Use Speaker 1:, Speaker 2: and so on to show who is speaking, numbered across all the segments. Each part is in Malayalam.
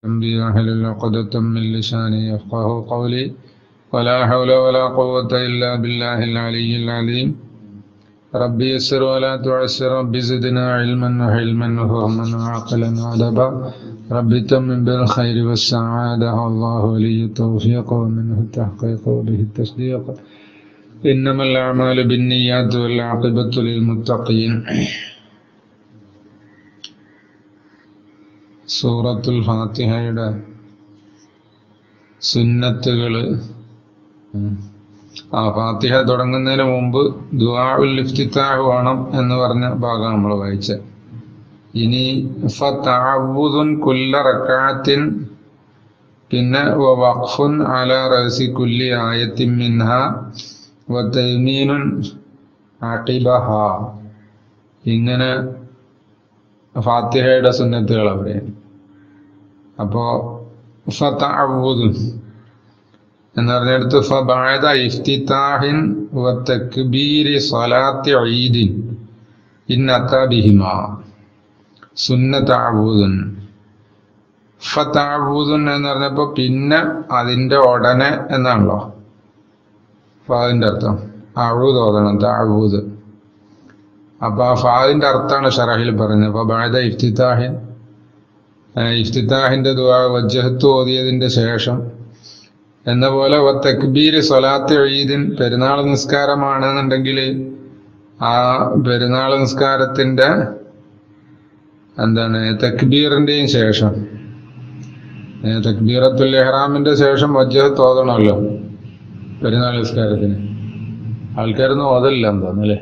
Speaker 1: ذنبي واحلل عقدة من لساني يفقه قولي ولا حول ولا قوة إلا بالله العلي العظيم. ربي يسر ولا تعسر، ربي زدنا علما وحلما وفهما وعقلا وأدبا. ربي تمم بالخير والسعادة، والله ولي التوفيق ومنه التحقيق وبه التصديق. إنما الأعمال بالنيات والعاقبة للمتقين. സൂറത്തുൽ ഫാത്തിഹയുടെ സുന്നത്തുകൾ. ഫാത്തിഹ തുടങ്ങുന്നതിന് മുമ്പ് ദുആഉൽ ഇഫ്തിതാഹ് വേണം എന്ന് പറഞ്ഞ ഭാഗം നമ്മൾ വായിച്ചത്. ഇനി ഫതഅവ്വുദുൻ കുല്ല റക്അത്തിൻ, പിന്നെ വഖഫുൻ അലാ റഅസി കുല്ലി ആയത്തിൻ മിൻഹാ വതയ്മീനുൻ അഖിബഹാ. ഇങ്ങനെ ഫാത്തിഹയുടെ സുന്നത്തുകൾ അവരെയാണ്. അപ്പോ ഫതഅവ്വുദ് എന്ന് പറഞ്ഞെടുത്ത് ഫബഅദ ഇഫ്തിതാഹിൻ വതക്ബീരി സ്വലാത്തി ഈദിൻ ഇൻ അതാ ബിഹിമാ സുന്നതഅവ്വുദുൻ. ഫതഅവ്വുദുൻ എന്ന് പറഞ്ഞപ്പോ പിന്നെ അതിന്റെ ഉടനെ എന്നാണല്ലോ ഫാദിന്റെ അർത്ഥം. അഊദ് ഓതണം, തഅവ്വുദ്. അപ്പൊ ആ ഫാദിന്റെ അർത്ഥമാണ് ഷറഹിൽ പറഞ്ഞത്. അപ്പൊ ബഅദ ഇഫ്തിതാഹിൻ, ഇഫ്തിതാഹിന്റെ ദുആ വജ്ജഹത്ത് ഓതിയതിന്റെ ശേഷം എന്ന പോലെ തക്ബീർ സ്വലാത്ത് ഈദിൻ, പെരുന്നാൾ നിസ്കാരമാണെന്നുണ്ടെങ്കിൽ ആ പെരുന്നാൾ നിസ്കാരത്തിന്റെ തക്ബീറിന്റെയും ശേഷം, തക്ബീറത്തുൽ ഇഹ്റാമിന്റെ ശേഷം വജ്ജഹത്ത് ഓതണമല്ലോ പെരുന്നാൾ നിസ്കാരത്തിന്. ആൾക്കാരൊന്നും ഓതല്ല തോന്നല്ലേ?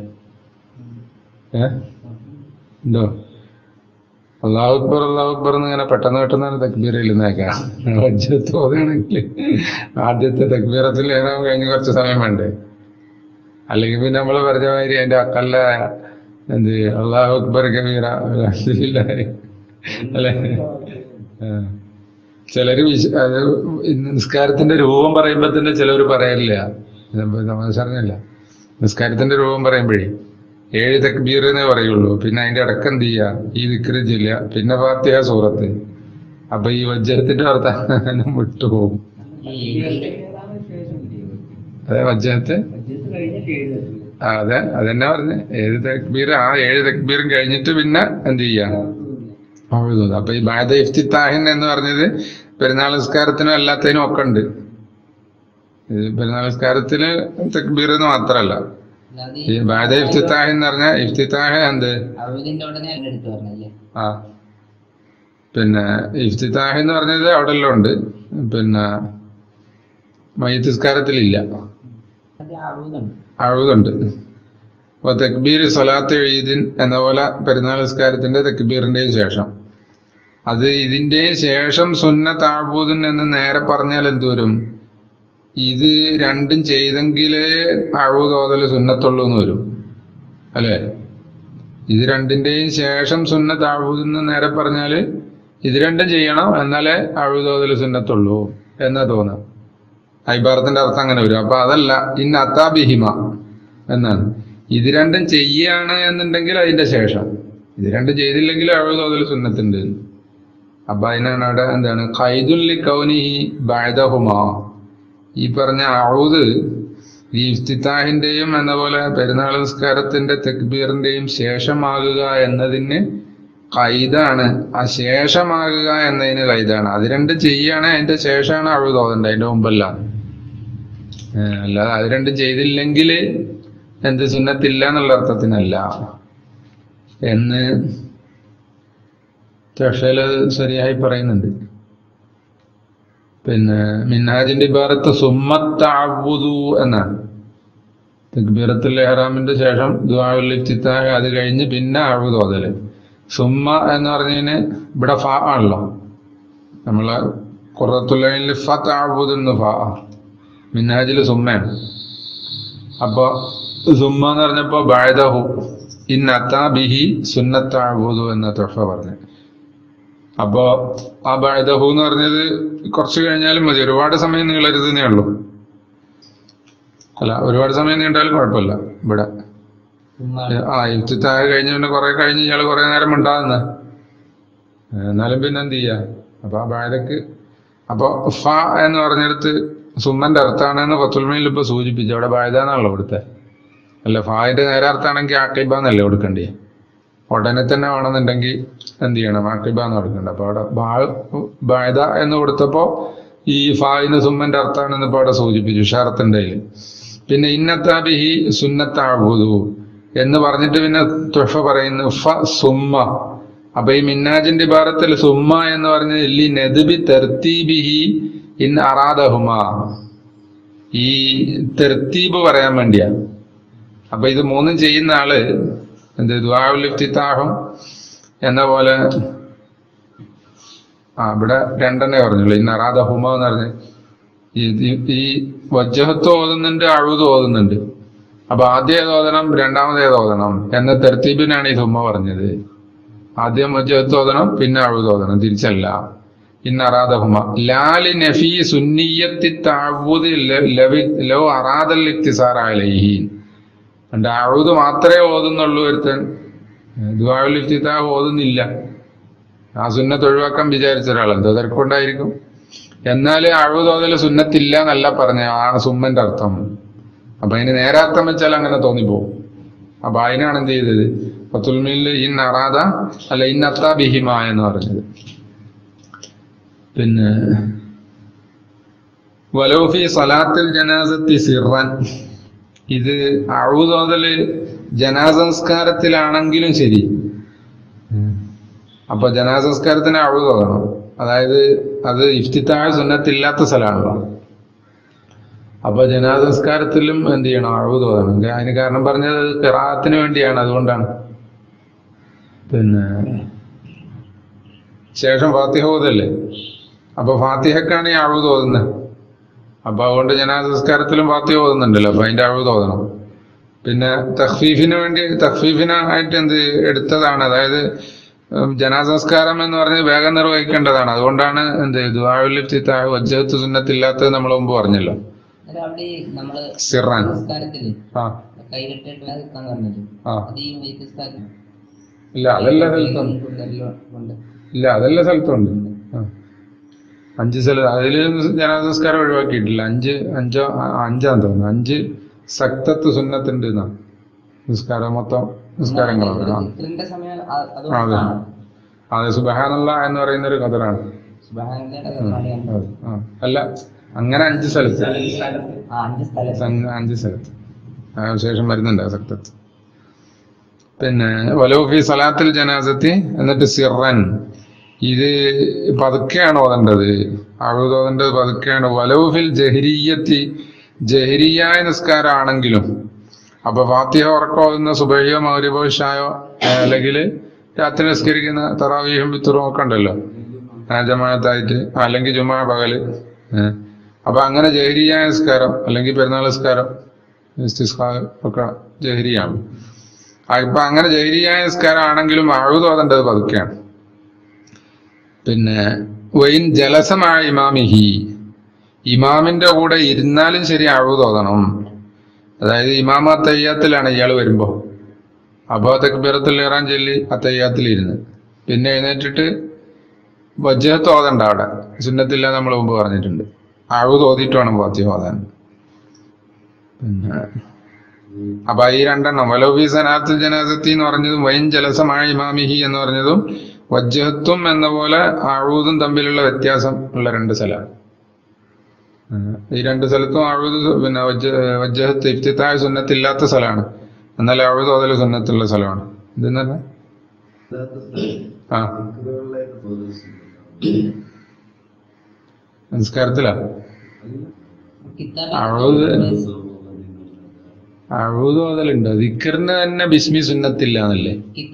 Speaker 1: എന്തോ അല്ലാഹു അക്ബർ അല്ലാഹു അക്ബർ എന്നിങ്ങനെ പെട്ടെന്ന് തക്ബീർ ഇല്ലെന്നേക്കാം. വജ്ജഹത്ത് ഓതുകയാണെങ്കിൽ ആദ്യത്തെ തക്ബീറത്തിൽ ഇഹ്റാം കഴിഞ്ഞ് കുറച്ച് സമയം വേണ്ടേ? അല്ലെങ്കിൽ പിന്നെ നമ്മൾ പറഞ്ഞ മാതിരി അതിന്റെ അക്കല്ല അല്ലാഹു അക്ബർ കബീറ അല്ലെ? ചിലര് നിസ്കാരത്തിന്റെ രൂപം പറയുമ്പോ തന്നെ ചിലവർ പറയലില്ല, സമാധാനമില്ല. നിസ്കാരത്തിന്റെ രൂപം പറയുമ്പോഴേ 7 തക്ബീർ എന്നേ പറയുള്ളൂ. പിന്നെ അതിന്റെ അടക്കം എന്ത് ചെയ്യാ, ഈ ദിക്റ് ചൊല്ലുക, പിന്നെ ഫാത്തിഹ സൂറത്ത്. അപ്പൊ ഈ വജ്ജഹത്തിന്റെ വർത്താനം വിട്ടുപോകും. അതെ, വജ്ജഹത്ത് അതെ അതെന്നാ പറഞ്ഞ 7 തക്ബീർ, ആ 7 തക്ബീറും കഴിഞ്ഞിട്ട് പിന്നെ എന്ത് ചെയ്യാ, അഴുതു. അപ്പൊ ഈ ബഅദ ഇഫ്തിതാഹിൻ എന്ന് പറഞ്ഞത് പെരുന്നാൾ നിസ്കാരത്തിനും അല്ലാത്തതിനും ഒക്കെ ഉണ്ട്. പെരുന്നാൾ നിസ്കാരത്തിന് തക്ബീർ എന്ന് മാത്രല്ല. ഈ ബഅദ ഇഫ്തിതാഹ് എന്ന് പറഞ്ഞാൽ ഇഫ്തിതാഹ് പിന്നെ ഇഫ്തിതാഹ് എന്ന് പറഞ്ഞത് അവിടെ എല്ലാം ഉണ്ട്, പിന്നെ മയ്യിത്ത് നിസ്കാരത്തിലില്ല, അഊദുണ്ട്. അപ്പൊ തക്ബീർ സ്വലാത്ത് ഈദിൻ എന്ന പോലെ പെരുന്നാൾ നിസ്കാരത്തിന്റെ തക്ബീറിന്റെയും ശേഷം, അത് ഇതിന്റെ ശേഷം സുന്നത്ത് അഊദുൻ എന്ന് നേരെ പറഞ്ഞാൽ എന്തോരും, ഇത് രണ്ടും ചെയ്തെങ്കിലേ അഊദ് ഓതൽ സുന്നത്തുള്ളൂ എന്ന് വരും അല്ലെ? ഇത് രണ്ടിന്റെയും ശേഷം സുന്നത്ത് അഊദ് എന്ന് നേരെ പറഞ്ഞാല് ഇത് രണ്ടും ചെയ്യണം, എന്നാലേ അഊദ് ഓതൽ സുന്നത്തുള്ളൂ എന്നാ തോന്നുക. ഇബാറത്തിന്റെ അർത്ഥം അങ്ങനെ വരും. അപ്പൊ അതല്ല, ഇൻ അതാ ബിഹിമ എന്നാണ്. ഇത് രണ്ടും ചെയ്യാണ് എന്നുണ്ടെങ്കിൽ അതിന്റെ ശേഷം, ഇത് രണ്ടും ചെയ്തില്ലെങ്കിൽ അഊദ് ഓതൽ സുന്നത്തുണ്ട്. അപ്പൊ അതിനാണ് അവിടെ എന്താണ് ഖൈദുൽ ലികൗനിഹി ബഅദഹുമാ. ഈ പറഞ്ഞ അഊദ് ഈ ഇഫ്തിതാഹിന്റെയും എന്ന പോലെ പെരുന്നാൾ നിസ്കാരത്തിന്റെ തക്ബീറിന്റെയും ശേഷമാകുക എന്നതിന് ഖൈദാണ്. ആ ശേഷമാകുക എന്നതിന് ഖൈദാണ്. അത് രണ്ടും ചെയ്യാണ്, അതിന്റെ ശേഷമാണ് അഊദ് ഓതേണ്ടത്, അതിന്റെ മുമ്പല്ല. അല്ലാതെ അത് രണ്ടും ചെയ്തില്ലെങ്കിൽ എന്ത് സുന്നത്തില്ല എന്നുള്ള അർത്ഥത്തിനല്ല എന്ന് തഹ്ഫീൽ ശരിയായി പറയുന്നുണ്ട്. പിന്നെ മിൻഹാജിന്റെ ഇബാറത്ത് സുമ്മത്ത് തഅവ്വുദു എന്നാണ്. തക്ബീറത്തുൽ ഇഹ്റാമിന്റെ ശേഷം ദുആഉൽ ഇഫ്തിതാഹ്, അത് കഴിഞ്ഞ് പിന്നെ അഊദ് ഓതല്. സുമ്മ എന്ന് പറഞ്ഞതിന് ഇവിടെ ഫാ ആണല്ലോ, നമ്മളെ ഖുറത്തുൽ അയ്നിൽ ഫതഅവ്വുദു എന്ന് ഫാ, മിൻഹാജിൽ സുമ്മയാണ്. അപ്പൊ സുമ്മ എന്ന് പറഞ്ഞപ്പോ ബഅദഹു ഇൻ അതാ ബിഹി സുന്നത്ത് തഅവ്വുദു എന്ന തുഹഫ പറഞ്ഞു. അപ്പോ ആ ബഅദഹു എന്ന് പറഞ്ഞത് കുറച്ച് കഴിഞ്ഞാലും മതി, ഒരുപാട് സമയം നീളരുതെന്നേ ഉള്ളൂ. അല്ല, ഒരുപാട് സമയം നീണ്ടാലും കുഴപ്പമില്ല. ഇവിടെ ഇഫ്തിതാഹ് കഴിഞ്ഞ പിന്നെ കുറെ കഴിഞ്ഞ് ഇയാള് കുറെ നേരം ഉണ്ടാകുന്ന, എന്നാലും പിന്നെ എന്ത് ചെയ്യാ, അപ്പൊ ആ ബാധക്ക് അപ്പൊ ഫ എന്ന് പറഞ്ഞെടുത്ത് സുമ്മന്റെ അർത്ഥാണെന്ന് ഫത്തുൽമയിൽ ഇപ്പൊ സൂചിപ്പിച്ചു. അവിടെ ബാധന്നാണല്ലോ ഇവിടുത്തെ. അല്ല, ഫായുടെ നേരെ അർത്ഥാണെങ്കിൽ ആക്കിബ എന്നല്ലേ കൊടുക്കണ്ടേ? ഉടനെ തന്നെ വേണമെന്നുണ്ടെങ്കിൽ എന്ത് ചെയ്യണം? ആക്കിബ എന്ന് കൊടുക്കണ്ട. അപ്പൊ അവിടെ ബാധ എന്ന് കൊടുത്തപ്പോ ഈ ഫായിന് സുമ്മന്റെ അർത്ഥാണെന്ന് ഇപ്പൊ അവിടെ സൂചിപ്പിച്ചു ഷറത്തിന്റെ. പിന്നെ ഇന്നത്താബിഹി സുന്നത്താബുദു എന്ന് പറഞ്ഞിട്ട് പിന്നെ തുഹഫ പറയുന്നു ഫ സുമ്മ. അപ്പൊ ഈ മിന്നാജിന്റെ ഇബാറത്തിൽ സുമ്മ എന്ന് പറഞ്ഞത് ലി നദ്ബി തർത്തീബിഹി ഇൻ അറാദഹുമ, ഈ തർത്തീബ് പറയാൻ വേണ്ടിയാ. അപ്പൊ ഇത് മൂന്നും ചെയ്യുന്ന ആള് എന്ത് ദുആഉൽ ഇഫ്തിതാഹും എന്ന പോലെ ഇവിടെ രണ്ടെണ്ണേ പറഞ്ഞുള്ളൂ. ഇൻ അറാദഹുമ എന്ന് പറഞ്ഞ് ഈ വജ്ജഹത്ത് ഓതുന്നുണ്ട്, അഴുത് ഓതുന്നുണ്ട്. അപ്പൊ ആദ്യം ഏതോദനം രണ്ടാമത് ഏതോദനം എന്ന തർത്തീബിനാണ് ഈ സുമ്മ പറഞ്ഞത്. ആദ്യം വജ്ജഹത്ത് ഓതണം, പിന്നെ അഴുത് ഓതണം, തിരിച്ചല്ല. ഇന്നറാദഹുമ ലാലി നഫി സുന്നിയത്തി തഅവ്വുദി ലൗ അറാദൽ ഇഖ്തിസാർ അലൈഹി. അഴുത് മാത്രമേ ഓതുന്നുള്ളൂ ഒരുത്തൻ, ദുആഉൽ ഇഫ്തിതാഹ് ഓതുന്നില്ല. ആ സുന്നത്ത് ഒഴിവാക്കാൻ വിചാരിച്ച ഒരാൾ എന്തോ തിരക്കുണ്ടായിരിക്കും. എന്നാൽ അഴുത് ഓതല് സുന്നത്തില്ല എന്നല്ല പറഞ്ഞ ആ സുമ്മന്റെ അർത്ഥം. അപ്പൊ അതിന് നേരാർത്ഥം വെച്ചാൽ അങ്ങനെ തോന്നിപ്പോവും. അപ്പൊ അതിനാണ് എന്ത് ചെയ്തത്? ഫത്തുൽമിൽ ഇൻ അറാദ അല്ല ഇൻ അത്താ ബിഹിമ എന്ന് പറഞ്ഞത്. പിന്നെ വലൗഫി സലാത്തിൽ ജനാസത്തി സിർറൻ, ഇത് അഴുതോതല് ജനാസംസ്കാരത്തിലാണെങ്കിലും ശരി. അപ്പൊ ജനാസംസ്കാരത്തിന് അഴുതോതണം. അതായത് അത് ഇഫ്തിതാഹ് സുന്നത്തില്ലാത്ത സ്ഥലമാണല്ലോ. അപ്പൊ ജനാസംസ്കാരത്തിലും എന്ത് ചെയ്യണം? അഴുതോതണം. അതിന് കാരണം പറഞ്ഞത് ഖിറാഅത്തിന് വേണ്ടിയാണ്, അതുകൊണ്ടാണ്. പിന്നെ ശേഷം ഫാത്തിഹ ഓതല്ലേ? അപ്പൊ ഫാത്തിഹക്കാണ് ഈ അഴുത് ഓതുന്നത്. അപ്പൊ അതുകൊണ്ട് ജനാസംസ്കാരത്തിലും ഫാത്തിഹ ഓതുന്നുണ്ടല്ലോ, അപ്പൊ അതിന്റെ അഴുത് ഓതണം. പിന്നെ തഖ്ഫീഫിനായിട്ട് എന്ത് എടുത്തതാണ്, അതായത് ജനാസംസ്കാരം എന്ന് പറഞ്ഞ് വേഗം നിർവഹിക്കേണ്ടതാണ്. അതുകൊണ്ടാണ് എന്ത് ദുആഉൽ ഇഫ്തിതാഹ് വജ്ജഹത്ത് സുന്നത്തില്ലാത്തത് നമ്മൾ മുമ്പ് പറഞ്ഞല്ലോ. സിർറാൻ ഇല്ല അതെല്ലാ സ്ഥലത്തുണ്ട്. ഇല്ല അതെല്ലാ സ്ഥലത്തുണ്ട്. 5 സ്ഥലം അതിൽ ജനാസംസ്കാരം ഒഴിവാക്കിയിട്ടില്ല. അഞ്ചാന്ന് തോന്നുന്നു. 5 സക്തത്ത് സുന്നത്തുണ്ട് എന്നാ നിസ്കാരം, മൊത്തം നിസ്കാരങ്ങളാണ്. അതെ, സുബ്ഹാനല്ലാഹ് എന്ന് പറയുന്ന ഒരു ഖദറാണ്. അല്ല, അങ്ങനെ 5 സ്ഥലത്ത് 5 സ്ഥലത്ത് ശേഷം വരുന്നുണ്ട് സക്തത്ത്. പിന്നെ വലൗഫി സലാത്തിൽ ജനാസത്തി, എന്നിട്ട് സിർറൻ, ഇത് പതുക്കെയാണ് ഓതേണ്ടത്. അഴുത് ഓതേണ്ടത് പതുക്കെയാണ്. വലൗഫിൽ ജഹരിയത്തി, ജഹരിയായ നിസ്കാരമാണെങ്കിലും. അപ്പൊ ഫാത്തിഹ ഉറക്കം ഓതുന്ന സുബഹിയോ മഗ്രിബോ ഇശായോ അല്ലെങ്കിൽ രാത്രി നിസ്കരിക്കുന്ന തറാവീഹും വിത്തറും ഒക്കെ ഉണ്ടല്ലോ ജമാഅത്തായിട്ട്, അല്ലെങ്കിൽ ജുമാ പകല്. അപ്പൊ അങ്ങനെ ജഹരിയായ നിസ്കാരം അല്ലെങ്കിൽ പെരുന്നാൾ നിസ്കാരം ഇസ്തിസ്ഖാ ഒക്കെ ജഹരിയാണ്. ഇപ്പൊ അങ്ങനെ ജഹരിയായ നിസ്കാരം ആണെങ്കിലും അഴുത് ഓതേണ്ടത് പതുക്കെയാണ്. പിന്നെ വൈൻ ജലസമായ ഇമാമിഹി, ഇമാമിന്റെ കൂടെ ഇരുന്നാലും ശരി അഴുത് ഓതണം. അതായത് ഇമാമ അത്തയ്യാത്തിലാണ് ഇയാൾ വരുമ്പോ. അപ്പൊ തക്ബീറത്തുൽ ഇഹ്റാം ചൊല്ലി അത്തയ്യാത്തിൽ ഇരുന്ന് പിന്നെ എഴുന്നേറ്റിട്ട് വജ്ജഹത്ത് ഓതണ്ട. അവിടെ സുന്നത്തില്ല, നമ്മൾ മുമ്പ് പറഞ്ഞിട്ടുണ്ട്. അഴുത് ഓതിയിട്ട് വേണം ഫാത്തിഹ ഓതാൻ. പിന്നെ അപ്പൊ ഈ രണ്ടെണ്ണം വലൗഫി സലാത്തുൽ ജനാസത്തി എന്ന് പറഞ്ഞതും വൈൻ ജലസമായ ഇമാമിഹി എന്ന് പറഞ്ഞതും വജ്ജഹത്തും എന്ന പോലെ അഴുതും തമ്മിലുള്ള വ്യത്യാസം ഉള്ള 2 സ്ഥലമാണ്. ഈ 2 സ്ഥലത്തും അഴുത് പിന്നെ വജ്ജഹത്ത് ഇഫ്തിതാഹ് സുന്നത്തില്ലാത്ത സ്ഥലമാണ്, എന്നാൽ അഴുത് ഓതല് സുന്നത്തുള്ള സ്ഥലമാണ്. ഇതെന്നല്ല നിസ്കാരത്തിലാ അഴുത് ഓതലുണ്ട്. ദിക്റിന് തന്നെ ബിസ്മി സുന്നത്തില്ല എന്നല്ലേ?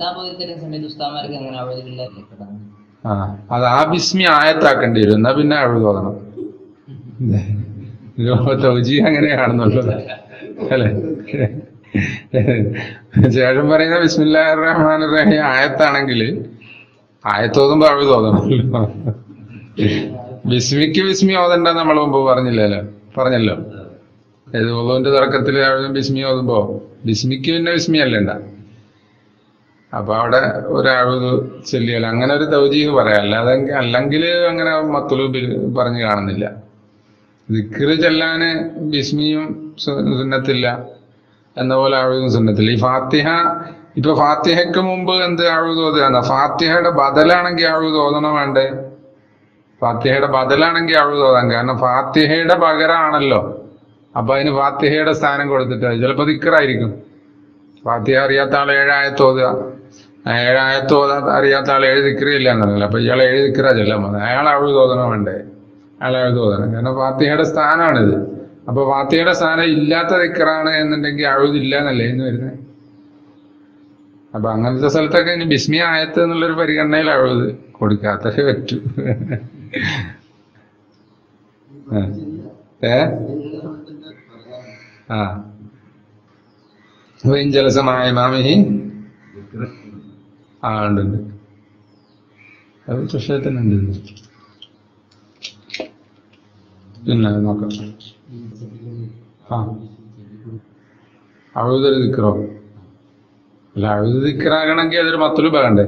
Speaker 1: അത് ആ ബിസ്മി ആയത്താക്കേണ്ടി വരും, എന്നാ പിന്നെ അഴുത് ഓതണം. തൗജീഹ് അങ്ങനെയാണെന്നുള്ളത് അല്ലെ? ശേഷം പറയുന്ന ബിസ്മില്ലാഹിർ റഹ്മാനിർ റഹീം ആയത്താണെങ്കിൽ ആയത്തോതുമ്പോ അഴുത് ഓതണമല്ലോ. ബിസ്മിക്ക് ബിസ്മി ഓതണ്ട നമ്മൾ മുമ്പ് പറഞ്ഞല്ലോ. ഏത് ഉള്ളൂന്റെ തുടക്കത്തിൽ ബിസ്മി ഓതുമ്പോ ബിസ്മിക്ക് പിന്നെ ബിസ്മി അല്ലണ്ട. അപ്പൊ അവിടെ ഒരാളത് ചൊല്ലിയാൽ അങ്ങനെ ഒരു തൗജീഹ് പറയാം. അല്ലെങ്കിൽ അങ്ങനെ മത്ലൂബിൽ പറഞ്ഞു കാണുന്നില്ല. ദിക്റ് ചെല്ലാന് ബിസ്മിയും സുന്നത്തില്ല എന്ന പോലെ അഴുതും സുന്നത്തില്ല. ഈ ഫാത്തിഹ ഇപ്പൊ ഫാത്തിഹയ്ക്ക് മുമ്പ് എന്ത് അഴുത് ഓതുകയാണ്? ഫാത്തിഹയുടെ ബദലാണെങ്കിൽ അഴുത് ഓതണം വേണ്ടേ? ഫാത്തിഹയുടെ ബദലാണെങ്കിൽ അഴുത് ഓതാം. കാരണം ഫാത്തിഹയുടെ പകരമാണല്ലോ. അപ്പൊ അതിന് ഫാത്തിഹയുടെ സ്ഥാനം കൊടുത്തിട്ട് ചിലപ്പോ ദിക്റായിരിക്കും. ഫാത്തിഹ അറിയാത്ത ആൾ 7 ആയത്ത് ഓതുക, 7 ആയത്ത് അറിയാത്ത ആൾ 7 ദിക്റില്ല എന്നറിയില്ല. അപ്പൊ ഇയാൾ 7 ദിക്റാ ചെല്ലാൻ പോകുന്നത്. അയാൾ അഴുത് ഓതണം വേണ്ടേ? അയാൾ അഴുത് ഓതണം. കാരണം ഫാത്തിഹയുടെ സ്ഥാനമാണിത്. അപ്പൊ ഫാത്തിഹയുടെ സ്ഥാനം ഇല്ലാത്ത ദിക്റാണ് എന്നുണ്ടെങ്കിൽ അഴുതില്ല എന്നല്ലേ ഇന്ന് വരുന്നത്. അപ്പൊ അങ്ങനത്തെ സ്ഥലത്തൊക്കെ ഇനി ബിസ്മി ആയത്ത് എന്നുള്ളൊരു പരിഗണനയിൽ അഴുത് കൊടുക്കാത്തേ പറ്റൂ. ജലസമായ മാമിഹി ഉണ്ട്. അത് വിഷയത്തിനുണ്ട്. പിന്നെ നോക്കാം. അഴുതൊരു ദിക്റോ അല്ല, അഴുത് ദിക്റാകണമെങ്കിൽ അതൊരു മത്ലൂബ വേണ്ടേ?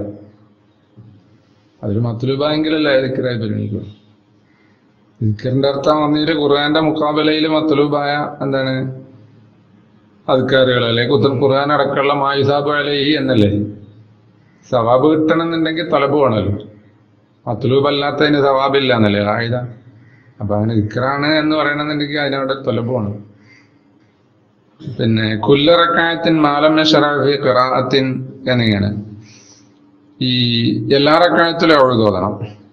Speaker 1: അതൊരു മത്ലൂബായെങ്കിലല്ലേ ദിക്റായി പരിഗണിക്കും. ദിക്റിന്റെ അർത്ഥം വന്നിട്ട് ഖുർആന്റെ മുഖാബലയിൽ മത്ലൂബായ എന്താണ് അദ്കാറുകൾ അല്ലെ ഖുർആൻ അടക്കമുള്ള മായിസാബ് അലൈഹി എന്നല്ലേ. സവാബ് കിട്ടണം എന്നുണ്ടെങ്കിൽ തലബ് വേണമല്ലോ. മത്ലൂബ് അല്ലാത്തതിന് സവാബില്ല എന്നല്ലേ ആയുധ. അപ്പൊ അങ്ങനെ ദിക്റാണ് എന്ന് പറയണമെന്നുണ്ടെങ്കിൽ അതിനവിടെ തലബ് വേണം. പിന്നെ കുല്ലറക്കായത്തിൻ മാലമ്യ ഷറഫി ഖിറാഅത്തിൻ എന്നിങ്ങനെ ഈ എല്ലാ റക്കായത്തിലും അഴുത് ഓതണം.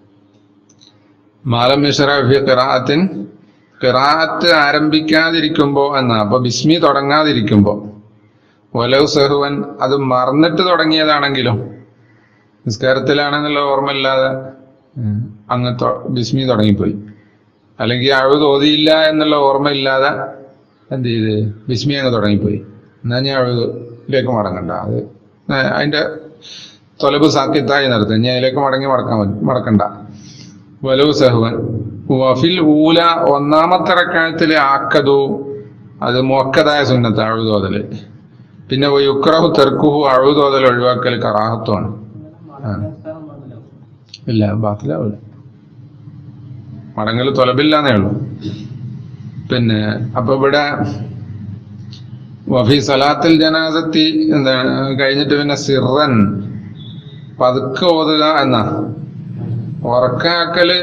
Speaker 1: മാലമ്യ ഷറഫി ഖിറാഅത്തിൻ, ഖിറാഅത്ത് ആരംഭിക്കാതിരിക്കുമ്പോ എന്നാ. അപ്പൊ ബിസ്മി തുടങ്ങാതിരിക്കുമ്പോ, വലവ് സഹുവൻ അത് മറന്നിട്ട് തുടങ്ങിയതാണെങ്കിലും, നിസ്കാരത്തിലാണെന്നുള്ള ഓർമ്മയില്ലാതെ അങ്ങ് ബിസ്മി തുടങ്ങിപ്പോയി, അല്ലെങ്കിൽ അഴുത് ഓതിയില്ല എന്നുള്ള ഓർമ്മയില്ലാതെ എന്ത് ചെയ്ത് ബിസ്മി അങ്ങ് തുടങ്ങിപ്പോയി, എന്നാ ഞാൻ അഴുതിലേക്ക് മടങ്ങണ്ട. അത് അതിന്റെ തൊലബ് സാക്കിത്തായി നടത്തും. ഞാൻ അതിലേക്ക് മടക്കണ്ട. വലവ് സഹുവൻ വഫിൽ ഊല, ഒന്നാമത്തെ റക്അത്തില് ആക്കതു, അത് മുഅക്കദായ സുന്നത്ത് അഴുതോതല്. പിന്നെ യുക്റഹു തർക്കുഹു, അഴുതോതൽ ഒഴിവാക്കൽ കറാഹത്തുമാണ്. ഇല്ല, ബാത്തിലാവില്ല, മടങ്ങൽ തൊലബില്ലാന്നേ ഉള്ളൂ. പിന്നെ അപ്പൊ ഇവിടെ വഫി സലാത്തിൽ ജനാസത്തി എന്താണ് കഴിഞ്ഞിട്ട് പിന്നെ സിറൻ പതുക്കെ ഓതുക എന്നാ. ഉറക്കാക്കല്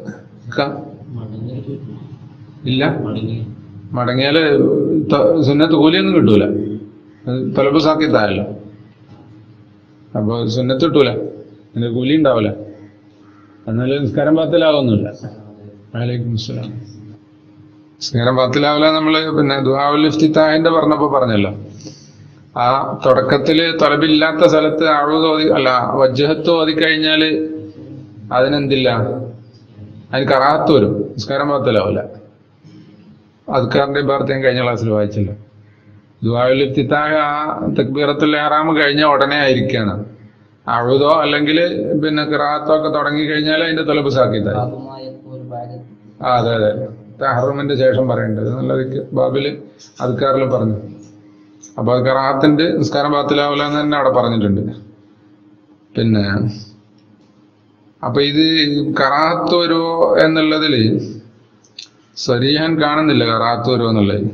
Speaker 1: ഇല്ല, മടങ്ങിയാല് സുന്നത്ത് കൂലിയൊന്നും കിട്ടൂല. തൊലബ് സാക്കിത്തായല്ലോ. അപ്പൊ സുന്നത്ത് കിട്ടൂല, അതിന്റെ കൂലി ഉണ്ടാവില്ല. എന്നാലും നിസ്കാരം ബാത്തിലാവൊന്നുമില്ല. വഅലൈക്കും അസ്സലാം. നിസ്കാരം ബാത്തിലാവില്ല. നമ്മള് പിന്നെ ദുആഉൽ ഇഫ്തിതാഹിന്റെ പറഞ്ഞപ്പോ പറഞ്ഞല്ലോ, ആ തുടക്കത്തില് തൊലബില്ലാത്ത സ്ഥലത്ത് അഊദ് ഓതി അല്ല വജ്ഹത്ത് ഓതിക്കഴിഞ്ഞാല് അതിനെന്തില്ല, അതിന് കറാഹത്ത് വരും, നിസ്കാരം ബാത്തിലാവില്ല. അദ്കാറിന്റെ ഭാഗത്ത് കഴിഞ്ഞ ക്ലാസ്സിൽ വായിച്ചല്ലോ. ദുആഉൽ ഇഫ്തിതാഹ് ആ തക്ബീറത്തുൽ ഇഹ്റാം കഴിഞ്ഞ ഉടനെ ആയിരിക്കാണ്. അഊദോ അല്ലെങ്കിൽ പിന്നെ ഖിറാഅത്തോ ഒക്കെ തുടങ്ങി കഴിഞ്ഞാൽ അതിന്റെ തൊലബ് സാക്കിത്തായി. അതെ അതെ, തഹറമിന്റെ ശേഷം പറയേണ്ടത് എന്നുള്ള ബാബില് അദ്കാറിൽ പറഞ്ഞു. അപ്പൊ അത് ഖിറാഅത്തിന്റെ നിസ്കാരം ബാത്തിലാവില്ല എന്ന് തന്നെ അവിടെ പറഞ്ഞിട്ടുണ്ട്. പിന്നെ അപ്പൊ ഇത് കറാഹത്ത് വരുമോ എന്നുള്ളതില് സ്വരീഹൻ കാണുന്നില്ല. കറാഹത്ത് വരുമോ എന്നുള്ളത്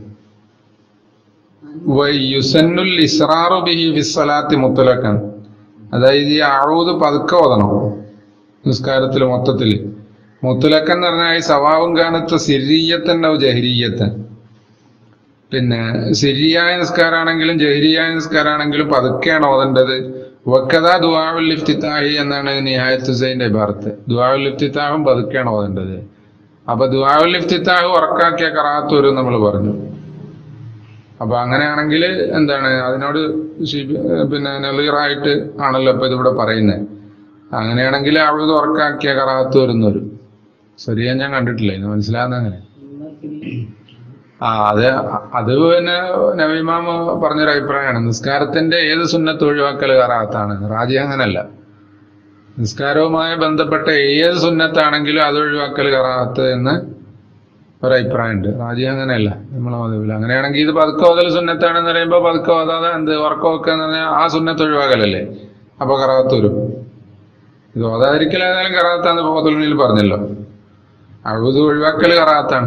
Speaker 1: യുസന്നുൽ ഇസ്റാറു ബിഹി ഫിസ്സലാത്തി മുത്തലഖൻ, അതായത് ഈ അഊദ് പതുക്കെ ഓതണം നിസ്കാരത്തിൽ മൊത്തത്തില്. മുത്തലഖൻ എന്ന് പറഞ്ഞാൽ ഈ സവാവും കാനത്ത് സിരിയ്യത്തൻ ഔ ജഹരിയ്യത്തൻ. പിന്നെ സിരിയായ നിസ്കാരാണെങ്കിലും ജഹരിയായ നിസ്കാരാണെങ്കിലും പതുക്കെയാണ് ഓതേണ്ടത്. വക്കദാ ദുആഉൽ ഇഫ്തിതാഹി എന്നാണ് നിഹായത്ത് ഹുസൈന്റെ ഇബാറത്ത്. ദുആഉൽ ഇഫ്തിതാഹും പതുക്കെയാണ് ഓതേണ്ടത്. അപ്പൊ ദുആഉൽ ഇഫ്തിതാഹ് ഉറക്കാക്കിയ ഖിറാഅത്ത് വരും നമ്മൾ പറഞ്ഞു. അപ്പൊ അങ്ങനെയാണെങ്കിൽ എന്താണ് അതിനോട് പിന്നെ നളീറായിട്ട് ആണല്ലോ ഇപ്പൊ ഇതിവിടെ പറയുന്നത്. അങ്ങനെയാണെങ്കിൽ അഊദ് ഉറക്കാക്കിയ ഖിറാഅത്ത് വരുന്നവരും ശരിയാ, ഞാൻ കണ്ടിട്ടില്ല. ഇത് മനസ്സിലാകുന്ന അങ്ങനെ. അത് പിന്നെ നബി ഇമാം പറഞ്ഞൊരു അഭിപ്രായമാണ്. നിസ്കാരത്തിന്റെ ഏത് സുന്നത്ത് ഒഴിവാക്കൽ ഖിറാഅത്താണ്. റാജി അങ്ങനല്ല. നിസ്കാരവുമായി ബന്ധപ്പെട്ട ഏത് സുന്നത്താണെങ്കിലും അത് ഒഴിവാക്കൽ ഖിറാഅത്ത് എന്ന് ഒരഭിപ്രായമുണ്ട്. റാജി അങ്ങനെയല്ല നമ്മളെ മതവില്ല. അങ്ങനെയാണെങ്കിൽ ഇത് പതുക്കെ ഓതൽ സുന്നത്താണെന്ന് പറയുമ്പോൾ പതുക്കെ ഓതാതെ എന്ത് ഉറക്കം വെക്കുക എന്ന് പറഞ്ഞാൽ ആ സുന്നത്ത് ഒഴിവാക്കലല്ലേ. അപ്പൊ കറാഹത്ത് വരും. ഇത് ഓതാതിരിക്കൽ ഏതായാലും കറാഹത്താന്ന് ഫതുൽ പറഞ്ഞല്ലോ. അഴുത് ഒഴിവാക്കൽ കറാഹത്താണ്.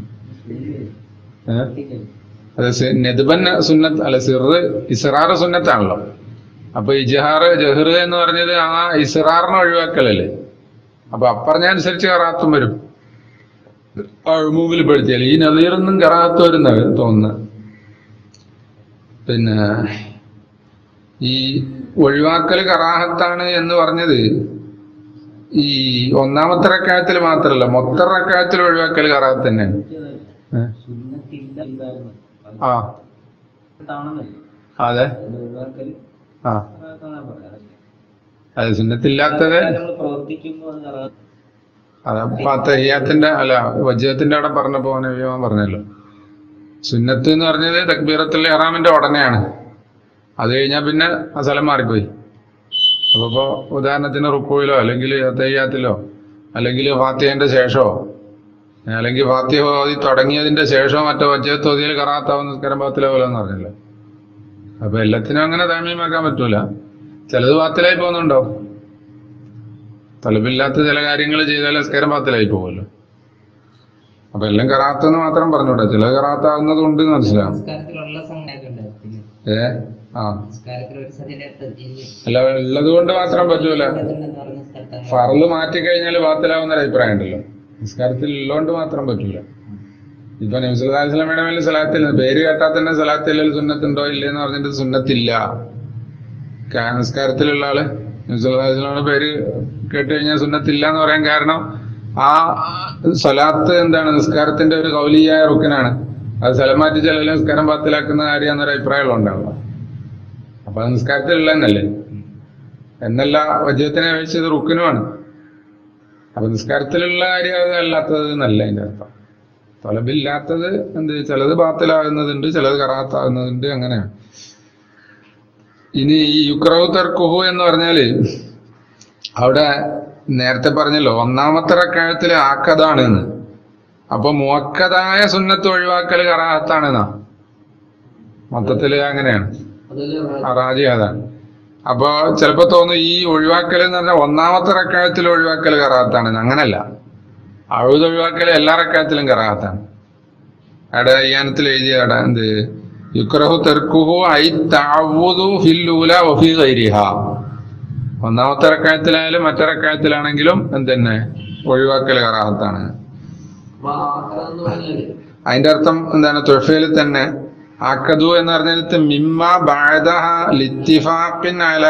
Speaker 1: അത് നെതുബൻ സുന്നത്ത് അല്ല, ഇസ്റാറ് സുന്നത്താണല്ലോ. അപ്പൊ ഇജ്ഹാറ് ജഹ്റ് എന്ന് പറഞ്ഞത് ആ ഇസ്റാറിനെ ഒഴിവാക്കലല്ലേ. അപ്പൊ അപ്പറഞ്ഞനുസരിച്ച് കറാഹത്തും വരും. അഴുമൂമിൽ പെടുത്തിയാൽ ഈ നദീറൊന്നും കറാഹത്ത് വരുന്ന തോന്നുന്നത്. പിന്നെ ഈ ഒഴിവാക്കൽ കറാഹത്താണ് എന്ന് പറഞ്ഞത് ഈ ഒന്നാമത്തെ റക്അത്തിൽ മാത്രല്ല, മൊത്തം റക്അത്തിൽ ഒഴിവാക്കൽ കറാഹത്ത് തന്നെയാണ്. ആ അതെ, ആ അത് സുന്നത്തില്ലാത്തത്. അതാ തഹിയ്യാത്തിന്റെ അല്ല വജ്ജത്തിന്റെ അവിടെ പറഞ്ഞപ്പോ നബിമാൻ പറഞ്ഞല്ലോ, സുന്നത്ത് എന്ന് പറഞ്ഞത് തക്ബീറത്തുൽ ഇഹ്റാമിന്റെ ഉടനെയാണ്. അത് കഴിഞ്ഞാൽ പിന്നെ ആ സ്ഥലം മാറിപ്പോയി. അപ്പൊ ഉദാഹരണത്തിന് റുക്കൂയിലോ അല്ലെങ്കിൽ തഹിയ്യാത്തിലോ അല്ലെങ്കിൽ ഫാത്തിഹന്റെ ശേഷമോ അല്ലെങ്കിൽ ഫാത്തിഹ ഓതി തുടങ്ങിയതിന്റെ ശേഷമോ മറ്റോ വജ്ജത്ത് ഓതിയിൽ കറാഹത്താവുന്ന നിസ്കാരം ബാത്തിലാവൂല എന്ന് പറഞ്ഞല്ലോ. അപ്പൊ എല്ലാത്തിനും അങ്ങനെ താമീമാക്കാൻ പറ്റൂല. ചിലത് ബാത്തിലായി പോകുന്നുണ്ടാവും. തലബില്ലാത്ത ചില കാര്യങ്ങൾ ചെയ്താൽ നിസ്കാരം ബാത്തിലായി പോകുമല്ലോ. അപ്പൊ എല്ലാം കറാഹത്തെന്ന് മാത്രം പറഞ്ഞൂടാ, ചില കറാഹത്താവുന്നത് ഉണ്ട് എന്ന് മനസ്സിലാവും. അല്ല, ഉള്ളത് കൊണ്ട് മാത്രം പറ്റൂല. ഫർള് മാറ്റിക്കഴിഞ്ഞാൽ ബാത്തിലാവുന്ന ഒരു അഭിപ്രായം ഉണ്ടല്ലോ. നിസ്കാരത്തിൽ ഉള്ളതുകൊണ്ട് മാത്രം പറ്റൂല. ഇപ്പൊ നബി സല്ലല്ലാഹു അലൈഹി വസല്ലമയുടെ മേലെ സലാത്തിൽ പേര് കേട്ടാൽ തന്നെ സലാത്തിൽ സുന്നത്തുണ്ടോ ഇല്ലെന്ന് പറഞ്ഞിട്ട് സുന്നത്തില്ല. നിസ്കാരത്തിലുള്ള ആള് നബി സല്ലല്ലാഹു അലൈഹി വസല്ലമയുടെ പേര് കേട്ട് കഴിഞ്ഞാൽ സുന്നത്തില്ല എന്ന് പറയാൻ കാരണം ആ സ്വലാത്ത് എന്താണ്, നിസ്കാരത്തിന്റെ ഒരു കൗലിയായ റുക്കനാണ്. അത് സ്ഥലം മാറ്റി ചില നിസ്കാരം ബാത്തിലാക്കുന്ന കാര്യമെന്നൊരു അഭിപ്രായം ഉണ്ടാവുക. അപ്പൊ അത് നിസ്കാരത്തിലുള്ള എന്നല്ലേ, എന്നല്ല വജ്ജത്തിനെ അപേക്ഷിച്ചത് റുക്കനുമാണ്. അപ്പൊ നിസ്കാരത്തിലുള്ള കാര്യം അല്ലാത്തത് എന്നല്ല അതിന്റെ അർത്ഥം. തൊലബില്ലാത്തത് എന്ത്, ചിലത് ബാത്തിലാകുന്നതുണ്ട്, ചിലത് കറാഹത്താകുന്നതുണ്ട്, അങ്ങനെയാണ്. ഇനി ഈ യുക്റഹു തർക്കുഹു എന്ന് പറഞ്ഞാല് അവിടെ നേരത്തെ പറഞ്ഞല്ലോ ഒന്നാമത്തെ റക്അത്തിൽ ആക്കതാണ് എന്ന്. അപ്പൊ മുഅക്കദായ സുന്നത്ത് ഒഴിവാക്കൽ കറാഹത്താണെന്നാ മൊത്തത്തില് അങ്ങനെയാണ് റാജി. അതാണ്. അപ്പൊ ചിലപ്പോ തോന്നും ഈ ഒഴിവാക്കൽ എന്ന് പറഞ്ഞാൽ ഒന്നാമത്തെ റക്അത്തിൽ ഒഴിവാക്കൽ കറാഹത്താണെന്ന്. അങ്ങനല്ല, അഴുത് ഒഴിവാക്കൽ എല്ലാ റക്അത്തിലും കറാഹത്താണ്. അവിടെ യാനത്തിൽ എഴുതിയ അവിടെ എന്ത്, യുക്റഹു തർക്കുഹു ഐ തഅവ്വുദു ഫിൽ ഊല വഫി ഗൈരിഹാ. ഒന്നാമത്തെ റക്അത്തിലായാലും മറ്റേ റക്അത്തിലാണെങ്കിലും എന്തെന്നെ ഒഴിവാക്കൽ കറാഹത്താണ്. അതിന്റെ അർത്ഥം എന്താണ്, തുഹഫയിൽ തന്നെ ആക്കദു എന്ന് പറഞ്ഞാൽ മിമ്മ ബഅദഹ ലിത്തിഫാഖിൻ അലാ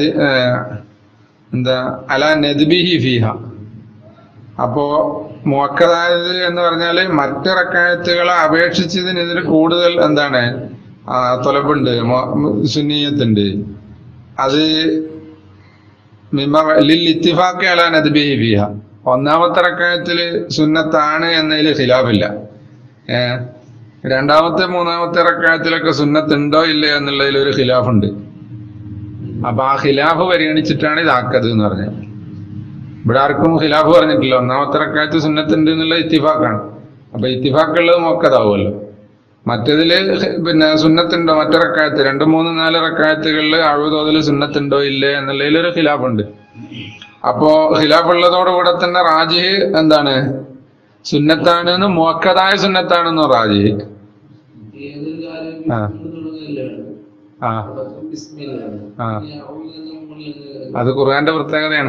Speaker 1: അലാ നദ്ബിഹി ഫീഹ. അപ്പോ മുഅക്കദായത് എന്ന് പറഞ്ഞാല് മറ്റ് റക്അത്തുകളെ അപേക്ഷിച്ചതിനെതിരെ കൂടുതൽ എന്താണ് തൊലബുണ്ട്, സുന്നിയത്തുണ്ട്. അത് മിമ്മ ലിൽ ഇത്തിഫാഖി അലാ നദ്ബിഹി ഫീഹ. ഒന്നാമത്തെ റക്അത്തില് സുന്നത്താണ് എന്നതിൽ ഖിലാഫില്ല. രണ്ടാമത്തെ മൂന്നാമത്തെ റക്അത്തിലൊക്കെ സുന്നത്തുണ്ടോ ഇല്ലേ എന്നുള്ളതിൽ ഒരു ഖിലാഫുണ്ട്. അപ്പൊ ആ ഖിലാഫ് പരിഗണിച്ചിട്ടാണ് ഇതാക്കത് എന്ന് പറഞ്ഞത്. ഇവിടെ ആർക്കും ഖിലാഫ് പറഞ്ഞിട്ടില്ല. ഒന്നാമത്തെ റക്അത്ത് സുന്നത്തുണ്ട് എന്നുള്ള ഇത്തിഫാഖാണ്. അപ്പൊ ഇത്തിഫാഖുള്ളത് മുഅക്കദാവുമല്ലോ. മറ്റേതില് പിന്നെ സുന്നത്തുണ്ടോ, മറ്റേ റക്അത്ത് 2, 3, 4 റക്അത്തുകളിൽ അഴുതോതിൽ സുന്നത്തുണ്ടോ ഇല്ലേ എന്നുള്ളതിൽ ഒരു ഖിലാഫുണ്ട്. അപ്പോ ഖിലാഫ് ഉള്ളതോടുകൂടെ തന്നെ റാജിഹ് എന്താണ്, സുന്നത്താണെന്നും മുഅക്കദായ സുന്നത്താണെന്നും റാജിഹ്. അത് ഖുർആന്റെ പ്രത്യേകതയാണ്.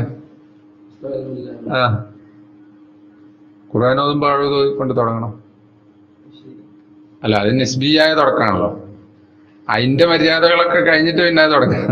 Speaker 1: ഖുർആൻ ഓതുമ്പോ അഴുത് കൊണ്ട് തുടങ്ങണം. അല്ല, അത് നിസ്ബിയായ തുടക്കമാണല്ലോ. അതിന്റെ മര്യാദകളൊക്കെ കഴിഞ്ഞിട്ട് പിന്നെ അത് തുടങ്ങണം.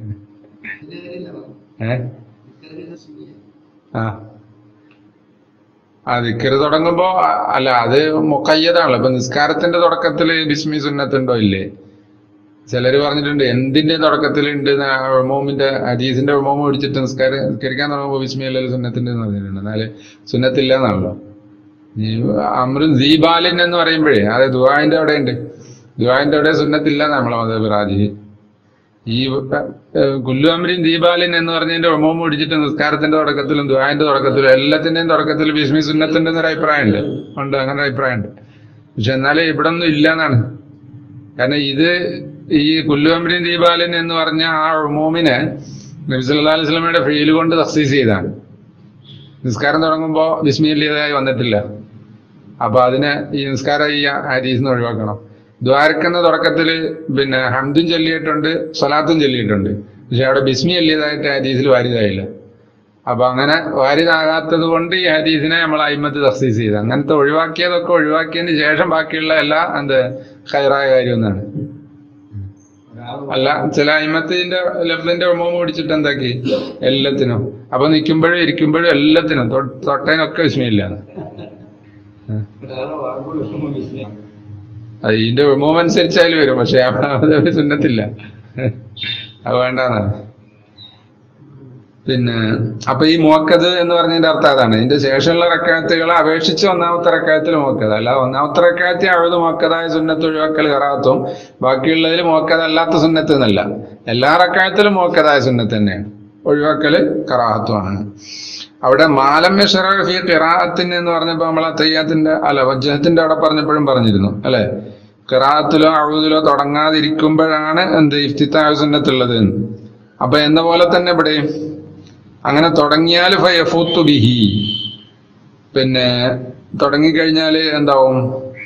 Speaker 1: ദിക്റ് തുടങ്ങുമ്പോ അല്ല, അത് മുഖയ്യതാണല്ലോ. ഇപ്പൊ നിസ്കാരത്തിന്റെ തുടക്കത്തില് ബിസ്മി സുന്നത്തുണ്ടോ ഇല്ലേ? ചിലര് പറഞ്ഞിട്ടുണ്ട് എന്തിന്റെ തുടക്കത്തിലുണ്ട്, ഉമൂമിന്റെ ഹദീസിന്റെ ഉമൂമ് പിടിച്ചിട്ട് നിസ്കരിക്കാൻ തുടങ്ങുമ്പോ ബിസ്മി അല്ലല്ലോ സുന്നത്തിന്റെ എന്ന് പറഞ്ഞിട്ടുണ്ട്. എന്നാല് സുന്നത്തില്ല എന്നാണല്ലോ. അമ്രുൻ ദീബാലിൻ എന്ന് പറയുമ്പോഴേ അത് ദുആന്റെ അവിടെ ഉണ്ട്. ദുആന്റെ അവിടെ സുന്നത്തില്ല നമ്മളെ മദ്ഹബ് റാജിഹ്. ഈ കുല്ലു അമ്രിൻ ദീബാലിൻ എന്ന് പറഞ്ഞതിന്റെ ഉമൂമ് പിടിച്ചിട്ട് നിസ്കാരത്തിന്റെ തുടക്കത്തിലും ദുആന്റെ തുടക്കത്തിലും എല്ലാത്തിന്റെയും തുടക്കത്തിൽ ബിസ്മി സുന്നത്തിന്റെ എന്നൊരു അഭിപ്രായം ഉണ്ട്. അങ്ങനെ ഒരു അഭിപ്രായം ഉണ്ട്. പക്ഷെ എന്നാലും ഇവിടെ ഒന്നും ഇല്ല എന്നാണ്. കാരണം ഇത് ഈ കുല്ലു അമ്രിൻ ദീബാലിൻ എന്ന് പറഞ്ഞ ആ ഉമൂമിനെ നബി സല്ലല്ലാഹു അലൈഹി വസല്ലമയുടെ ഫീൽ കൊണ്ട് തഖ്സീസ് ചെയ്താണ്. നിസ്കാരം തുടങ്ങുമ്പോൾ ബിസ്മില്ലാഹി വന്നിട്ടില്ല. അപ്പൊ അതിനെ ഈ നിസ്കാരം ഈ ഹദീസിന് ഒഴിവാക്കണം. ദ്വാരക്കുന്ന തുടക്കത്തിൽ പിന്നെ ഹംദും ചൊല്ലിയിട്ടുണ്ട്, സ്വലാത്തും ചൊല്ലിയിട്ടുണ്ട്. പക്ഷെ അവിടെ ബിസ്മി ചൊല്ലിയതായിട്ട് ഹദീസിൽ വാരിദായില്ല. അപ്പൊ അങ്ങനെ വാരിദാകാത്തത് കൊണ്ട് ഈ ഹദീസിനെ നമ്മൾ അയിമത്ത് തഖ്സീസ് ചെയ്ത് അങ്ങനത്തെ ഒഴിവാക്കിയതൊക്കെ ഒഴിവാക്കിയതിന് ശേഷം ബാക്കിയുള്ള എല്ലാ ഖൈറായ കാര്യം എന്നാണ്. അല്ല, ചില അയിമത്തിന്റെ ലഫ്ലിന്റെ ഉമൂമ പിടിച്ചിട്ട് എന്താക്കി എല്ലാത്തിനും. അപ്പൊ നിൽക്കുമ്പോഴും ഇരിക്കുമ്പോഴും എല്ലാത്തിനും തൊട്ടതിനൊക്കെ വിസ്മയില്ലാന്ന്. അതിന്റെ ഉമൂമ അനുസരിച്ചായാലും വരും. പക്ഷെ അത് സുന്നത്തില്ല, അത് വേണ്ടെന്നാണ്. പിന്നെ അപ്പൊ ഈ മുഅക്കദ് എന്ന് പറഞ്ഞതിന്റെ അർത്ഥം അതാണ്. ഇതിന്റെ ശേഷമുള്ള റക്അത്തുകളെ അപേക്ഷിച്ച് ഒന്നാമത്തെ റക്അത്തിൽ മുഅക്കദ് അല്ല. ഒന്നാമത്തെ റക്അത്തിൽ അഴുത് മുഅക്കദായ സുന്നത്ത് ഒഴിവാക്കൽ ഖറാഅത്തും, ബാക്കിയുള്ളതിൽ മുഅക്കദ് അല്ലാത്ത സുന്നത്ത് എന്നല്ല. എല്ലാ റക്അത്തിലും മുഅക്കദായ സുന്നത്ത് തന്നെയാണ്, ഒഴിവാക്കൽ ഖറാഅത്തുമാണ്. അവിടെ മാലം യശ്റഅ ഫീ ഖിറാഅത്തിന് എന്ന് പറഞ്ഞപ്പോൾ നമ്മൾ തയ്യാത്തിന്റെ വജ്ഹത്തിന്റെ അവിടെ പറഞ്ഞപ്പോഴും പറഞ്ഞിരുന്നു അല്ലെ. ഖിറാഅത്തിലോ അഊദിലോ തുടങ്ങാതിരിക്കുമ്പോഴാണ് ഇഫ്തിതാഹ് സുന്നത്തുള്ളത്. അപ്പൊ എന്ന പോലെ തന്നെ ഇവിടെ അങ്ങനെ തുടങ്ങിയാൽ ഫയഫൂത്തു ബിഹി, പിന്നെ തുടങ്ങിക്കഴിഞ്ഞാൽ എന്താവും,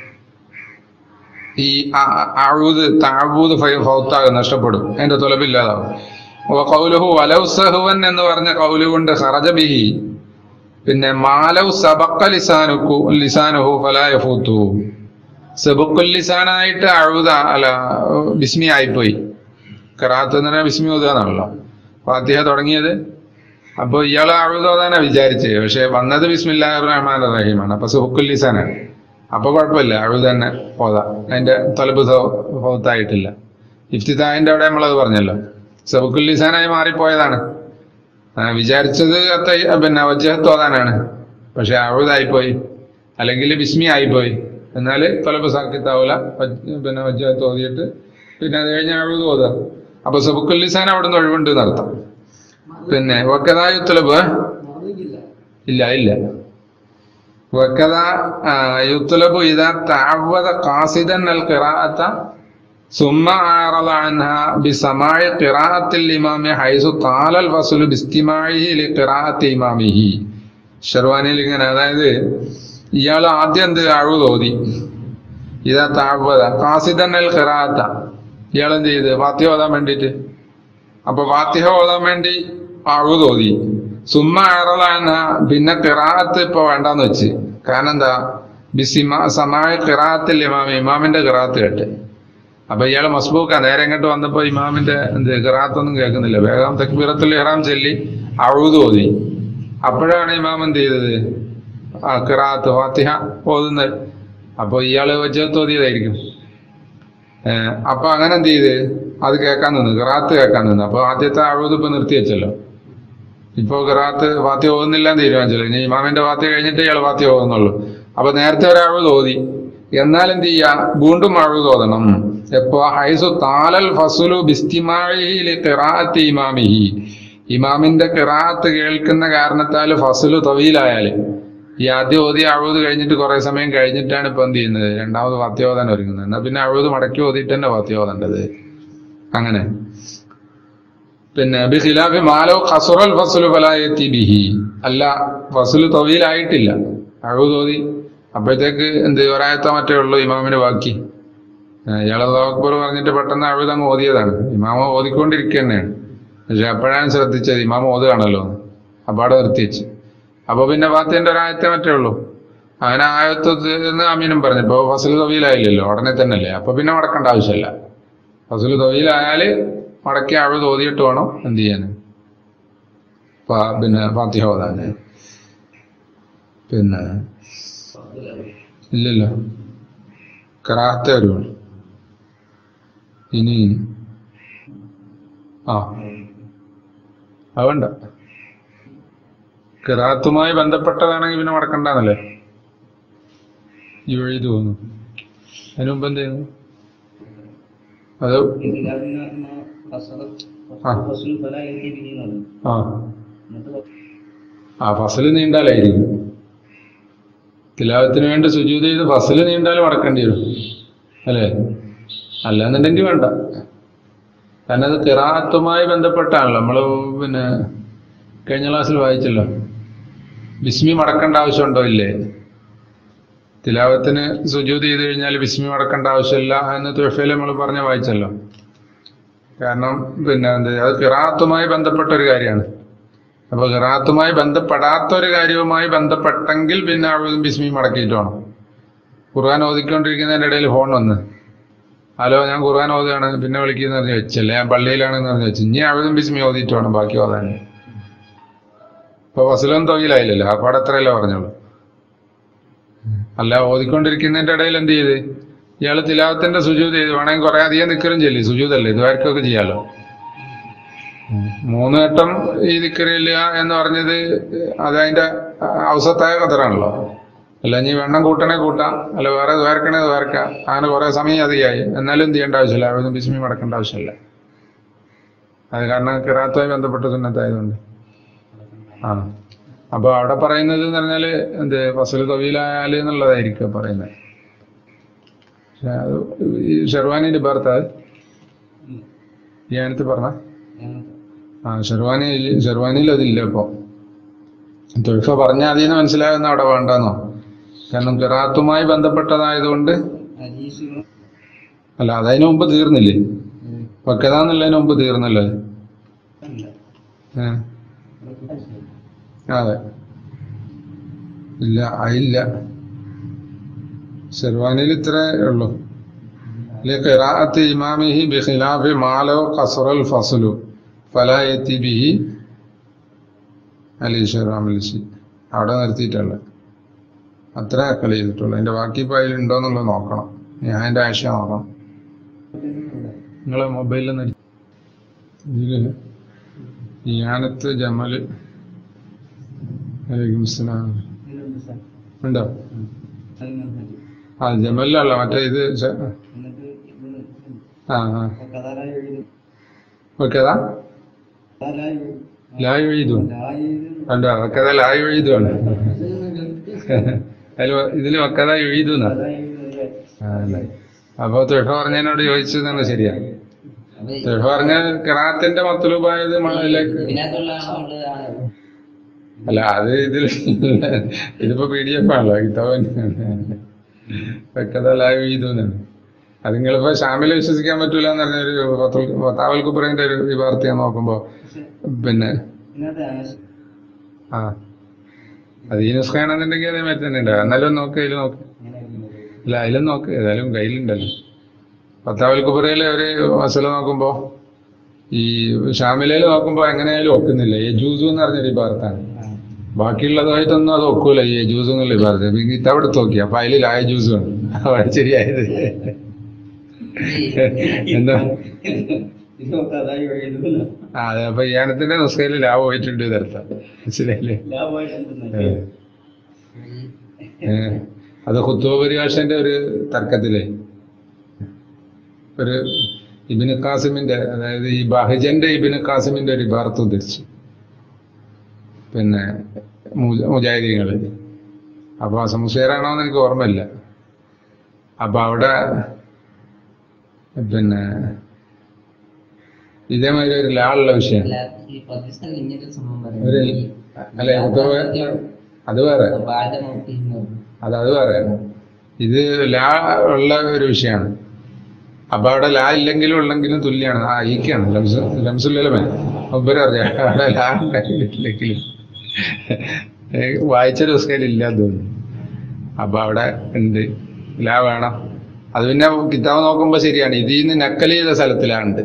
Speaker 1: ഈ താഴൂത് ഫൗത്താകും, നഷ്ടപ്പെടും, അതിന്റെ തൊലബില്ലാതാവും. ഖൗലുഹു വലൗ സഹ്വൻ എന്ന് പറഞ്ഞ കൗല് കൊണ്ട് ഖറജ ബിഹി, പിന്നെ മാലൗ സബഖ ലിസാനുഹു ഫലാ യഫൂത്തു, സബഖുൽ ലിസാനായിട്ട് അഴുത ബിസ്മി ആയിപ്പോയി. ഖിറാഅത്ത് എന്ന് പറഞ്ഞാൽ ബിസ്മി ഓതുകയാണല്ലോ, ഫാത്തിഹ തുടങ്ങിയത്. അപ്പൊ ഇയാൾ അഴുതോതാനാ വിചാരിച്ചത്, പക്ഷെ വന്നത് ബിസ്മില്ലാഹിർ റഹ്മാനിർ റഹീമാണ്. അപ്പൊ സബഖുൽ ലിസാനാണ്. അപ്പൊ കുഴപ്പമില്ല, അഴുത തന്നെ ഓതാ, അതിന്റെ തലബ് ഫൗത്തായിട്ടില്ല. ഇഫ്തിതാഹിന്റെ അവിടെ നമ്മളത് പറഞ്ഞല്ലോ, സബഖുൽ ലിസാനായി മാറിപ്പോയതാണ്. വിചാരിച്ചത് പിന്നെ വജ്ഹത്ത് ഓതാനാണ്, പക്ഷെ അഴുതായിപ്പോയി, അല്ലെങ്കിൽ ബിസ്മി ആയിപ്പോയി. എന്നാൽ തലബ് സാക്കിത്താവൂല, പിന്നെ വജ്ഹത്ത് ഓതിയിട്ട് പിന്നെ അത് കഴിഞ്ഞ് അഴുത് ഓതാ. അപ്പൊ സബഖുൽ ലിസാൻ അവിടെ നിന്ന് ഒഴിവുണ്ട് എന്നർത്ഥം. പിന്നെ വക്കദായുത്തലബ് ഇല്ല വക്കദായുത്തലബു ഇദാ തഅവ്വദ ഖാസിദൻ അൽ ഖിറാഅത സുമ്മ അഅറദ അൻഹാ ബിസമാഇ ഖിറാഅത്തിൽ ഇമാമി ഹൈസു ഖാല അൽ ഫസ്ലു ബിസ്തിമാഇഹി ലിഖിറാഅത്തി ഇമാമിഹി. ശർവാനിയിൽ ഇങ്ങനെ, അതായത് ഇയാൾ ആദ്യം അഴുത് ഓതി, ഇദാ തഅവ്വദ ഖാസിദൻ അൽ ഖിറാഅത, ഇയാൾ എന്ത് ചെയ്ത് ഫാത്തിഹ ഓതാൻ വേണ്ടിയിട്ട്. അപ്പൊ ഫാത്തിഹ ഓതാൻ വേണ്ടി അഴുത് ഓതി. സുമ്മ അഅറദ, പിന്നെ ഖിറാഅത്ത് ഇപ്പൊ വേണ്ടാന്ന് വെച്ച്. കാരണം എന്താ, സമാഇ ഖിറാഅത്തിൽ ഇമാമി, ഇമാമിന്റെ ഖിറാഅത്ത് കേട്ട്. അപ്പൊ ഇയാൾ മസ്ബൂക്ക, നേരെ ഇങ്ങോട്ട് വന്നപ്പോ ഇമാമിന്റെ ഖിറാഅത്തൊന്നും കേൾക്കുന്നില്ല. വേഗം തക്ബീറത്തുൽ ഇഹ്റാം ചൊല്ലി അഴുത് ഓതി. അപ്പോഴാണ് ഇമാം എന്ത് ചെയ്തത്, ഖിറാഅത്ത് ഫാത്തിഹ ഓതുന്നത്. അപ്പൊ ഇയാള് വജ്ഹത്ത് ഓതിയതായിരിക്കും. അപ്പൊ അങ്ങനെ എന്ത് ചെയ്ത് അത് കേൾക്കാൻ നിന്ന്, ഖിറാഅത്ത് കേൾക്കാൻ നിന്ന്. അപ്പൊ ആദ്യത്തെ അഴുത് ഇപ്പൊ നിർത്തി വെച്ചല്ലോ. ഇപ്പൊ ഖിറാഅത്ത് ഫാത്തിഹ ഓതുന്നില്ല എന്ന് തീരുമാനിച്ചല്ലോ. ഇനി ഇമാമിന്റെ ഫാത്തിഹ കഴിഞ്ഞിട്ട് ഇയാൾ ഫാത്തിഹ ഓതുന്നുള്ളൂ. അപ്പൊ നേരത്തെ ഒരു അഴുത് ഓതി, എന്നാൽ എന്ത് ചെയ്യാ, വീണ്ടും അഴുത് ഓതണം. എപ്പോ ഹൈസു താലൽ ഫസ്ലു ബിസ്തിമാഇഹി ലിഖിറാഅത്തി ഇമാമിഹി, ഇമാമിന്റെ ഖിറാഅത്ത് കേൾക്കുന്ന കാരണത്താൽ ഫസ്ലു തവീലായാല്. ഈ ആദ്യം ഓതി അഴുത് കഴിഞ്ഞിട്ട് കുറെ സമയം കഴിഞ്ഞിട്ടാണ് ഇപ്പൊ എന്ത് ചെയ്യുന്നത്, രണ്ടാമത് ഫാത്തിഹ ഓതാൻ ഒരുങ്ങുന്നത്. എന്നാ പിന്നെ അഴുത് മടക്കി ഓതിയിട്ട് തന്നെ ഫാത്തിഹ ഓതേണ്ടത്. അങ്ങനെ പിന്നെ ബിഖിലാഫി മാലോ ഖസുറൽ ഫസ്ലു ഫലാ യതി ബിഹി, അല്ല ഫസ്ലു തവീലായിട്ടില്ല, അഴുത് ഓതി, അപ്പോഴത്തേക്ക് ഒരായത്ത മറ്റേ ഉള്ളൂ ഇമാമിന് ബാക്കി. ഇയാൾ അല്ലാഹു അക്ബർ പറഞ്ഞിട്ട് പെട്ടെന്ന് അഴുത് അങ്ങ് ഓതിയതാണ്. ഇമാമ ഓതിക്കൊണ്ടിരിക്കുക തന്നെയാണ്, പക്ഷെ അപ്പോഴാണ് ശ്രദ്ധിച്ചത് ഇമാമ ഓതുകയാണല്ലോ, അപ്പാടെ നിർത്തി വെച്ച്. അപ്പൊ പിന്നെ ഫാത്തിഹന്റെ ഒരായത്തെ മറ്റേ ഉള്ളൂ. അങ്ങനെ ആയത്ത് അമീനും പറഞ്ഞു. ഇപ്പൊ ഫസ്ലു തവീലായില്ലല്ലോ, ഉടനെ തന്നെ അല്ലേ, അപ്പൊ പിന്നെ മടക്കേണ്ട ആവശ്യമില്ല. ഫസ്ലു തവീലായാല് മടക്കി അഴുത് ഓതിയിട്ട് വേണം എന്ത് ചെയ്യാൻ, പിന്നെ ഫാത്തിഹ ഓതാന്. പിന്നെ ഇല്ലല്ലോ, ഖിറാഅത്ത് വരുവാണ് ഇനി. അതുകൊണ്ട് ഖിറാഅത്തുമായി ബന്ധപ്പെട്ടതാണെങ്കിൽ പിന്നെ മടക്കണ്ടെന്നല്ലേ ഈ വഴി തോന്നുന്നു. അതിന് മുമ്പ് എന്ത് ചെയ്യുന്നു, അത് ഫസല് നീണ്ടാലായിരിക്കും. തിലാവത്തിന് വേണ്ടി സുജൂദ് ചെയ്ത് ഫസല് നീണ്ടാൽ മടക്കേണ്ടി വരും അല്ലേ, അല്ലാന്നുണ്ടെങ്കിൽ വേണ്ട. കാരണം അത് ഖിറാഅത്തുമായി ബന്ധപ്പെട്ടാണല്ലോ. നമ്മള് പിന്നെ കഴിഞ്ഞ ക്ലാസ്സിൽ വായിച്ചല്ലോ, ബിസ്മി മടക്കേണ്ട ആവശ്യമുണ്ടോ ഇല്ലേ? തിലാവത്തിന് സുജൂദ് ചെയ്ത് കഴിഞ്ഞാൽ ബിസ്മി മടക്കേണ്ട ആവശ്യമില്ല എന്ന് തുഹഫയിൽ നമ്മൾ വായിച്ചല്ലോ. കാരണം പിന്നെ എന്ത്, അത് ഖിറാഅത്തുമായി ബന്ധപ്പെട്ട ഒരു കാര്യമാണ്. അപ്പൊ ഖിറാഅത്തുമായി ബന്ധപ്പെടാത്ത ഒരു കാര്യവുമായി ബന്ധപ്പെട്ടെങ്കിൽ പിന്നെ അഊദും ബിസ്മി മടക്കിയിട്ട് വേണം. ഖുർആൻ ഓതിക്കൊണ്ടിരിക്കുന്നതിന്റെ ഇടയിൽ ഫോൺ വന്ന്, ഹലോ ഞാൻ ഖുർആൻ ഓതുകയാണ്, പിന്നെ വിളിക്കുന്ന പറഞ്ഞ് വെച്ചല്ലേ, ഞാൻ പള്ളിയിലാണെന്ന് പറഞ്ഞ് വെച്ച്, ഇനി അഊദും ബിസ്മി ഓതിയിട്ട് വേണം ബാക്കി ഓതാൻ. ഇപ്പൊ ഫസ്ലും തൊഴിലായില്ലല്ലോ, ആ പാടെ എത്രയല്ലേ പറഞ്ഞോളൂ. അല്ല, ഓതിക്കൊണ്ടിരിക്കുന്നതിന്റെ ഇടയിൽ എന്ത് ചെയ്ത് ഇയാള് തിലാവത്തിന്റെ സുജൂദ് ചെയ്ത് വേണമെങ്കിൽ കുറെ അധികം നിക്കറും ചെല്ലി, സുജൂദല്ലേ, ഇതുവരെയൊക്കെ ചെയ്യാലോ. 3 വട്ടം ഈ ദിക്റില്ല എന്ന് പറഞ്ഞത് അത് അതിന്റെ അവസത്തായ കഥറാണല്ലോ. അല്ല ഇനി വെണ്ണം കൂട്ടണേ കൂട്ടാം, അല്ല വേറെ ദ്വാരക്കണേ ദ്വാരക്കാം, അങ്ങനെ കുറെ സമയം അധികമായി. എന്നാലും എന്ത് ചെയ്യേണ്ട ആവശ്യമില്ല, അവിടുന്ന് ബിസ്മി മടക്കേണ്ട ആവശ്യമില്ല. അത് കാരണം ഖിറാഅത്തുമായി ബന്ധപ്പെട്ട സുന്നത്തായതുകൊണ്ട്. ആ അപ്പൊ അവിടെ പറയുന്നത് എന്ന് പറഞ്ഞാല് എന്ത്, ഫസ്ൽ തവീലായാല് എന്നുള്ളതായിരിക്കും പറയുന്നത്. പക്ഷെ അത് ഈ ഷെർവാനിന്റെ ഭർത്താവ് ഞാനത്ത് പറഞ്ഞ ഷെർവാനിയിൽ അതില്ല. ഇപ്പൊ തുഹഫ പറഞ്ഞ അതിന് മനസ്സിലാകുന്ന അവിടെ വേണ്ടെന്നോ, കാരണം ഖിറാഅത്തുമായി ബന്ധപ്പെട്ടതായതുകൊണ്ട്. അല്ല, അതതിനു മുമ്പ് തീർന്നില്ലേ? വക്കതാന്നുള്ളതിന് മുമ്പ് തീർന്നല്ലോ. അതെ, ഇല്ല അതില്ല. ഷെർവാനിയിൽ ഇത്രേ ഉള്ളൂ. ഖിറാഅത്ത് ഇമാമിഹി ബിഖിലാഫി മാലോ ഖസറൽ ഫസ്ലു ഫലാ യതി ബിഹി അലിഷറാമിൽസി. അവിടെ നിർത്തിയിട്ടുള്ള അത്ര അക്കൽ ചെയ്തിട്ടുള്ളൂ. അതിന്റെ ബാക്കി ഇപ്പൊ അതിലുണ്ടോന്നുള്ളത് നോക്കണം. ഞാൻ അതിന്റെ ആശയം നോക്കണം. നിങ്ങളെ മൊബൈലിൽ ഇതില് ഞാനത്ത് ജമൽ അലൈക്കും സലാം ഉണ്ടോ? ആ ജമലിലല്ല, മറ്റേ ഇത് വക്കതാ ലായ് എഴുതും കണ്ടോ? വക്കത ലായ് എഴുതുവാണ്. ഇതില് വക്കത എഴുതുന്ന. അപ്പൊ തുഹഫ പറഞ്ഞതിനോട് ചോദിച്ചതാണ് ശരിയാ. തുഹഫ പറഞ്ഞ ഖിറാഅത്തിന്റെ മത്ലൂബായത് മഴയിലേക്ക്. അല്ല, അത് ഇതിപ്പോ PDF ആണല്ലോ, കിതാബ് വക്കത ലായ് എഴുതുന്നാണ്. അത് നിങ്ങളിപ്പോ ഷാമില് വിശ്വസിക്കാൻ പറ്റൂല എന്ന് പറഞ്ഞൊരു ഫതാവൽ കുബ്രയുടെ ഒരു വിവാർത്ത ഞാൻ നോക്കുമ്പോ പിന്നെ അത് ഈ നുസ്ഖാണെന്നുണ്ടെങ്കിൽ അതേ മാറ്റി തന്നെ ഉണ്ട്. എന്നാലും നോക്ക്, അതിൽ നോക്ക്. അല്ല, അതിലും നോക്ക്, ഏതായാലും കയ്യിലുണ്ടല്ലോ. ഫതാവൽ കുബ്രയിലെ ഒരു മസല നോക്കുമ്പോ ഈ ഷാമിലയിൽ നോക്കുമ്പോ എങ്ങനെയായാലും ഒക്കുന്നില്ല. യജൂസു എന്ന് പറഞ്ഞൊരു ഇബാറത്താണ്. ബാക്കിയുള്ളതായിട്ടൊന്നും അത് ഒക്കൂല ഈ യജൂസു എന്നുള്ള ഇബാറത്ത്. കിതാബ് എടുത്ത് നോക്കി, അപ്പൊ അതിൽ ലാ യജൂസു ആണ്. അവിടെ ശരിയായത് എന്താ? അതെ, അപ്പൊ യാനത്തിന്റെ നുസ്ഖയിൽ ലാഭം പോയിട്ടുണ്ട് ഇതർത്ഥം. മനസ്സിലായില്ലേ? അത് ഖുത്ബ പരിഭാഷന്റെ ഒരു തർക്കത്തില് ഒരു ഇബ്നു ഖാസിമിന്റെ, അതായത് ഈ ബഹജന്റെ ഇബ്നു ഖാസിമിന്റെ ഒരു ഇബാറത്ത് ഉദ്ധരിച്ചു പിന്നെ മുജാഹിദീങ്ങള്. അപ്പൊ അസംശയരാണോന്ന് എനിക്ക് ഓർമ്മയില്ല. അപ്പൊ അവിടെ പിന്നെ ഇതേമാതിരി ഒരു ലാ ഉള്ള വിഷയം അല്ലെ, അത് വേറെ, അത് വേറെ. ഇത് ലാ ഉള്ള ഒരു വിഷയമാണ്. അപ്പൊ അവിടെ ലാ ഇല്ലെങ്കിലും ഉള്ളെങ്കിലും തുല്യാണ്. ഈക്കാണ് ലംസുല്ലമേ ഒബ്ബരറിയാം. അവിടെ ലാ ഇല്ലെങ്കിലും വായിച്ചൊരു സ്കെയിൽ ഇല്ലാന്ന് തോന്നുന്നു. അപ്പൊ അവിടെ ഉണ്ട്, ലാ വേണം. അത് പിന്നെ കിതാബ് നോക്കുമ്പോ ശരിയാണ്. ഇതിൽ നിന്ന് നക്കൽ ചെയ്ത സ്ഥലത്തിലാണ്ട്.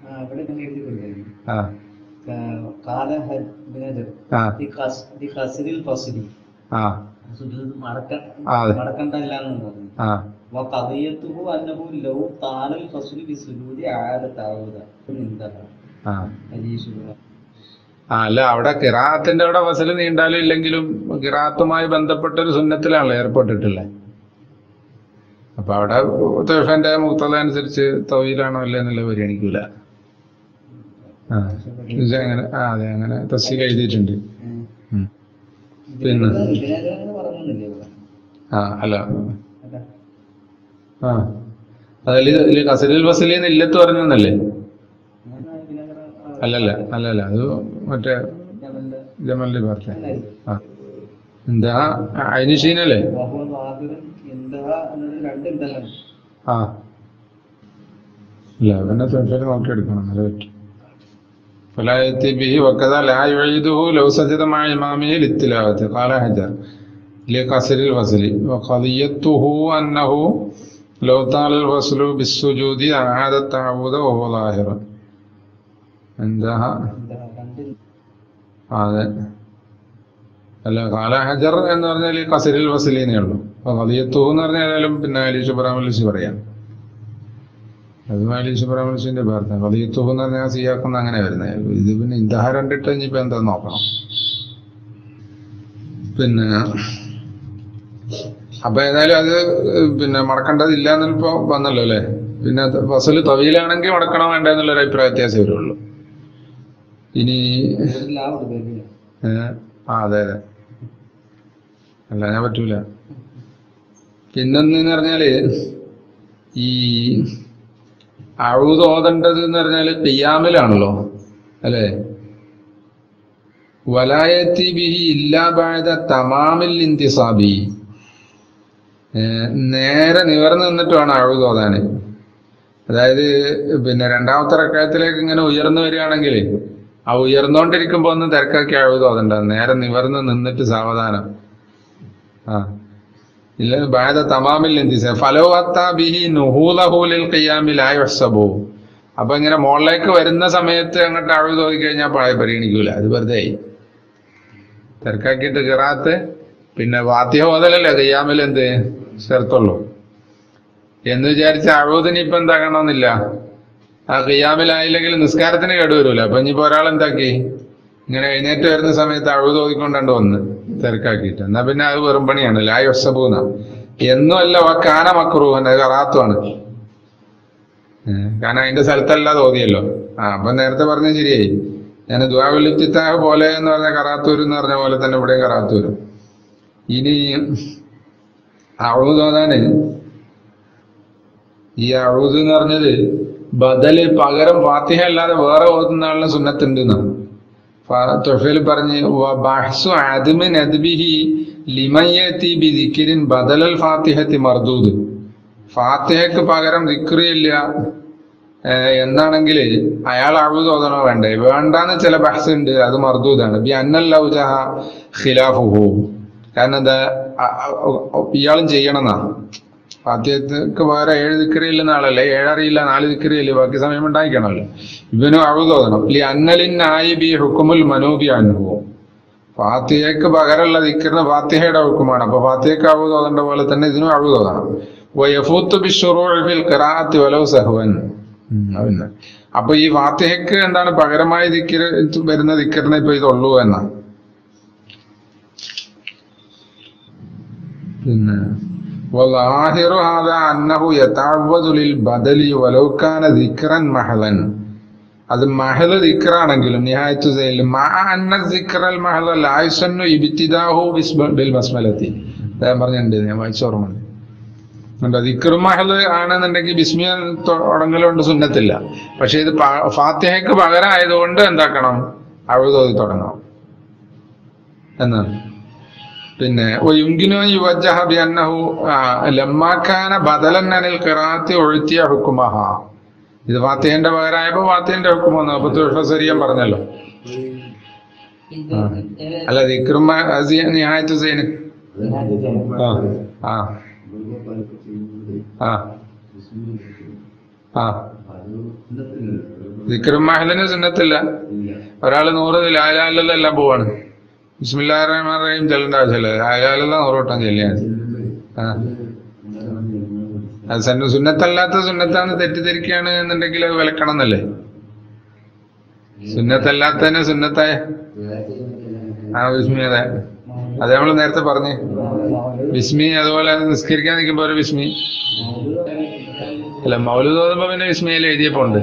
Speaker 1: അല്ല, അവിടെ ഖിറാഅത്തിന്റെ അവിടെ ഫസല് നീണ്ടാലും ഇല്ലെങ്കിലും ഖിറാഅത്തുമായി ബന്ധപ്പെട്ട ഒരു സുന്നത്തിലാണല്ലോ ഏർപ്പെട്ടിട്ടുള്ളത്. അപ്പൊ അവിടെ തുഹഫന്റെ മുഖ്തദ അനുസരിച്ച് തൗഹീലാണോ അല്ലേ എന്നുള്ളത് പരിഗണിക്കൂല. അങ്ങനെ അതെ, അങ്ങനെ തഫ്സീൽ എഴുതിയിട്ടുണ്ട്. പിന്നെ അല്ല അതിൽ കസരിൽ ഫസലിന്ന് ഇല്ലത്ത് പറഞ്ഞല്ലേ? അല്ലല്ല അല്ലല്ല, അത് മറ്റേ ജമലിന്റെ പാർട്ടി. ആ എന്താ അയിനിഷീനല്ലേ? ആ ഇല്ല, പിന്നെ തൊഴിൽ നോക്കിയെടുക്കണം, അത് പറ്റും. فلا يأتي به وكذا لا يعيده لو سجد مع إمامه للتلاوة. قال حجر لقصر الوصل وقضيته أنه لو طال الوصل بالسجود أعاد التعوذ وهو ظاهر. عندها هذا അല്ല കാല ഹജർ എന്ന് പറഞ്ഞാൽ കസരിൽ വസലീനേ ഉള്ളൂ. അപ്പൊ ഖദിയത്തുഹു എന്ന് പറഞ്ഞാൽ ഏതായാലും പിന്നെ അലി ശുബ്രാമലിസി പറയാം. അത് അലി ശുബ്രാമലിസിന്റെ പ്രാർത്ഥന. ഖദിയത്തുഹു എന്ന് പറഞ്ഞാൽ സിയാക്കുന്ന അങ്ങനെ വരുന്നത്. ഇത് പിന്നെ ഇന്ദഹ കണ്ടിട്ട് ഇനിയിപ്പോ എന്താ നോക്കണം. പിന്നെ അപ്പൊ ഏതായാലും അത് പിന്നെ മടക്കേണ്ടതില്ല എന്നിപ്പോ വന്നല്ലോ അല്ലെ. പിന്നെ വസല് തവീലാണെങ്കിൽ മടക്കണോ വേണ്ട എന്നുള്ളൊരു അഭിപ്രായ വ്യത്യാസമേ വരുള്ളൂ. ഇനി അതെ അതെ, അല്ല ഞാൻ പറ്റൂല. പിന്നെന്ന് പറഞ്ഞാല് ഈ അഊദ് ഓതേണ്ടത് എന്ന് പറഞ്ഞാല് ഖിയാമിലാണല്ലോ അല്ലെ. വലായത്തി ബിഹി ഇല്ലാ ബഅദ തമാമിൽ ഇന്തിസാബി, നേരെ നിവർന്ന് നിന്നിട്ട് വേണം അഊദ് ഓതാന്. അതായത് പിന്നെ രണ്ടാമത്തെ റക്അത്തിലേക്ക് ഇങ്ങനെ ഉയർന്നു വരികയാണെങ്കിൽ ആ ഉയർന്നുകൊണ്ടിരിക്കുമ്പോ ഒന്ന് തിരക്കാക്കി അഊദ് ഓതണ്ട, നേരെ നിവർന്ന് നിന്നിട്ട് സാവധാനം. ആ ഇല്ല ബഅദ തമാമിൽ ഇന്തിസാബ് ഫലോ അത്താ ബിഹി നുഹൂലഹു ലിൽ ഖിയാമി ലാ യുഹ്സബു. അപ്പൊ ഇങ്ങനെ മുകളിലേക്ക് വരുന്ന സമയത്ത് അങ്ങോട്ട് അഊദ് ഓതി കഴിഞ്ഞാൽ പരിഗണിക്കൂല, അത് വെറുതെ തിരക്കാക്കിയിട്ട് ഖിറാഅത്ത്. പിന്നെ ഫാത്തിഹ ഓതലല്ലേ ഖിയാമിൽ എന്ത് ചേർത്തുള്ളൂ എന്ന് വിചാരിച്ച അഊദിന് ഇപ്പൊ എന്താകണമെന്നില്ല. ആ ഖിയാമിലായില്ലെങ്കിൽ നിസ്കാരത്തിന് കേടുവരൂല. അപ്പൊ ഇനിയിപ്പോ ഒരാൾ എന്താക്കി ഇങ്ങനെ എഴുന്നേറ്റ് വരുന്ന സമയത്ത് അഊദ് ഓതിക്കൊണ്ടു വന്ന് തിരക്കാക്കിയിട്ട്, എന്നാ പിന്നെ അത് വെറും പണിയാണ്. ലാ യുഹ്സബൂന എന്നും അല്ല, കാന മക്റൂഹൻ, അത് ഖറാഅത്തുമാണ്. കാരണം അതിന്റെ സ്ഥലത്തല്ലാതെ ഓതിയല്ലോ. അപ്പൊ നേരത്തെ പറഞ്ഞ ശരിയായി. ഞാൻ ദുആഉൽ ഇഫ്തിതാഹ് പോലെ എന്ന് പറഞ്ഞ ഖറാഅത്ത് വരും എന്ന് പറഞ്ഞ പോലെ തന്നെ ഇവിടെയും ഖറാഅത്ത് വരും. ഇനി അഊദ് ഓതാന് ഈ അഊദ് എന്ന് പറഞ്ഞത് ബദല് പകരം ഫാത്തിഹ അല്ലാതെ വേറെ ഓതുന്ന ആളിന് സുന്നത്തുണ്ട് എന്നാണ് തൊഫീൽ പറഞ്ഞ്. ബഹ്സു അദ്മിൻ അദ്ബിഹി ലിമൻ യഅതി ബിദിക്രിൻ ബദലൽ ഫാത്തിഹത്തി മർദൂദ്. ഫാത്തിഹയ്ക്ക് പകരം ദിക്ർ ഇല്ല എന്നാണെങ്കിൽ അയാൾ അഊദ് ഓതണോ വേണ്ടേ? വേണ്ടാന്ന് ചില ബഹ്സ് ഉണ്ട്, അത് മർദൂദാണ്. ബി അന്നൽ ഔജഹ ഖിലാഫുഹു, കാരണം എന്താ ഇയാളും ചെയ്യണമെന്നാ. ഫാത്തിഹക്ക് വേറെ 7 ദിക്റിയില്ലെന്ന ആളല്ലേ, 7 അറിയില്ല 4 ദിക്റിയില്ല, ബാക്കി സമയം ഉണ്ടായിക്കണമല്ലോ. ഇവനും അഊദ് ഓതണം. ലി അന്നലിൻ നായിബി ഹുക്കുമുൽ മനൂബി അൻഹു, ഫാത്തിഹയ്ക്ക് പകരമുള്ള ദിക്റിന് ഫാത്തിഹയുടെ ഹുക്കുമാണ്. അപ്പൊ ഫാത്തിഹയ്ക്ക് അഊദ് ഓതേണ്ട പോലെ തന്നെ ഇതിനും അഊദ് ഓതണം. വയഫൂത്തു ബിശ്ശുറൂഇ ഫിൽ ഖിറാഅത്തി വലൗ സഹ്വൻ. അപ്പൊ ഈ ഫാത്തിഹയ്ക്ക് എന്താണ് പകരമായ ദിക്ർ വരുന്ന ദിക്റിനെ ഇപ്പൊ ഇതുള്ളൂ എന്നാ. പിന്നെ والظاهر هذا أنه يتعوذ للبدل ولو كان ذكرا محضا. അത് മഹൽ ദിക്റാണെങ്കിലും നിഹായത്തു സൈൽ മഅ അന്ന ദിക്റൽ മഹൽ ലാ യുസന്നു ഇബ്തിദാഹു ബിൽ ബസ്മലത്തി. ഞാൻ പറഞ്ഞിട്ടുണ്ട്, ഞാൻ വായിച്ചോർമ്മയുണ്ട്. ദിക്ർ മഹൽ ആണെന്നുണ്ടെങ്കിൽ ബിസ്മി തുടങ്ങലുകൊണ്ട് സുന്നത്തില്ല. പക്ഷെ ഇത് ഫാത്തിഹയ്ക്ക് പകരം ആയതുകൊണ്ട് എന്താക്കണം, അഊദ് ഓതി തുടങ്ങണം എന്നാണ്. പിന്നെ ഇത് ഫാത്തിഹന്റെ പകരമായപ്പോ ഫാത്തിഹന്റെ ഹുക്കും വന്നു. അപ്പൊ തുഫസരിയം പറഞ്ഞല്ലോ. അല്ല ദിക്റും നിഹായത്തു സൈന് ദിക്റും മഹലിന് സുന്നത്തില്ല. ഒരാള് 100 ലാ ഇലാഹ ഇല്ലല്ലാഹ് എല്ലാം പോവാണ്. ബിസ്മില്ലാഹിർ റഹ്മാനിർ റഹീം ചെല്ലേണ്ട ആവശ്യമില്ല, ലാ ഇലാഹ ഇല്ലല്ലാഹ് 100 വട്ടം ചെല്ലിയാൽ. അത് സുന്നത്തല്ലാത്ത സുന്നത്താന്ന് തെറ്റിദ്ധരിക്കുകയാണ് എന്നുണ്ടെങ്കിൽ അത് വിലക്കണം എന്നല്ലേ. സുന്നത്തല്ലാത്തതിനെ സുന്നത്തായ ബിസ്മി, അതെ അത് നമ്മൾ നേരത്തെ പറഞ്ഞു. ബിസ്മി അതുപോലെ നിസ്കരിക്കാൻ നിൽക്കുമ്പോ ഒരു ബിസ്മി അല്ല, മൗലൂദ് ഓതുമ്പോ പിന്നെ ബിസ്മിയിൽ എഴുതിയപ്പോ ഉണ്ട്.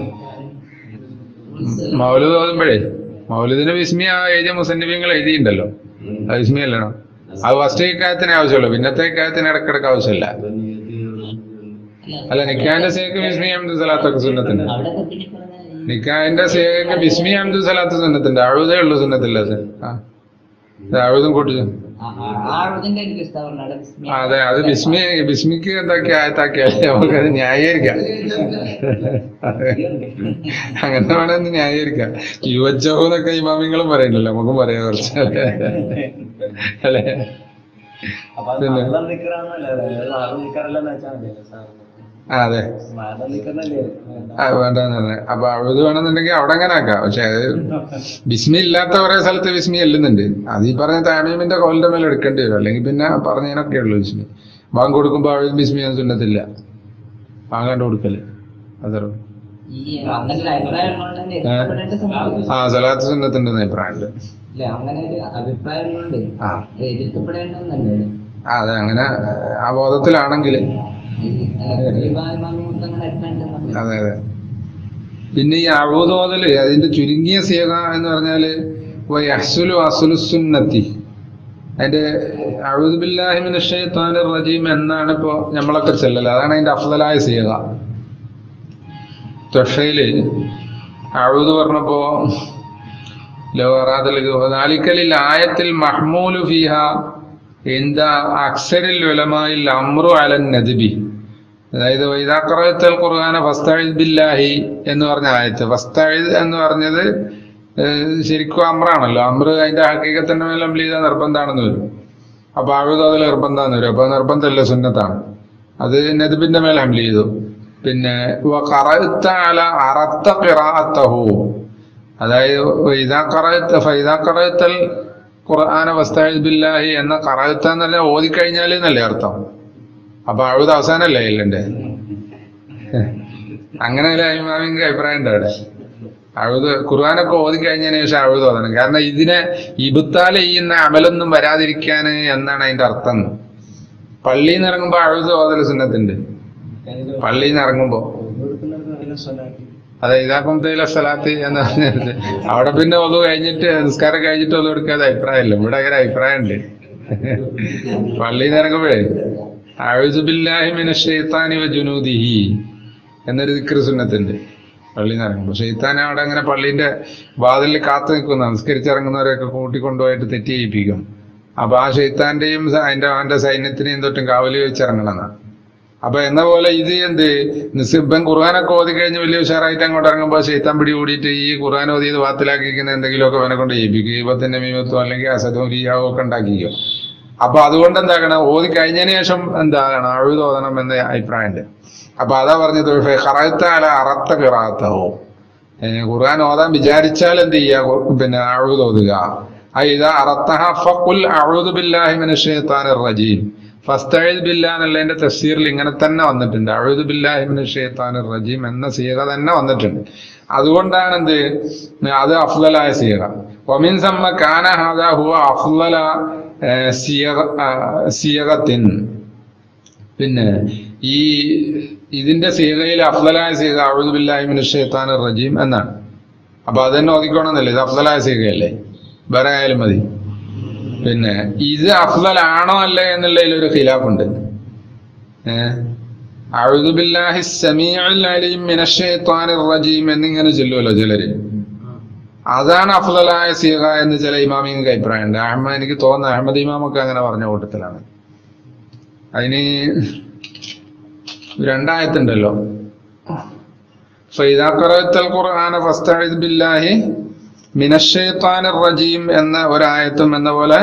Speaker 1: മൗലൂദ് ഓതുമ്പോഴേ മൗലൂദിന് ബിസ്മി ആ എഴുതിയ മുസന്നിഫീങ്ങൾ എഴുതിയിട്ടുണ്ടല്ലോ, അത് ബിസ്മി അല്ലണം. അത് ഫസ്റ്റ് ഇക്കായത്തിന് ആവശ്യമുള്ളൂ, പിന്നത്തെ ഇക്കായത്തിന് ഇടക്കിടക്ക് ആവശ്യമില്ല. അല്ല നിക്കാന്റെ സേക്ക് ബിസ്മി ഹംദ് സലാത്തൊക്കെ സുന്നത്തിന്. നിക്കാഹിന്റെ സീഗയ്ക്ക് ബിസ്മി ഹംദു സലാത്ത് സുന്നത്തുണ്ട്, അഴുതേ ഉള്ളു സുന്നത്തില്ല. അഴുതും കൂട്ടി. അതെ, അത് ബിസ്മിക്ക് എന്താക്കി ആയത്താക്കിയാലേ നമുക്കത് ന്യായീകരിക്കാം. അങ്ങനെ വേണമെന്ന് ന്യായീകരിക്കാം. യുവച്ചോന്നൊക്കെ ഇമാമിങ്ങളും പറയുന്നല്ലോ, നമുക്കും പറയാം കുറച്ച് അല്ലേ. പിന്നെ അതെ വേണ്ടെന്ന് പറഞ്ഞ അപ്പൊ അഴുത് വേണമെന്നുണ്ടെങ്കിൽ അവിടെ അങ്ങനെ ആക്കാം. പക്ഷെ അത് ബിസ്മി ഇല്ലാത്ത കുറെ സ്ഥലത്ത് ബിസ്മി എല്ലുന്നുണ്ട്. അത് ഈ പറഞ്ഞ താമീമിന്റെ കോലിന്റെ മേലെ എടുക്കേണ്ടി വരും. അല്ലെങ്കിൽ പിന്നെ പറഞ്ഞതിനൊക്കെ ഉള്ളു ബിസ്മി. ബാങ്ക് കൊടുക്കുമ്പോ അഴുതും ബിസ്മി ഒന്നും സുന്നത്തില്ല, വാങ്ങാണ്ട് കൊടുക്കല് അതോ. സലാത്ത് സുന്നത്തുണ്ടെന്ന് അഭിപ്രായമുണ്ട്. അതെ, അങ്ങനെ ആ ബോധത്തിലാണെങ്കിൽ. അതെ അതെ. പിന്നെ ഈ അഴുതോതല് അതിന്റെ ചുരുങ്ങിയ സീഗ എന്ന് പറഞ്ഞാല് സുന്നത്തി, അതിന്റെ അഊദു ബില്ലാഹി മിനശ് ശൈത്വാനിർ റജീം എന്നാണ് ഇപ്പോ നമ്മളൊക്കെ ചെല്ലല്. അതാണ് അതിന്റെ അഫ്ളലായ സീഗ. തൊഷയില് അഊദു പറഞ്ഞപ്പോ ലിൽ ആയത്തിൽ മഹ്മൂലു ഫീഹ ഇന്ദ അക്സരിൽ ഉലമായിൽ അംറു അലൻ നദ്ബി. അതായത് ഇദാ ഖറഅതൽ ഖുർആന ഫസ്തഇദ് ബില്ലാഹി എന്ന് പറഞ്ഞ ആയത്ത്. ഫസ്തഇദ് എന്ന് പറഞ്ഞത് ശരിക്കും അമ്രാണല്ലോ. അമ്ര അതിന്റെ ഹഖീഖത്തിന്റെ മേലെ അമൽ ചെയ്താൽ നിർബന്ധമാണെന്ന് വരും. അപ്പൊ അഊദു അതിൽ നിർബന്ധമാണെന്ന് വരും. അപ്പൊ നിർബന്ധമല്ല, സുന്നത്താണ്. അത് നദ്ബിന്റെ മേലെ അമൽ ചെയ്തു. പിന്നെ ഖറഅത അല അറത്ത ഖിറാഅതഹു, അതായത് ഇദാ ഖറഅതൽ ഖുർആന ഫസ്തഇദ് ബില്ലാഹി എന്ന ഖറഅത എന്നല്ല ഓതിക്കഴിഞ്ഞാൽ എന്നല്ലേ അർത്ഥം. അപ്പൊ അഊദു അവസാനല്ലേ ഇല്ലണ്ടേ? അങ്ങനെ ഇമാമിന്റെ അഭിപ്രായം ഉണ്ട് അവിടെ. അഊദു ഖുർആനൊക്കെ ഓതിക്കഴിഞ്ഞതിന് ശേഷം അഊദു ഓതണം. കാരണം ഇതിനെ ഇബ്താൽ ചെയ്യുന്ന അമലൊന്നും വരാതിരിക്കാൻ എന്നാണ് അതിന്റെ അർത്ഥം. പള്ളിയിൽ നിന്ന് ഇറങ്ങുമ്പോ അഊദു ഓതൽ സുന്നത്തുണ്ട്. പള്ളിയിൽ നിന്ന് ഇറങ്ങുമ്പോ അതെ, ഇതാക്കുമ്പത്തേല സ്വലാത്ത് എന്ന് പറഞ്ഞത് അവിടെ പിന്നെ ഒതു കഴിഞ്ഞിട്ട് നിസ്കാരം കഴിഞ്ഞിട്ട് ഒതു എടുക്കാതെ അഭിപ്രായമില്ല. ഇവിടെ അങ്ങനെ അഭിപ്രായം ഉണ്ട്. പള്ളിയിൽ നിന്ന് ഇറങ്ങുമ്പോഴേ അഊദു ബില്ലാഹി മിനശ് ശൈത്വാനി വജുനൂദിഹി എന്നൊരു ദിക്ർ സുന്നത്തുണ്ട്. പള്ളിയിൽ നിന്ന് ഇറങ്ങുമ്പോൾ ശൈത്താൻ അവിടെ അങ്ങനെ പള്ളിന്റെ വാതിലിൽ കാത്തു നിൽക്കുന്ന നിസ്കരിച്ചിറങ്ങുന്നവരെയൊക്കെ കൂട്ടിക്കൊണ്ടുപോയിട്ട് തെറ്റ് ചെയ്യിപ്പിക്കും. അപ്പൊ ആ ശൈത്താന്റെയും അവന്റെ സൈന്യത്തിനെയും തൊട്ടും കാവലി വെച്ചിറങ്ങണമെന്നാണ്. അപ്പൊ എന്ന പോലെ ഇത് എന്ത് നിസിബൻ ഖുർആനൊക്കെ ഓതി കഴിഞ്ഞ് വലിയ ഉഷാറായിട്ട് അങ്ങോട്ട് ഇറങ്ങുമ്പോൾ ശൈത്താൻ പിടി കൂടിയിട്ട് ഈ ഖുർആൻ ഓതിയത് ബാത്തിലാക്കിയിരിക്കുന്ന എന്തെങ്കിലുമൊക്കെ അവനെ കൊണ്ട് ചെയ്യിപ്പിക്കും. ഈപത്തിന്റെ മീമത്തോ അല്ലെങ്കിൽ അസദോ റിയാവോ ഒക്കെ ഉണ്ടാക്കിക്കോ. അപ്പൊ അതുകൊണ്ട് എന്താക്കണം, ഓതി കഴിഞ്ഞതിന് ശേഷം എന്താകണം, അഊദു ഓതണം എന്ന അഭിപ്രായമുണ്ട്. അപ്പൊ അതാ പറഞ്ഞത് ഖറഅത അല അറത്ത ഖിറാഅതഹു, ഖുർആൻ ഓതാൻ വിചാരിച്ചാൽ എന്ത് ചെയ്യുക, പിന്നെ അഊദു ഓതുക. ഇദാ അറത്തഹ ഫഖുൽ അഊദു ബില്ലാഹി മിനശ് ശൈത്വാനിർ റജീം. ഫസ്തഇദ് ബില്ലാഹ് എന്നുള്ളതിന്റെ തഫ്സീറിൽ ഇങ്ങനെ തന്നെ വന്നിട്ടുണ്ട്. അഊദു ബില്ലാഹി മിനശ് ശൈത്വാനിർ റജീം എന്ന സീഗ തന്നെ വന്നിട്ടുണ്ട്. അതുകൊണ്ടാണ് എന്ത് അത് അഫ്ളലായ സീഗ. വമിൻ സമ്മ കാന ഹാദാ ഹുവ അഫ്ളല സീഗത്തിൻ. പിന്നെ ഈ ഇതിന്റെ സീഗയിൽ അഫ്ളലായ സീഗ അഊദു ബില്ലാഹി മിനശ് ശൈത്വാനിർ റജീം എന്നാണ്. അപ്പൊ അതന്നെ ഓതിക്കോണമെന്നല്ലേ, ഇത് അഫ്ളലായ സീഗയല്ലേ, വേറെ ആയാലും മതി. പിന്നെ ഇത് അഫ്ളലാണോ അല്ലേ എന്നുള്ളതിൽ ഒരു ഖിലാഫുണ്ട്. അഊദു ബില്ലാഹി സമീഉൽ അലീം മിനശ് ശൈത്വാനിർ റജീം എന്നിങ്ങനെ ചൊല്ലുമല്ലോ ചിലര്. അതാണ് അഫ്ളലായ സീഗ എന്ന് ചില ഇമാമിങ്ങൾക്ക് അഭിപ്രായമുണ്ട്. എനിക്ക് തോന്നുന്നു അഹമ്മദ് ഇമാമൊക്കെ അങ്ങനെ പറഞ്ഞ കൂട്ടത്തിലാണ്. അതിന് രണ്ടായത്തുണ്ടല്ലോ, ഫഇദാ ഖറഅതൽ ഖുർആന ഫസ്തഇദ് ബില്ലാഹി മിനശ് ശൈത്വാനിർ റജീം എന്ന ഒരായത്തും എന്ന പോലെ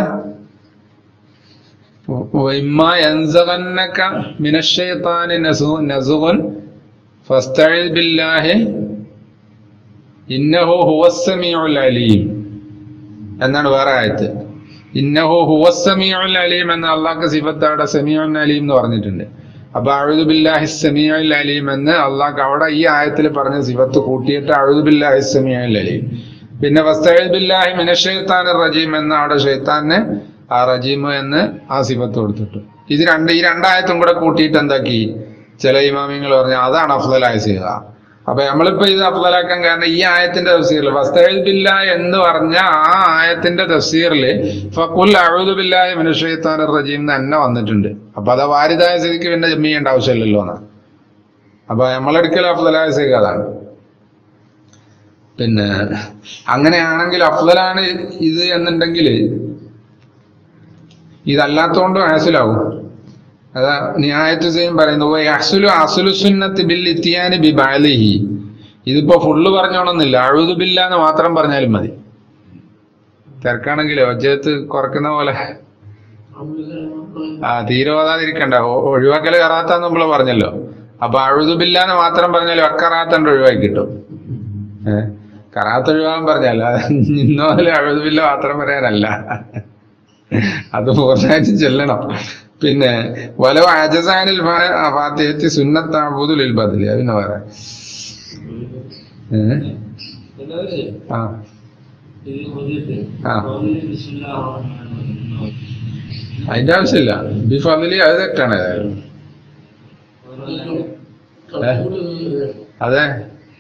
Speaker 1: വഇമ്മാ യൻസഗന്നക മിനശ് ശൈത്വാനി നസുഗുൻ ഫസ്തഇദ് ബില്ലാഹി ഇന്നഹു ഹുവസ് സമീഉൽ അലീം എന്നാണ് വേറെ ആയത്ത്. ഇന്നഹു ഹുവസ് സമീഉൽ അലീം എന്ന അള്ളാഹ്ക്ക് സിഫത്ത് അവിടെ സമീഉൻ അലീം എന്ന് പറഞ്ഞിട്ടുണ്ട്. അപ്പൊ അഊദു ബില്ലാഹി സമീഉൽ അലീം എന്ന് അള്ളാഹ് അവിടെ ഈ ആയത്തിൽ പറഞ്ഞ സിഫത്ത് കൂട്ടിയിട്ട് അഊദു ബില്ലാഹി സമീഉൽ അലീം. പിന്നെ ഫസ്തഇദ് ബില്ലാഹി മിനശ് ശൈത്വാനിർ റജീം എന്ന അവിടെ ശൈത്താന് ആ റജീം എന്ന് ആ സിഫത്ത് കൊടുത്തിട്ടു. ഈ രണ്ടായത്തും കൂടെ കൂട്ടിയിട്ട് എന്താക്കി ചില ഇമാമിങ്ങൾ പറഞ്ഞു അതാണ് അഫ്ളലായ സീഗ. അപ്പൊ നമ്മളിപ്പോ ഇത് അഫ്ളലാക്കാൻ കാരണം ഈ ആയത്തിന്റെ തഫ്സീറിൽ ഫസ്തഇദ് ബില്ലാഹി എന്ന് പറഞ്ഞ ആ ആയത്തിന്റെ തഫ്സീറിൽ ഫഖുൽ അഊദു ബില്ലാഹി മിനശ് ശൈത്വാനിർ റജീം തന്നെ വന്നിട്ടുണ്ട്. അപ്പൊ അത് വാരിദായ സ്ഥിതിക്ക് പിന്നെ ജമ്മ ചെയ്യേണ്ട ആവശ്യമില്ലല്ലോ എന്നാണ്. അപ്പൊ നമ്മളെടുക്കൽ അഫ്ളലായ സീഗ അതാണ്. പിന്നെ അങ്ങനെയാണെങ്കിൽ അഫ്ളലാണ് ഇത് എന്നുണ്ടെങ്കിൽ ഇതല്ലാത്തോണ്ടും ആസിലാവും. അതാ നിയായത്ത് സെയിം പറയുന്നു അസുലു സുന്നത്ത് ബിൽ ഇത്തിയാനി ബി ബഅലിഹി. ഇതിപ്പോ ഫുള്ള് പറഞ്ഞോണമെന്നില്ല, അഊദു ബില്ലാ എന്ന് മാത്രം പറഞ്ഞാലും മതി. തിരക്കാണെങ്കിലോ ഒജ്ജത്ത് കുറക്കുന്ന പോലെ തീരെ ഓതാതിരിക്കണ്ട. ഒഴിവാക്കല് കറാത്താന്ന് നമ്മള് പറഞ്ഞല്ലോ. അപ്പൊ അഊദു ബില്ലാ എന്ന് മാത്രം പറഞ്ഞാലും അക്കറാത്തണ്ട് ഒഴിവാക്കി കിട്ടും. കറാത്ത് ഒഴിവാക്കാൻ പറഞ്ഞാലോ ഇന്നോലെ അഊദു ബില്ലാ മാത്രം പറയാനല്ല, അത് പൂർണ്ണമായിട്ട് ചെല്ലണം. പിന്നെ വലോ അജസാനിൽ ഫാത്തിഹത്തി സുന്നത്ത് അഊദു ലിൽ ബദലി. പിന്നെ പറയാം അതിന്റെ ആവശ്യമില്ല. ബിഫദലി അത് തെറ്റാണ് ഏതായാലും. അതെ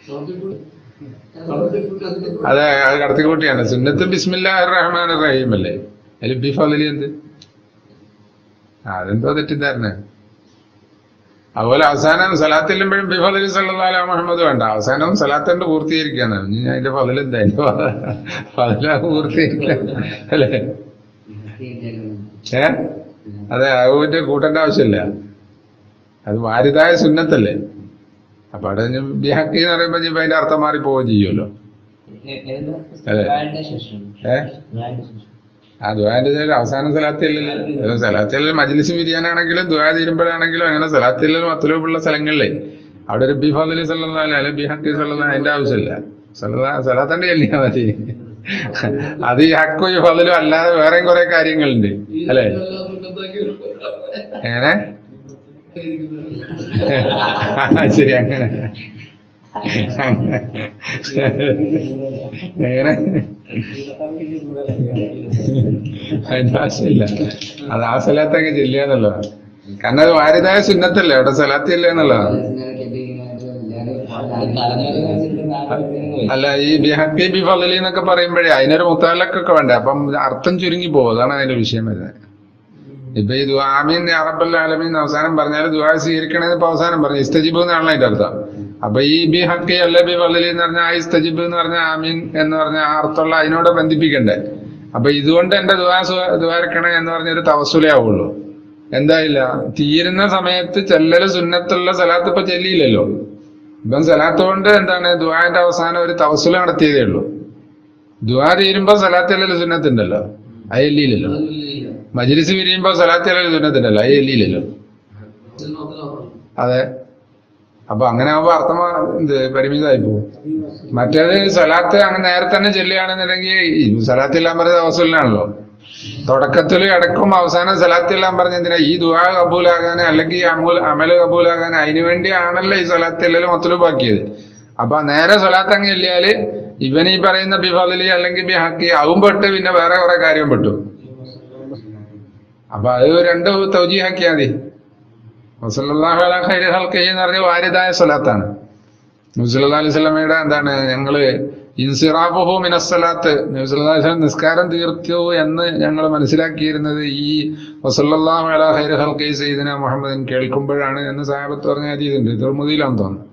Speaker 1: അതെ അത് കടത്തിക്കൂട്ടിയാണ്. സുന്നത്ത് ബിസ്മില്ലാഹിർ റഹ്മാനിർ റഹീം അല്ലേ, അതിൽ ബിഫദലി എന്ത്? അതെന്തോ തെറ്റിദ്ധാരണ. അതുപോലെ അവസാനം സലാത്ത് ചെല്ലുമ്പോഴും ബിഫദലി സല്ലല്ലാഹു അലൈഹി മുഹമ്മദ് വേണ്ട, അവസാനം സലാത്തണ്ട് പൂർത്തീകരിക്കാണ്. ഇനി അതിന്റെ ഫദൽ എന്താ? ഫദല പൂർത്തീകരിക്കാൻ അല്ലേ? അതെ, അതിന്റെ കൂട്ടേണ്ട ആവശ്യമില്ല. അത് വാരിദായ സുന്നത്തല്ലേ. അപ്പൊ അവിടെ ബിഹക്കി എന്ന് പറയുമ്പോ ഇപ്പൊ അതിന്റെ അർത്ഥം മാറി പോവുകയും ചെയ്യുമല്ലോ. അതെ ആ ദുആന്റെ അവസാനം സലാത്തില്ലല്ലോ. സലാത്തിൽ മജ്ലിസ് പിരിയാനാണെങ്കിലും ദുആ തീരുമ്പോഴാണെങ്കിലും അങ്ങനെ സലാത്തിൽ മത്ലൂബുള്ള സ്ഥലങ്ങളിലെ അവിടെ ഒരു ബിഫദലി സല്ലല്ലാഹു അലൈഹി ബിഹക്കി സല്ലല്ലാഹു അതിന്റെ ആവശ്യമില്ല. സലാത്തണ്ട് ചെല്ലിയാ മതി. അത് ഈ ഹക്കും ഈ ഫദലും അല്ലാതെ വേറെയും കുറെ കാര്യങ്ങളുണ്ട് അല്ലെ. എങ്ങനെ ശരി അങ്ങനെ എങ്ങനെ അതിന്റെ ആവശ്യമില്ല. അത് ആ സ്ഥലത്തൊക്കെ ചെല്ലുക എന്നുള്ളതാണ്. കാരണം അത് വാരിദായ സുന്നത്തല്ലേ, അവിടെ സ്ഥലത്ത് ഇല്ല എന്നുള്ളതാണ്. അല്ല ഈ ബിഹക്കി ബിഫദലി എന്നൊക്കെ പറയുമ്പോഴേ അതിനൊരു മുത്തഅല്ലഖൊക്കെ വേണ്ടേ, അപ്പം അർത്ഥം ചുരുങ്ങി പോകും. അതാണ് അതിന്റെ വിഷയം വരുന്നത്. ഇപ്പൊ ഈ ദുആ ആമീൻ യാ റബ്ബൽ ആലമീൻ അവസാനം പറഞ്ഞാൽ ദുആ സ്വീകരിക്കണേന്ന് ഇപ്പൊ അവസാനം പറഞ്ഞു ഇസ്തജിബ് എന്നാണല്ലോ അതിന്റെ അർത്ഥം. അപ്പൊ ഈ ബിഹക്കി അല്ല ബിഫദലി എന്ന് പറഞ്ഞാൽ ഇസ്തജിബ് എന്ന് പറഞ്ഞാൽ ആമീൻ എന്ന് പറഞ്ഞാൽ ആ അർത്ഥമുള്ള അതിനോട് ബന്ധിപ്പിക്കണ്ടേ. അപ്പൊ ഇതുകൊണ്ട് എന്റെ ദുആർക്കണേ എന്ന് പറഞ്ഞൊരു തവസ്സുലേ ആവുള്ളൂ. എന്തായില്ല, തീരുന്ന സമയത്ത് ചെല്ലല് സുന്നത്തുള്ള സലാത്ത് ഇപ്പൊ ചെല്ലിയില്ലല്ലോ. ഇപ്പം സലാത്ത് കൊണ്ട് എന്താണ് ദുആന്റെ അവസാനം ഒരു തവസ്സുല നടത്തിയതേ ഉള്ളൂ. ദുആ തീരുമ്പോ സലാത്ത് ചെല്ലല് സുന്നത്തുണ്ടല്ലോ, അത് ചെല്ലിയില്ലല്ലോ. മജ്ലിസ് പിരിയുമ്പോ സലാത്ത് ചെല്ലല് സുന്നത്തുണ്ടല്ലോ, അത് ചെല്ലിയില്ലല്ലോ. അതെ, അപ്പൊ അങ്ങനെ ആവുമ്പോ അർത്ഥം പരിമിതമായി പോകും. മറ്റേത് സലാത്ത് അങ്ങനെ നേരത്തെ തന്നെ ചെല്ലുകയാണെന്നുണ്ടെങ്കിൽ സലാത്ത് എല്ലാം പറഞ്ഞ തവസ്സുലിനാണല്ലോ. തുടക്കത്തിൽ ഇടക്കും അവസാനം സലാത്തെല്ലാം പറഞ്ഞ എന്തിനാ? ഈ ദുആ കബൂലാകാന് അല്ലെങ്കിൽ അമല് കബൂലാകാൻ അതിനു വേണ്ടിയാണല്ലോ ഈ സലാത്തെല്ലാം മത്ലൂബാക്കിയത്. അപ്പൊ നേരെ സലാത്ത് അങ്ങ് ഇല്ലാല് ഇവൻ ഈ പറയുന്ന ബിഫദലി അല്ലെങ്കിൽ ബിഹക്കി അതും പെട്ട് പിന്നെ വേറെ കുറെ കാര്യം പെട്ടു. അപ്പൊ അത് രണ്ട് തൗജീഹാക്കിയാൽ മതി. സല്ലല്ലാഹു അലൈഹി ഖൈറിൽ ഖൽഖി എന്ന് പറഞ്ഞ വാരിദായ സ്വലാത്താണ്. നബി സല്ലല്ലാഹു അലൈഹി വസല്ലമയുടെ എന്താണ് ഞങ്ങള് ഇൻസിറാഫുഹു മിനസ്സലാത്ത്, നബി സല്ലല്ലാഹു അലൈഹി വസല്ലം നിസ്കാരം തീർത്തു എന്ന് ഞങ്ങൾ മനസ്സിലാക്കിയിരുന്നത് ഈ വസല്ലല്ലാഹു അലൈഹി ഖൈറിൽ ഖൽഖി സയ്യിദുനാ മുഹമ്മദിൻ കേൾക്കുമ്പോഴാണ് എന്ന് സഹാബത്ത് പറഞ്ഞ ഹദീസുണ്ട്. തിർമിദിയിലാണെന്ന് തോന്നുന്നു.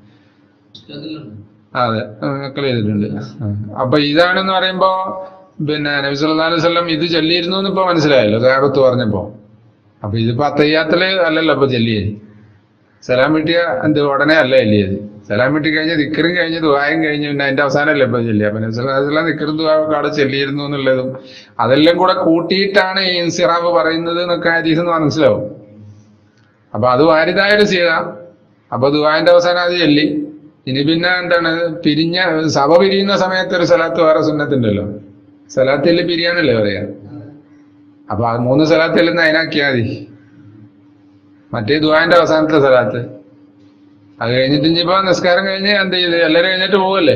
Speaker 1: അതെ, നക്കൽ ചെയ്തിട്ടുണ്ട്. അപ്പൊ ഇതാണെന്ന് പറയുമ്പോ പിന്നെ നബി സല്ലല്ലാഹു അലൈഹി വസല്ലം ഇത് ചൊല്ലിയിരുന്നു എന്ന് ഇപ്പൊ മനസ്സിലായല്ലോ സഹാബത്ത് പറഞ്ഞപ്പോ. അപ്പൊ ഇതിപ്പോ അത്തഹിയ്യാത്തില് അല്ലല്ലോ ഇപ്പൊ ചൊല്ലിയത്. സലാം വീട്ടിയ എന്ത് ഉടനെ അല്ല ചൊല്ലിയത്. സലാം വീട്ടി കഴിഞ്ഞ് ദിക്റും കഴിഞ്ഞ് ദുആയും കഴിഞ്ഞ് പിന്നെ അതിന്റെ അവസാനമല്ലേ ഇപ്പൊ ചൊല്ലിയ. അപ്പൊ നബി സല്ലല്ലാഹു അലൈഹി വസല്ലം ദിക്റും ദുആയൊക്കെ അവിടെ ചൊല്ലിയിരുന്നു എന്നുള്ളതും അതെല്ലാം കൂടെ കൂട്ടിയിട്ടാണ് ഈ ഇൻസിറാഫ് പറയുന്നത് എന്നൊക്കെ ഹദീസിൽ നിന്ന് മനസ്സിലാവും. അപ്പൊ അത് വാരിദായൊരു സീത. അപ്പൊ ദുആന്റെ അവസാനം അത് ചൊല്ലി. ഇനി പിന്നെ എന്താണ് സഭ പിരിയുന്ന സമയത്ത് ഒരു സലാത്ത് വേറെ സുന്നത്തുണ്ടല്ലോ. സലാത്തിൽ പിരിയാന്നല്ലേ പറയാ. അപ്പൊ ആ 3 സലാത്തിൽ നിന്ന് അതിനാക്കിയാൽ മതി. മറ്റേ ദുആന്റെ അവസാനത്തെ സലാത്ത് അത് കഴിഞ്ഞിട്ട് ഇനിയിപ്പോ നിസ്കാരം കഴിഞ്ഞ് എന്ത് ചെയ്ത് എല്ലാരും കഴിഞ്ഞിട്ട് പോവല്ലേ.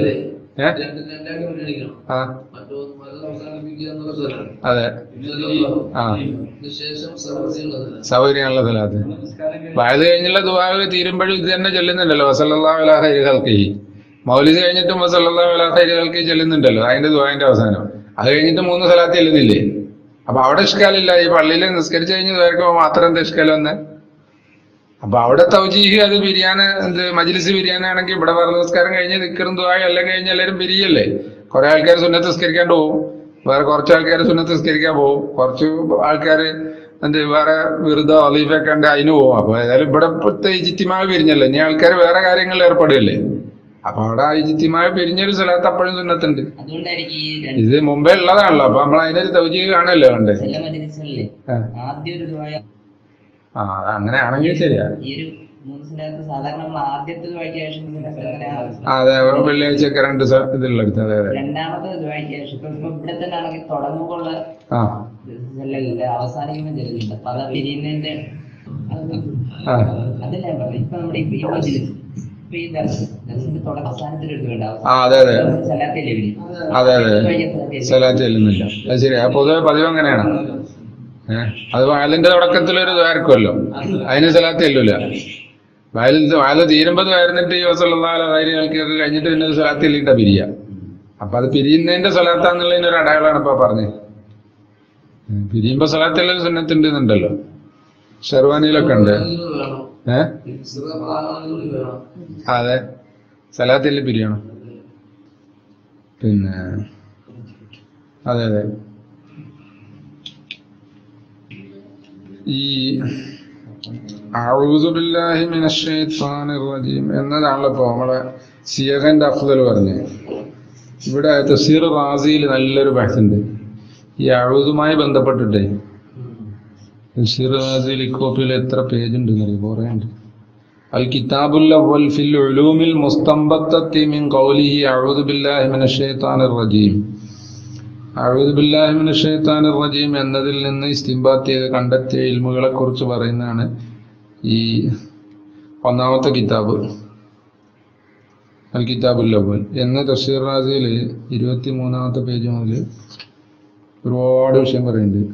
Speaker 1: ആ അതെ, ആ സൗകര്യമുള്ള സലാത്ത്. വയത് കഴിഞ്ഞുള്ള ദുആ തീരുമ്പോഴും ഇത് തന്നെ ചെല്ലുന്നുണ്ടല്ലോ വസല്ലല്ലാഹു അലാ ഖൈരി ഖൽഖി. മൗലിദ് കഴിഞ്ഞിട്ടും വസല്ലല്ലാഹു അലാ ഖൈരി ഖൽഖി ചെല്ലുന്നുണ്ടല്ലോ അതിന്റെ ദുആന്റെ അവസാനം. അത് കഴിഞ്ഞിട്ട് 3 സലാത്ത് ചെല്ലുന്നില്ലേ. അപ്പൊ അവിടെ ഇഷ്കാലില്ല. ഈ പള്ളിയിൽ നിസ്കരിച്ചു കഴിഞ്ഞ് ദുആക്കുമ്പോ മാത്രം എന്താ ഇഷ്കാലം വന്ന്? അപ്പൊ അവിടെ തൗജീഹ് അത് പിരിയാന് മജ്ലിസ് പിരിയാനാണെങ്കിൽ ഇവിടെ ഫർള് നിസ്കാരം കഴിഞ്ഞ് ദിക്റും ദുആയും എല്ലാം കഴിഞ്ഞ് എല്ലാവരും പിരിയല്ലേ. കുറെ ആൾക്കാർ സുന്നത്ത് നിസ്കരിക്കാണ്ട് പോകും, വേറെ കുറച്ച് ആൾക്കാർ സുന്നത്ത് നിസ്കരിക്കാൻ പോകും, കുറച്ച് ആൾക്കാർ വേറെ വെറുതെ അലീഫൊക്കെ ഉണ്ട് അതിന് പോകും. അപ്പൊ ഏതായാലും ഇവിടെ ഇപ്പോഴത്തെ ഇജ്തിമാഅ് പിരിഞ്ഞല്ലോ, ഇനി ആൾക്കാർ വേറെ കാര്യങ്ങളിൽ ഏർപ്പെടുകയല്ലേ. അപ്പൊ അവിടെ ഇജ്തിമാഅ് പിരിഞ്ഞൊരു സ്ഥലത്ത് അപ്പോഴും സുന്നത്തുണ്ട്. ഇത് മുമ്പേ ഉള്ളതാണല്ലോ, അപ്പൊ നമ്മൾ അതിനൊരു തൗജീഹ് കാണല്ലോ കണ്ടേ. അങ്ങനെ ആണെങ്കിൽ ശരിയാ. അതെ, വെള്ളിയാഴ്ചയൊക്കെ 2 ഇതിലെടുത്ത്. അതെ അതെ. അതെ അതെ അതെ അതെ, സലാത്ത് ചെല്ലുന്നില്ല. അത് ശരിയാ, പൊതുവെ പതിവ് അങ്ങനെയാണ്. അത് വാലിന്റെ തുടക്കത്തിലൊരു ദ്വാരക്കുമല്ലോ, അതിന് സലാത്ത് ചെല്ലൂല. വാല് തീരുമ്പത് വരുന്നിട്ട് ഈ വസല്ലല്ലാഹു അലൈഹി ആൾക്കൊക്കെ കഴിഞ്ഞിട്ട് പിന്നെ സലാത്ത് ചെല്ലിട്ടാ പിരിയ. അപ്പൊ അത് പിരിയുന്നതിന്റെ സലാത്താന്നുള്ളതിന് ഒരു അടയാളാണ് ഇപ്പൊ പറഞ്ഞത്. പിരിയുമ്പോ സലാത്ത് ചെല്ലൽ സുന്നത്തുണ്ട് എന്നുണ്ടല്ലോ, ഷെർവാനിയിലൊക്കെ ഉണ്ട്. അതെ, സലാത്ത് ചെല്ലി പിരിയണം. പിന്നെ അതെ അതെ, ഈ അഊദു ബില്ലാഹി മിനശ് ശൈത്വാനിർ റജീം എന്നതാണല്ലോ ഇപ്പൊ നമ്മളെ സിയഖന്റെ അഫ്ളൽ പറഞ്ഞത്. ഇവിടെ തഫ്സീർ റാസിയിൽ നല്ലൊരു ബഹ്സുണ്ട് ഈ അഊദുമായി ബന്ധപ്പെട്ടിട്ടേ. തഫ്സീർ റാസിയിൽ ഇക്കോപ്പിയിൽ എത്ര പേജ് ഉണ്ട് എന്നറിയോ? കുറേ ഉണ്ട്. അൽ കിതാബുൽ അവ്വൽ ഫിൽ ഉലൂമിൽ മുസ്തംബത്തത്തി മിൻ ഖൗലിഹി അഊദു ബില്ലാഹി മിനശ് ശൈത്വാനിർ റജീം. അഊദു ബില്ലാഹി മിനശ് ശൈത്വാനിർ റജീം എന്നതിൽ നിന്ന് ഇസ്തിംബാത്ത് ചെയ്ത് കണ്ടെത്തിയ ഇൽമുകളെ കുറിച്ച് പറയുന്നതാണ് ഈ ഒന്നാമത്തെ കിതാബ്, അൽ കിതാബുൽ അവ്വൽ എന്ന് തഫ്സീർ റാസിയിൽ 23-ാമത്തെ പേജ് മുതൽ ഒരുപാട് വിഷയം പറയുന്നുണ്ട്.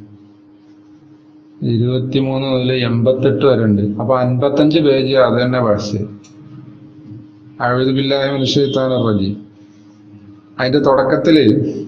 Speaker 1: 23 മുതൽ 88 വരെ ഉണ്ട്. അപ്പൊ 55 പേജ് അത് തന്നെ വായിച്ച് അഊദു ബില്ലാഹി മിനശ് ശൈത്വാനിർ റജീം. അതിന്റെ തുടക്കത്തില്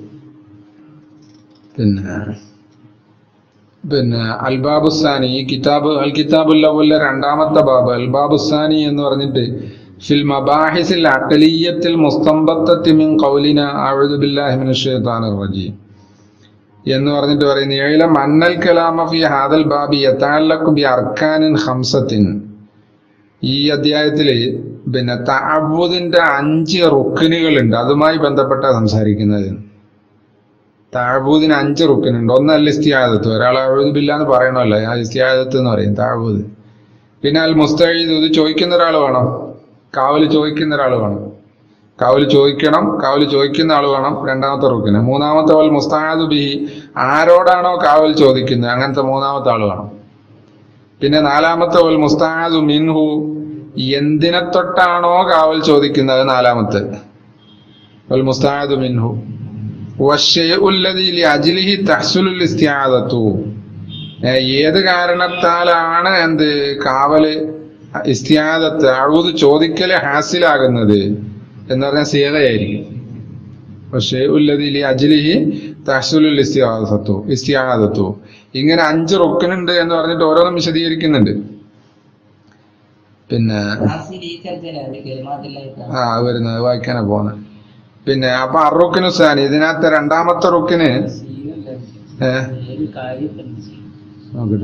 Speaker 1: പിന്നെ അൽബാബുസാനി, ഈ കിതാബ് അൽ കിതാബുൽ അവ്വലിലെ 2-ാമത്തെ ബാബ് അൽബാബുസാനി എന്ന് പറഞ്ഞിട്ട് ഫിൽ മബാഹിസിൽ അഖ്ലിയ്യത്തിൽ മുസ്തംബത്തത്തി മിൻ ഖൗലിന അഊദു ബില്ലാഹി മിനശ് ശൈത്വാനിർ റജീം എന്ന് പറഞ്ഞിട്ട് പറയുന്നു, ഇഅ്ലം അന്നൽ കലാമ ഫി ഹാദൽ ബാബി യതഅല്ലഖു ബി അർക്കാനിൻ ഖംസത്തിൻ. ഈ അധ്യായത്തില് പിന്നെ തഅവ്വുദിന്റെ 5 റുക്നുകളുണ്ട്, അതുമായി ബന്ധപ്പെട്ടാണ് സംസാരിക്കുന്നത്. തഅവ്വുദിന് 5 റുക്നുണ്ട്. ഒന്ന് അൽ ഇസ്തിആദത്ത്, ഒരാൾ അഊദു ബില്ലാഹ് എന്ന് പറയണമല്ലോ, ആ ഇസ്തിആദത്ത് എന്ന് പറയും തഅവ്വുദ്. പിന്നെ അൽ മുസ്തഈദ്, ഇത് ചോദിക്കുന്ന ഒരാൾ വേണം, കാവൽ ചോദിക്കുന്ന ഒരാൾ വേണം, കാവൽ ചോദിക്കുന്ന ആൾ വേണം, 2-ാമത്തെ റുക്ന്. 3-ാമത്തെ വൽ മുസ്തആദു ബിഹി, ആരോടാണോ കാവൽ ചോദിക്കുന്നത് അങ്ങനത്തെ 3-ാമത്തെ ആൾ വേണം. പിന്നെ 4-ാമത്തെ വൽ മുസ്തആദു മിൻഹു, എന്തിനെ തൊട്ടാണോ കാവൽ ചോദിക്കുന്നത് 4-ാമത്തെ വൽ മുസ്തആദു മിൻഹു. വശൈഉല്ലദീ ലിഅജ്ലിഹി തഹ്സുലുൽ ഇസ്തിആദത്തു, ഏത് കാരണത്താലാണ് കാവല് ഇസ്തിആദത്ത് അഊദ് ചോദിക്കല് ഹാസിലാകുന്നത് എന്ന് പറഞ്ഞാൽ സീഗയായിരിക്കും. വശൈഉല്ലദീ ലിഅജ്ലിഹി തഹ്സുലുൽ ഇസ്തിആദത്തു. ഇങ്ങനെ 5 റുക്നുണ്ട് എന്ന് പറഞ്ഞിട്ട് ഓരോന്നും വിശദീകരിക്കുന്നുണ്ട്. പിന്നെ വരുന്നത് വായിക്കാനാ പോകുന്നത്. പിന്നെ അപ്പൊ അറുക്കിനു സാനി, ഇതിനകത്ത് 2-ാമത്തെ റുക്കിന് നോക്കട്ടെ,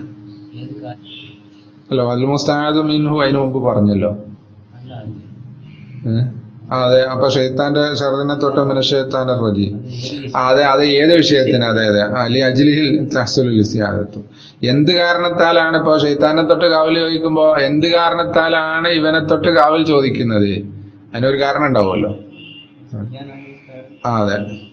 Speaker 1: അല്ലോ അൽ മുസ്തആദു മിൻഹു അതിന് മുമ്പ് പറഞ്ഞല്ലോ. അതെ, അപ്പൊ ഷൈത്താന്റെ ഷർറിനെ തൊട്ട് മിനശ് ശൈത്വാനിർ റജീം. അതെ, അത് ഏത് വിഷയത്തിന്? അതെ അതെ, അലി അജ്ലിഹിൽ തഹ്സുലുൽ ഇസ്തിആദത്തു. എന്ത് കാരണത്താലാണ് ഇപ്പൊ ഷൈത്താനെ തൊട്ട് കാവൽ ചോദിക്കുമ്പോ എന്ത് കാരണത്താലാണ് ഇവനെ തൊട്ട് കാവൽ ചോദിക്കുന്നത്? അതിനൊരു കാരണം ഉണ്ടാവുമല്ലോ. അതെ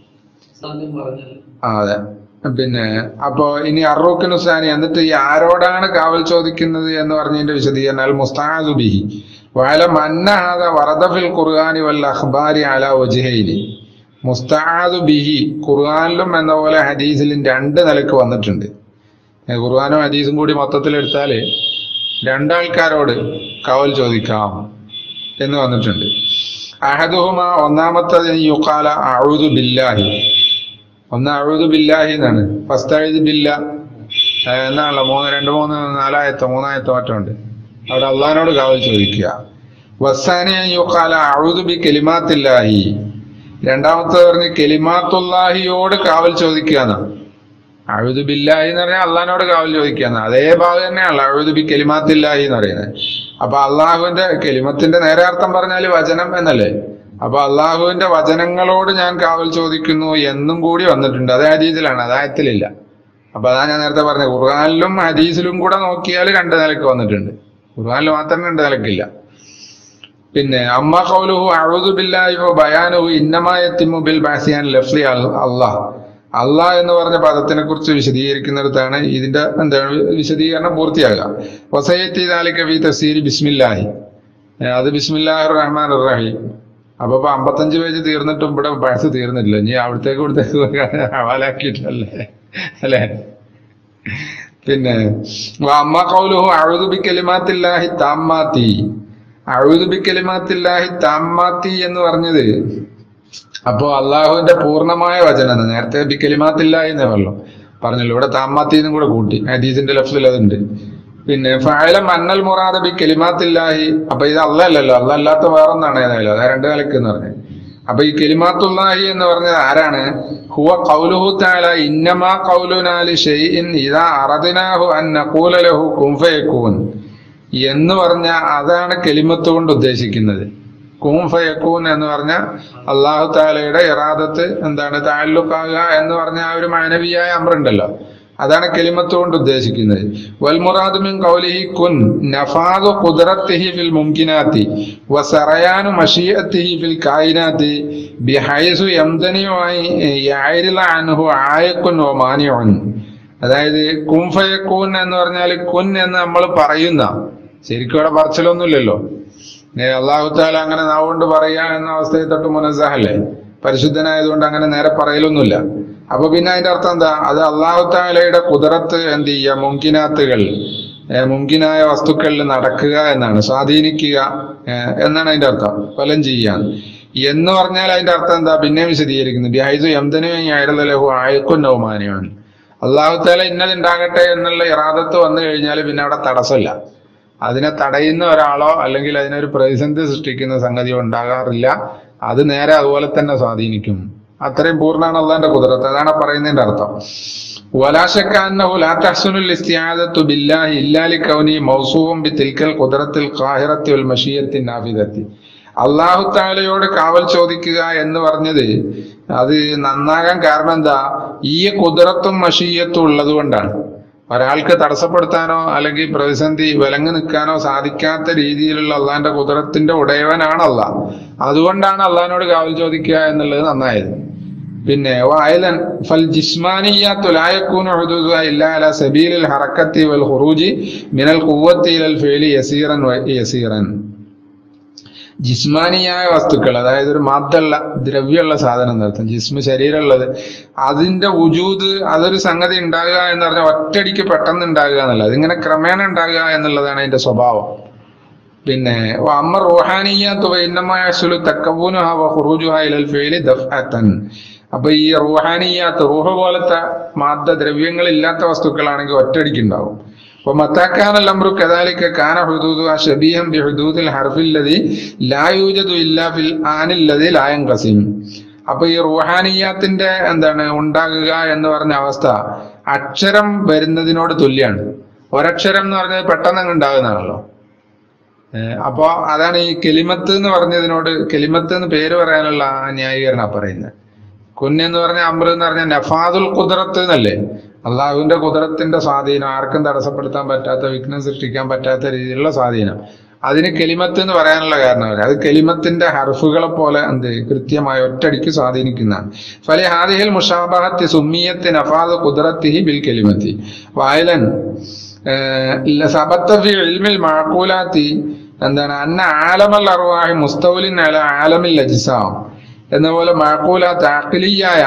Speaker 1: അതെ. പിന്നെ അപ്പൊ ഇനി അറൂഖിനു സാനി, എന്നിട്ട് ഈ ആരോടാണ് കാവൽ ചോദിക്കുന്നത് എന്ന് പറഞ്ഞതിന്റെ വിശദീകരണം അൽ മുസ്തആദു ബിഹി വഅലം അന്ന ഹാദാ വറദ ഫിൽ ഖുർആനി വൽ അഖ്ബാരി അലാ വജ്ഹൈനി. മുസ്തആദു ബിഹി ഖുർആനിലും എന്ന പോലെ ഹദീസിലും 2 നിലക്ക് വന്നിട്ടുണ്ട്. ഖുർആനും ഹദീസും കൂടി മൊത്തത്തിൽ എടുത്താല് 2 ആൾക്കാരോട് കാവൽ ചോദിക്കാം എന്ന് വന്നിട്ടുണ്ട്. അഹദുഹുമ, ഒന്നാമത്തത് യുഖാല അഊദു ബില്ലാഹി, ഒന്ന് അഊദു ബില്ലാഹി എന്നാണ്. ഫസ്തഈദ് ബില്ലാ എന്നാണല്ലോ 3 ആയത്തോ 3 ആയത്തോ മറ്റുണ്ട്. അവിടെ അള്ളാഹിനോട് കാവൽ ചോദിക്കുക. വസാനിയ യുഖാല അഊദു ബി കലിമാത്തില്ലാഹി, രണ്ടാമത്തെ പറഞ്ഞ് കലിമാത്തുല്ലാഹിയോട് കാവൽ ചോദിക്കുക എന്നാണ്. അഊദു ബില്ലാഹി എന്ന് പറഞ്ഞാൽ അള്ളാഹിനോട് കാവൽ ചോദിക്കുക എന്നാണ്. അതേ ഭാഗം തന്നെയാണല്ലോ അഊദു ബി കലിമാത്തില്ലാഹി എന്ന് പറയുന്നത്. അപ്പൊ അള്ളാഹുവിന്റെ കലിമത്തിന്റെ നേരെ അർത്ഥം പറഞ്ഞാല് വചനം എന്നല്ലേ. അപ്പൊ അള്ളാഹുവിന്റെ വചനങ്ങളോട് ഞാൻ കാവൽ ചോദിക്കുന്നു എന്നും കൂടി വന്നിട്ടുണ്ട്. അത് ഹദീസിലാണ്, അത് ആയത്തിലില്ല. അപ്പൊ അതാ ഞാൻ നേരത്തെ പറഞ്ഞത്, ഖുർആനിലും ഹദീസിലും കൂടെ നോക്കിയാൽ രണ്ട് നിലക്ക് വന്നിട്ടുണ്ട്, ഖുർആനിൽ മാത്രം രണ്ട് നിലക്കില്ല. പിന്നെ അമ്മ ഖൗലുഹു അഊദു ബില്ലാഹി വ ബയാനുഹു ഇന്നമാ യത്തിമു ബിൽ ബഅസിയാൻ ലഫ്ലി അല്ലാഹ്. അള്ളാഹ് എന്ന് പറഞ്ഞ പദത്തിനെ കുറിച്ച് വിശദീകരിക്കുന്നിടത്താണ് ഇതിന്റെ എന്താണ് വിശദീകരണം പൂർത്തിയാകുക. വസയത്തി ദാലിക ഫീ തഫ്സീരി ബിസ്മില്ലാഹി, അത് ബിസ്മില്ലാഹിർ റഹ്മാനിർ റഹീം. അപ്പൊ 55 പേജ് തീർന്നിട്ടും ഇവിടെ ബഹസ് തീർന്നിട്ടില്ല. ഇനി അവിടത്തേക്ക് ഹവാലാക്കിയിട്ടല്ലേ അല്ലെ. പിന്നെ അമ്മ ഖൗലുഹു അഊദു ബി കലിമാത്തില്ലാഹി താമ്മാത്തി, അഊദു ബി കലിമാത്തില്ലാഹി താമ്മാത്തി എന്ന് പറഞ്ഞത് അപ്പോ അള്ളാഹുവിന്റെ പൂർണ്ണമായ വചനം. നേരത്തെ ബി കലിമാത്തില്ലാഹി എന്നേ പറഞ്ഞല്ലോ, ഇവിടെ താമ്മാത്തി എന്നും കൂടെ കൂട്ടി, ഹദീസിന്റെ ലഫ്സിൽ അതുണ്ട്. പിന്നെ ഫഅലം അന്നൽ മുറാദ ബി കലിമാത്തില്ലാഹി, അപ്പൊ ഇത് അല്ലല്ലോ, അല്ലാത്ത വേറൊന്നാണ് ഏതായാലും, അതാ രണ്ട് നിലക്ക് എന്ന് പറഞ്ഞത്. അപ്പൊ ഈ കലിമാത്തുല്ലാഹി എന്ന് പറഞ്ഞത് ആരാണ്? ഹുവ ഖൗലുഹു തആല ഇന്നമാ ഖൗലുനാ ലിശൈഇൻ ഇദാ അറദ്നാഹു അൻ നഖൂല ലഹു കുൻ ഫയകൂൻ എന്ന് പറഞ്ഞ അതാണ് കലിമത്ത് കൊണ്ട് ഉദ്ദേശിക്കുന്നത്. കുൻ ഫയകൂൻ എന്ന് പറഞ്ഞ അല്ലാഹു തആലയുടെ ഇറാദത്ത് എന്താണ് തഅല്ലുഖാകുക എന്ന് പറഞ്ഞ ആ ഒരു മാനവിയായ അമ്രുണ്ടല്ലോ, അതാണ് കലിമത്ത് കൊണ്ട് ഉദ്ദേശിക്കുന്നത്. വൽ മുറാദു മിൻ ഖൗലിഹി കുൻ നഫാദു ഖുദ്റത്തിഹി ഫിൽ മുംകിനാത്തി വസറയാനു മശീഅത്തിഹി ഫിൽ കായിനാത്തി ബിഹൈസു യംതനിഉ യഅരില അൻഹു ആയിഖുൻ വ മാനിഉൻ. അതായത് കുൻ ഫയകൂൻ എന്ന് പറഞ്ഞാൽ കുൻ എന്ന് നമ്മൾ പറയുന്ന, ശരിക്കും അവിടെ പറച്ചിലൊന്നുമില്ലല്ലോ. അല്ലാഹു തആല അങ്ങനെ നാവുകൊണ്ട് പറയുക എന്ന അവസ്ഥയെ തൊട്ട് മുനസ്സഹല്ലേ, പരിശുദ്ധനായതുകൊണ്ട് അങ്ങനെ നേരെ പറയലൊന്നുമില്ല. അപ്പൊ പിന്നെ അതിന്റെ അർത്ഥം എന്താ? അത് അല്ലാഹു തആലയുടെ ഖുദ്റത്ത് എന്ത് ചെയ്യുക, മുംകിനാത്തുകൾ, മുംകിനായ വസ്തുക്കളിൽ നടക്കുക എന്നാണ്, സ്വാധീനിക്കുക എന്നാണ് അതിന്റെ അർത്ഥം. ഫലം ചെയ്യാൻ എന്ന് പറഞ്ഞാൽ അതിന്റെ അർത്ഥം എന്താ? പിന്നെ വിശദീകരിക്കുന്നു. ബിഹൈസു യംതനു ആയക്കുന്നവുമാനിയാണ്. അല്ലാഹു തആല ഇന്നതുണ്ടാകട്ടെ എന്നുള്ള ഇറാദത്ത് വന്നു കഴിഞ്ഞാൽ പിന്നെ അവിടെ തടസ്സമില്ല. അതിനെ തടയുന്ന ഒരാളോ അല്ലെങ്കിൽ അതിനൊരു പ്രതിസന്ധി സൃഷ്ടിക്കുന്ന സംഗതിയോ ഉണ്ടാകാറില്ല. അത് നേരെ അതുപോലെ തന്നെ സ്വാധീനിക്കും. അത്രയും പൂർണ്ണമാണ് അള്ളാന്റെ ഖുദ്റത്ത്. അതാണ് പറയുന്നതിന്റെ അർത്ഥം. വലാ ശക്ക അന്നഹു ലാ തഹ്സുനുൽ ഇസ്തിആദത്തു ബില്ലാഹി ഇല്ലാ ലികൗനി മൗസൂഫൻ ബിതിൽകൽ ഖുദ്റത്തിൽ ഖാഹിറത്തി വൽ മശീയത്തി നാഫിദത്തി. അല്ലാഹു തആലയോട് കാവൽ ചോദിക്കുക എന്ന് പറഞ്ഞത് അത് നന്നാകാൻ കാരണം എന്താ? ഈ ഖുദ്റത്തും മശീയത്തും ഉള്ളത് കൊണ്ടാണ്. ഒരാൾക്ക് തടസ്സപ്പെടുത്താനോ അല്ലെങ്കിൽ പ്രതിസന്ധി വിലങ്ങ് നിൽക്കാനോ സാധിക്കാത്ത രീതിയിലുള്ള അള്ളാന്റെ ഖുദ്റത്തിന്റെ ഉടയവനാണ് അള്ളാഹ്. അതുകൊണ്ടാണ് അള്ളാഹിനോട് കാവൽ ചോദിക്കുക എന്നുള്ളത് നന്നായത്. പിന്നെ വഅലൻ ഫൽ ജിസ്മാനിയ്യാത്തു ലാ യകൂനു ഹുദൂദുഹാ ഇല്ലാ അലാ സബീലിൽ ഹറക്കത്തി വൽ ഖുറൂജി മിനൽ ഖുവ്വത്തി ഇലൽ ഫിഅലി യസീറൻ യസീറൻ. ജിസ്മാനിയായ വസ്തുക്കൾ, അതായത് ഒരു മാദ്ദുള്ള ദ്രവ്യമുള്ള സാധനം എന്നർത്ഥം. ജിസ്മ് ശരീരമുള്ളത്, അതിന്റെ വുജൂദ്, അതൊരു സംഗതി ഉണ്ടാകുക എന്ന് പറഞ്ഞാൽ ഒറ്റയടിക്ക് പെട്ടെന്ന് ഉണ്ടാകുക എന്നല്ല, അതിങ്ങനെ ക്രമേണ ഉണ്ടാകുക എന്നുള്ളതാണ് അതിന്റെ സ്വഭാവം. പിന്നെ അമ്മ റൂഹാനിയ്യാത്തു ഫഇന്നമാ യഹ്സുലു തകവ്വുനുഹാ വ ഖുറൂജുഹാ ഇലൽ ഫിഅലി ദഫ്അതൻ. അപ്പൊ ഈ റൂഹാനിയ്യാത്ത്, റൂഹ് പോലത്തെ മാദ്ദ ദ്രവ്യങ്ങൾ ഇല്ലാത്ത വസ്തുക്കളാണെങ്കിൽ ഒറ്റയടിക്ക് ഉണ്ടാവും. ومتى كان الأمر كذلك كان حدودها شبيها بحدود الحرف الذي لا يوجد إلا في الآن الذي لا ينقسم. അപ്പൊ ഈ റൂഹാനിയാത്തിന്റെ എന്താണ് ഉണ്ടാകുക എന്ന് പറഞ്ഞ അവസ്ഥ അക്ഷരം വരുന്നതിനോട് തുല്യാണ്. ഒരക്ഷരം എന്ന് പറഞ്ഞത് പെട്ടെന്ന് അങ്ങ് ഉണ്ടാകുന്നതാണല്ലോ. അപ്പൊ അതാണ് ഈ കെലിമത്ത് എന്ന് പറഞ്ഞതിനോട്, കെലിമത്ത് എന്ന് പേര് പറയാനുള്ള ന്യായീകരണം പറയുന്നത്. കുഞ്ഞെന്ന് പറഞ്ഞ അമ്ര എന്ന് പറഞ്ഞ നഫാദുൽ ഖുദ്റത്ത് എന്നല്ലേ, അള്ളാഹുവിന്റെ ഖുദ്റത്തിന്റെ സ്വാധീനം, ആർക്കും തടസ്സപ്പെടുത്താൻ പറ്റാത്ത, വിഘ്നം സൃഷ്ടിക്കാൻ പറ്റാത്ത രീതിയിലുള്ള സ്വാധീനം. അതിന് കെലിമത്ത് എന്ന് പറയാനുള്ള കാരണം അത് കെലിമത്തിന്റെ ഹർഫുകളെ പോലെ എന്ത് കൃത്യമായി ഒറ്റടിക്ക് സ്വാധീനിക്കുന്നതാണ്. ഫലി ഹാദിഹിൽ മുഷാബഹത്തി സുമ്മിയത്തി നഫാദ് ഖുദ്റത്തിഹി ബിൽ കെലിമത്തി വഅലൻ സബത്ത ഫി ഇൽമിൽ മഅഖൂലാത്തി എന്താണ് അന്ന ആലമൽ അർവാഹി മുസ്തൗലിൻ അല ആലമിൽ അജ്സാം എന്നപോലെ മഅഖൂലാത്ത് അഖ്ലിയായ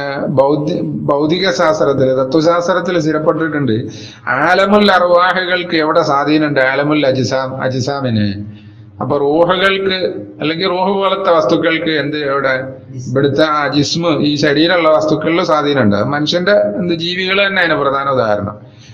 Speaker 1: ഭൗതിക ശാസ്ത്രത്തിൽ, തത്വശാസ്ത്രത്തിൽ സ്ഥിരപ്പെട്ടിട്ടുണ്ട്. ആലമുൽ അർവാഹുകൾക്ക് എവിടെ സ്വാധീനമുണ്ട്? ആലമുൽ അജ്സാമിന്. അപ്പൊ റൂഹുകൾക്ക് അല്ലെങ്കിൽ റൂഹ് പോലത്തെ വസ്തുക്കൾക്ക് എന്ത് എവിടെ? ഇവിടുത്തെ ജിസ്മ്, ഈ ശരീരമുള്ള വസ്തുക്കളിൽ സ്വാധീനമുണ്ട്. മനുഷ്യന്റെ ജീവികൾ തന്നെ അതിന് പ്രധാന ഉദാഹരണം.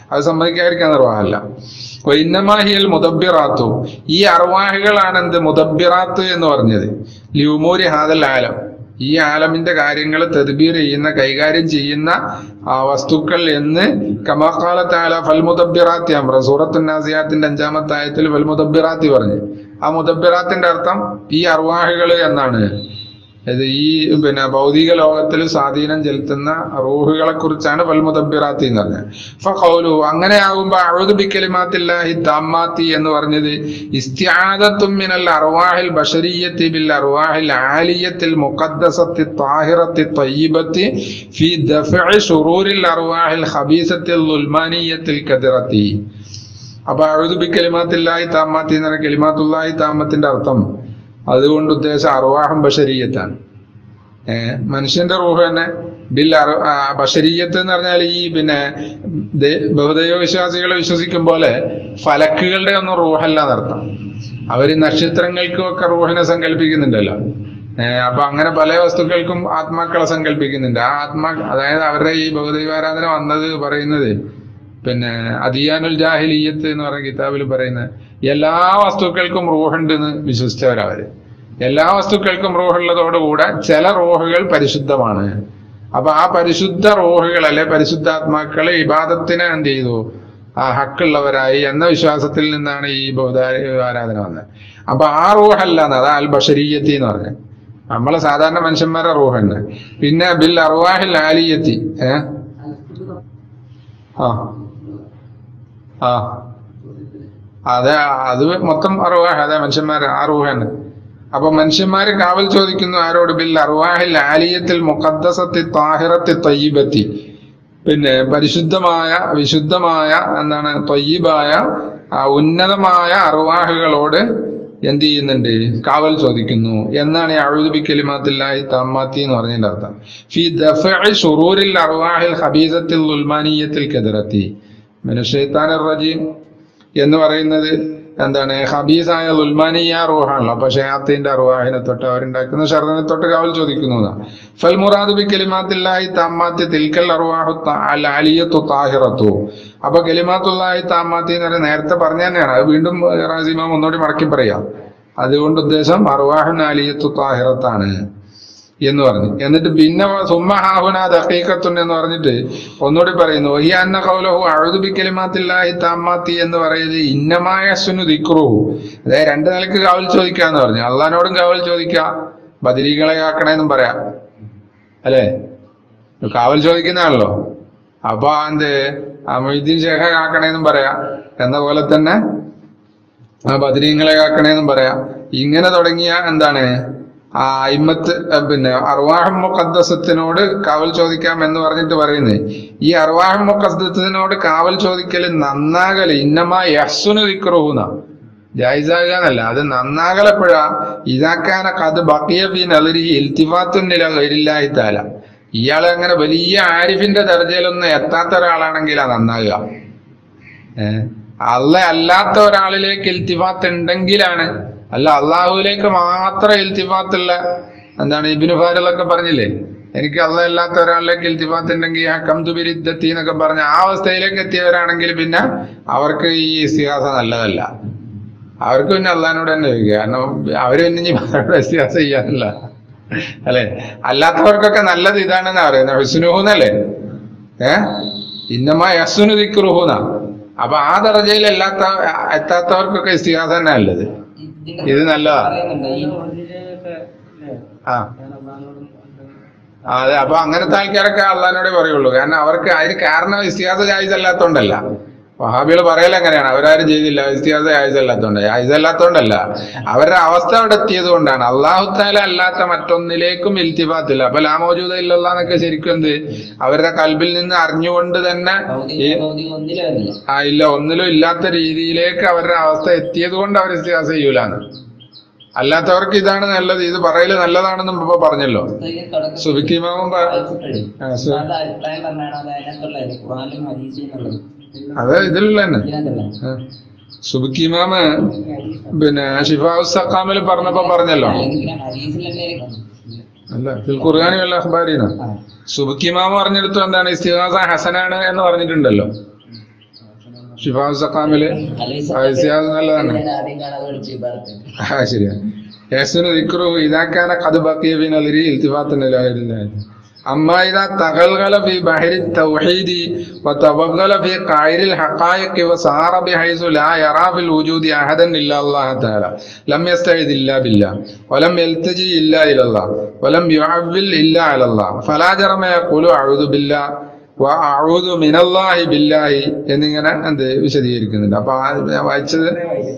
Speaker 1: അത് സമ്മതിക്കാതിരിക്കാൻ നിർവാഹമല്ല. ഇന്നമാഹിയൽ മുദബ്ബിറാത്തു, ഈ അർവാഹുകളാണ് എന്ത് മുദബ്ബിറാത്ത് എന്ന് പറഞ്ഞത്. ലിയുമൂരി ഹാദൽ ആലം, ഈ ആലമിന്റെ കാര്യങ്ങൾ തദ്ബീർ ചെയ്യുന്ന, കൈകാര്യം ചെയ്യുന്ന വസ്തുക്കൾ എന്ന് കമാ ഖാല തആല ഫൽ മുദബ്ബിറാത്തി അംറ, സൂറത്തുൻ നാസിയാത്തിന്റെ 5-ാമത്തെ ആയത്തിൽ ഫൽ മുദബ്ബിറാത്തി പറഞ്ഞു. ആ മുദബ്ബിറാത്തിന്റെ അർത്ഥം ഈ അർവാഹുകൾ എന്നാണ്. ഇത് ഈ ഭൗതിക ലോകത്തിൽ സ്വാധീനം ചെലുത്തുന്ന റൂഹുകളെ കുറിച്ചാണ് ഫൽ മുദബ്ബിറാത്തി എന്ന് പറഞ്ഞത്. ഫഖൗലു, അങ്ങനെ ആകുമ്പോ അഊദു ബികലിമാത്തില്ലാഹി താമ്മാത്തി എന്ന് പറഞ്ഞത് ഇസ്തിആദത്തും മിനൽ അർവാഹിൽ ബശരിയ്യത്തി ബിൽ അർവാഹിൽ ആലിയത്തിൽ മുഖദ്ദസത്തി ത്വാഹിറത്തി ത്വയ്യിബത്തി ഫീ ദഫഇ ശുറൂരിൽ അർവാഹിൽ ഖബീസത്തിൽ ളുൽമാനിയത്തിൽ കദറത്തി. അപ്പൊ അഊദു ബികലിമാത്തില്ലാഹി താമ്മാത്തി എന്ന് പറഞ്ഞ കലിമാത്തുല്ലാഹി താമ്മത്തിന്റെ അർത്ഥം അതുകൊണ്ട് ഉദ്ദേശം അർവാഹും ബശരീയത്താണ്. മനുഷ്യന്റെ റൂഹ് തന്നെ ബിൽ ബശരീയത്ത് എന്ന് പറഞ്ഞാൽ ഈ ബഹുദൈവ വിശ്വാസികളെ വിശ്വസിക്കും പോലെ ഫലക്കുകളുടെ ഒന്നും റൂഹല്ല എന്നർത്ഥം. അവര് നക്ഷത്രങ്ങൾക്കും ഒക്കെ റൂഹിനെ സങ്കല്പിക്കുന്നുണ്ടല്ലോ. അപ്പൊ അങ്ങനെ പല വസ്തുക്കൾക്കും ആത്മാക്കളെ സങ്കല്പിക്കുന്നുണ്ട്. ആ അതായത് അവരുടെ ഈ ബഹുദൈവാരാധന വന്നത് പറയുന്നത് അദിയാനുൽ ജാഹിലിയ്യത്ത് എന്ന് പറയുന്ന കിതാബിൽ പറയുന്നത് എല്ലാ വസ്തുക്കൾക്കും റൂഹുണ്ട് എന്ന് വിശ്വസിച്ചവരവര്. എല്ലാ വസ്തുക്കൾക്കും റൂഹുള്ളതോടുകൂടെ ചില റൂഹുകൾ പരിശുദ്ധമാണ്. അപ്പൊ ആ പരിശുദ്ധ റൂഹുകൾ അല്ലെ പരിശുദ്ധാത്മാക്കളെ ഇബാദത്തിനെ എന്ത് ചെയ്തു ഹക്കുള്ളവരായി എന്ന വിശ്വാസത്തിൽ നിന്നാണ് ഈ ആരാധന വന്നത്. അപ്പൊ ആ റൂഹല്ല അതാ അൽ ബശരീയത്തി എന്ന് പറഞ്ഞത്. നമ്മളെ സാധാരണ മനുഷ്യന്മാരുടെ റൂഹന്നെ. പിന്നെ ബിൽ അർവാഹിൽ ആലിയത്തി അതെ, അത് മൊത്തം അർവാഹ്, അതെ മനുഷ്യന്മാര് ആ റൂഹാണ്. അപ്പൊ മനുഷ്യന്മാര് കാവൽ ചോദിക്കുന്നു ആരോട്? ബിൽ അർവാഹിൽ ആലിയത്തിൽ മുഖദ്ദസത്തി ത്വാഹിറത്തി ത്വയ്യിബത്തി, പരിശുദ്ധമായ വിശുദ്ധമായ എന്താണ് ത്വയ്യിബായ ഉന്നതമായ അർവാഹുകളോട് എന്ത് ചെയ്യുന്നുണ്ട്? കാവൽ ചോദിക്കുന്നു എന്നാണ് ഈ അഊദു ബികലിമാത്തില്ലാഹി താമ്മാത്തി എന്ന് പറഞ്ഞതിന്റെ അർത്ഥം. ഫീ ദഫഇ ശുറൂരിൽ അർവാഹിൽ ഖബീസത്തിൽ ളുൽമാനിയത്തിൽ കദറത്തി. മിനശ്ശൈത്താനിർ റജീം എന്ന് പറയുന്നത് എന്താണ്? ഹബീസായ ളുൽമാനിയ റൂഹാണല്ലോ. അപ്പൊ ഷയാത്തീന്റെ അർവാഹിനെ തൊട്ട് അവരുണ്ടാക്കുന്ന ഷർറിനെ തൊട്ട് കാവൽ ചോദിക്കുന്നതാണ്. ഫൽ മുറാദു ബികലിമാത്തില്ലാഹി താമ്മാത്തി തിൽക്കൽ അർവാഹു അൽ ആലിയത്തു താഹിറത്തു. അപ്പൊ കലിമാത്തുല്ലാഹി താമ്മാത്തി എന്ന് പറഞ്ഞാൽ നേരത്തെ പറഞ്ഞ തന്നെയാണ്. അത് വീണ്ടും റാസി ഇമാം ഒന്നുകൂടി മടക്കി പറയാം. അതുകൊണ്ട് ഉദ്ദേശം അർവാഹുൻ ആലിയത്തു താഹിറത്താണ് എന്ന് പറഞ്ഞു. എന്നിട്ട് പിന്നെ സുമ്മ ഹാഹുന ദഖീഖത്തുൻ എന്ന് പറഞ്ഞിട്ട് ഒന്നുകൂടി പറയുന്നു. വഹിയ അന്ന ഖൗലഹു അഊദു ബികലിമാത്തില്ലാഹി താമ്മാത്തി എന്ന് പറയുന്നത് ഇന്നമാ യസ്നു ദിക്റുഹു. അതായത് രണ്ട് നിലക്ക് കാവൽ ചോദിക്കാന്ന് പറഞ്ഞു. അള്ളാഹിനോടും കാവൽ ചോദിക്കാം, ബദരീകളെ കാക്കണേന്നും പറയാം അല്ലെ, കാവൽ ചോദിക്കുന്നതാണല്ലോ. അപ്പൊ മൊയ്തീൻ ഷേഖ കാക്കണേന്നും പറയാം, എന്ന പോലെ തന്നെ ബദരീങ്ങളെ കാക്കണേന്നും പറയാം. ഇങ്ങനെ തുടങ്ങിയ എന്താണ് ഇമ്മത്ത് അർവാഹും മുഖദ്ദസത്തിനോട് കാവൽ ചോദിക്കാം എന്ന് പറഞ്ഞിട്ട് പറയുന്നത്. ഈ അർവാഹും മുഖദ്ദസത്തിനോട് കാവൽ ചോദിക്കല് നന്നാകല് ഇന്നമാ യഹ്സുനു ദിക്റുഹുന, ജായിസാകുക എന്നല്ല, അത് നന്നാകലെപ്പോഴാ ഇതാക്കാന കത് ബഖിയ ഫീ നളരിഹി ഇൽതിഫാത്തുൻ ഇലാ ഗൈരില്ലാഹി തആല. ഇയാളെ അങ്ങനെ വലിയ ആരിഫിന്റെ ദർജയിലൊന്നും എത്താത്ത ഒരാളാണെങ്കിൽ അത് നന്നാകുക. അല്ലാത്ത ഒരാളിലേക്ക് ഇൽതിഫാത്ത് ഉണ്ടെങ്കിലാണ്, അല്ല അള്ളാഹുവിലേക്ക് മാത്രം ഇൽത്തിഫാത്തുള്ള ഇബ്നു ഫാരിലൊക്കെ പറഞ്ഞില്ലേ, എനിക്ക് അള്ളാഹ് അല്ലാത്ത ഒരാളിലേക്ക് ഇൽത്തിഫാത്ത് ഉണ്ടെങ്കിൽ ഹക്കംതു ബിരിദ്ദത്തി എന്നൊക്കെ പറഞ്ഞ ആ അവസ്ഥയിലേക്ക് എത്തിയവരാണെങ്കിൽ പിന്നെ അവർക്ക് ഈ ഇസ്തിഹാസ നല്ലതല്ല. അവർക്ക് പിന്നെ അള്ളാഹിനോട് തന്നെ ചോദിക്കുക. കാരണം അവര് പിന്നെ ഇനി ഇസ്തിഹാസ ചെയ്യാറില്ല അല്ലെ. അല്ലാത്തവർക്കൊക്കെ നല്ലത് ഇതാണെന്നാ പറയുന്നത്, ഹുസ്നുഹൂന്നല്ലേ, ഇന്നമാ യഹ്സുനു ദിക്റുഹൂന. അപ്പൊ ആ ദർജയിൽ എത്താത്തവർക്കൊക്കെ ഇസ്തിഹാസ തന്നെ നല്ലത്. ഇത് നല്ലതാ. അതെ, അപ്പൊ അങ്ങനത്തെ ആൾക്കാരൊക്കെ അള്ളാഹിനോടെ പറയുള്ളൂ. കാരണം അവർക്ക് അതിന് കാരണം ഇസ്തിഹാസ ജായിസല്ലാത്തോണ്ടല്ല. വഹാബികൾ പറയൽ എങ്ങനെയാണ്? അവരാരും ചെയ്തില്ല, ഇസ്തിഹാസ ജായിസല്ലാത്തോണ്ടല്ല, അവരുടെ അവസ്ഥ അവിടെ എത്തിയത് കൊണ്ടാണ്. അള്ളാഹു തആല അല്ലാത്ത മറ്റൊന്നിലേക്കും ഇൽത്തിഫാത്തില്ല. അപ്പൊ ലാ മൗജൂദ ഇല്ലല്ലാഹ് എന്നൊക്കെ ശരിക്കും അവരുടെ കൽബിൽ നിന്ന് അറിഞ്ഞുകൊണ്ട് തന്നെ ഇല്ല, ഒന്നിലും ഇല്ലാത്ത രീതിയിലേക്ക് അവരുടെ അവസ്ഥ എത്തിയത് കൊണ്ട് അവർ ഇസ്തിഹാസ ചെയ്യൂലാണ്. അല്ലാത്തവർക്ക് ഇതാണ് നല്ലത്, ഇത് പറയല് നല്ലതാണെന്നും ഇപ്പൊ പറഞ്ഞല്ലോ. സുബിക്ക് ഇമാമും അത് ഇതിലുള്ള തന്നെ സുബിക്ക് ഇമാമ് ശിഫാഉസ് സഖാമിൽ പറഞ്ഞപ്പോ പറഞ്ഞല്ലോ, അല്ല ഖുർആനി വൽ അഖ്ബാരിന. സുബിക്ക് ഇമാമ് പറഞ്ഞെടുത്തു എന്താണ് ഇസ്തിഗാസ ഹസനാണ് എന്ന് പറഞ്ഞിട്ടുണ്ടല്ലോ. ഷിഫാഉ സഖാമില് ഇസ്തിഹാസ നല്ലതാണ്. ശരിയാ. യഹ്സുനു ദിക്റുഹു ഇദാ കാന ഖദ് ബഖിയ ഫീ നദരി ഇൽതിഫാത്തൻ ഇലാ ഗൈരില്ലാഹി. അമ്മാ ഇദാ തഗൽഗല ഫീ ബഹരി തൗഹീദി വതവഗ്ഗല ഫീ ഖായിരിൽ ഹഖായിഖി വസാറ ബിഹൈസു ലാ യറാ ഫിൽ വജൂദി അഹദൻ ഇല്ലാ അല്ലാഹു തആല ലം യസ്തഈദ് ഇല്ലാ ബില്ലാഹ് വലം യൽതജി ഇല്ലാ ഇലല്ലാഹ് വലം യുഅവ്വിൽ ഇല്ലാ അലല്ലാഹ് ഫലാ ജറമ യഖൂലു അഊദു ബില്ലാഹ് വഅഊദു മിനല്ലാഹി ബില്ലാഹി എന്നിങ്ങനെ എന്ത് വിശദീകരിക്കുന്നുണ്ട്. അപ്പൊ ഞാൻ വായിച്ചത്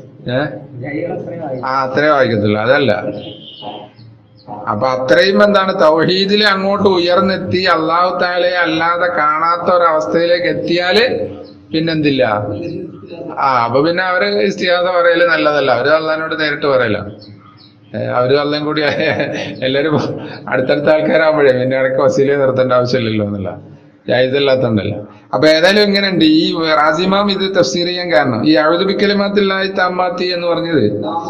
Speaker 1: അത്രേ വായിക്കത്തുള്ളൂ, അതല്ല. അപ്പൊ അത്രയും എന്താണ് തൗഹീദിൽ അങ്ങോട്ട് ഉയർന്നെത്തി അല്ലാഹു തആലയെ അല്ലാതെ കാണാത്ത ഒരവസ്ഥയിലേക്ക് എത്തിയാല് പിന്നെന്തില്ല. അപ്പൊ പിന്നെ അവര് ഇസ്തിഹാസ പറയല് നല്ലതല്ല. അവര് അള്ളാഹിനോട് നേരിട്ട് പറയല. അവര് അള്ളയും കൂടി എല്ലാരും അടുത്തടുത്ത ആൾക്കാരാകുമ്പോഴേ പിന്നെ ഇടയ്ക്ക് വസീലയെ നിർത്തേണ്ട ആവശ്യമില്ലല്ലോ എന്നുള്ള ജായിസല്ലാത്തോണ്ടല്ല. അപ്പൊ ഏതായാലും എങ്ങനെയുണ്ട് ഈ റാസിമാം ഇത് തഫ്സീർ ചെയ്യാൻ കാരണം ഈ അഊദു ബികലിമാത്തില്ലാഹി തമ്മാത്തി എന്ന് പറഞ്ഞത്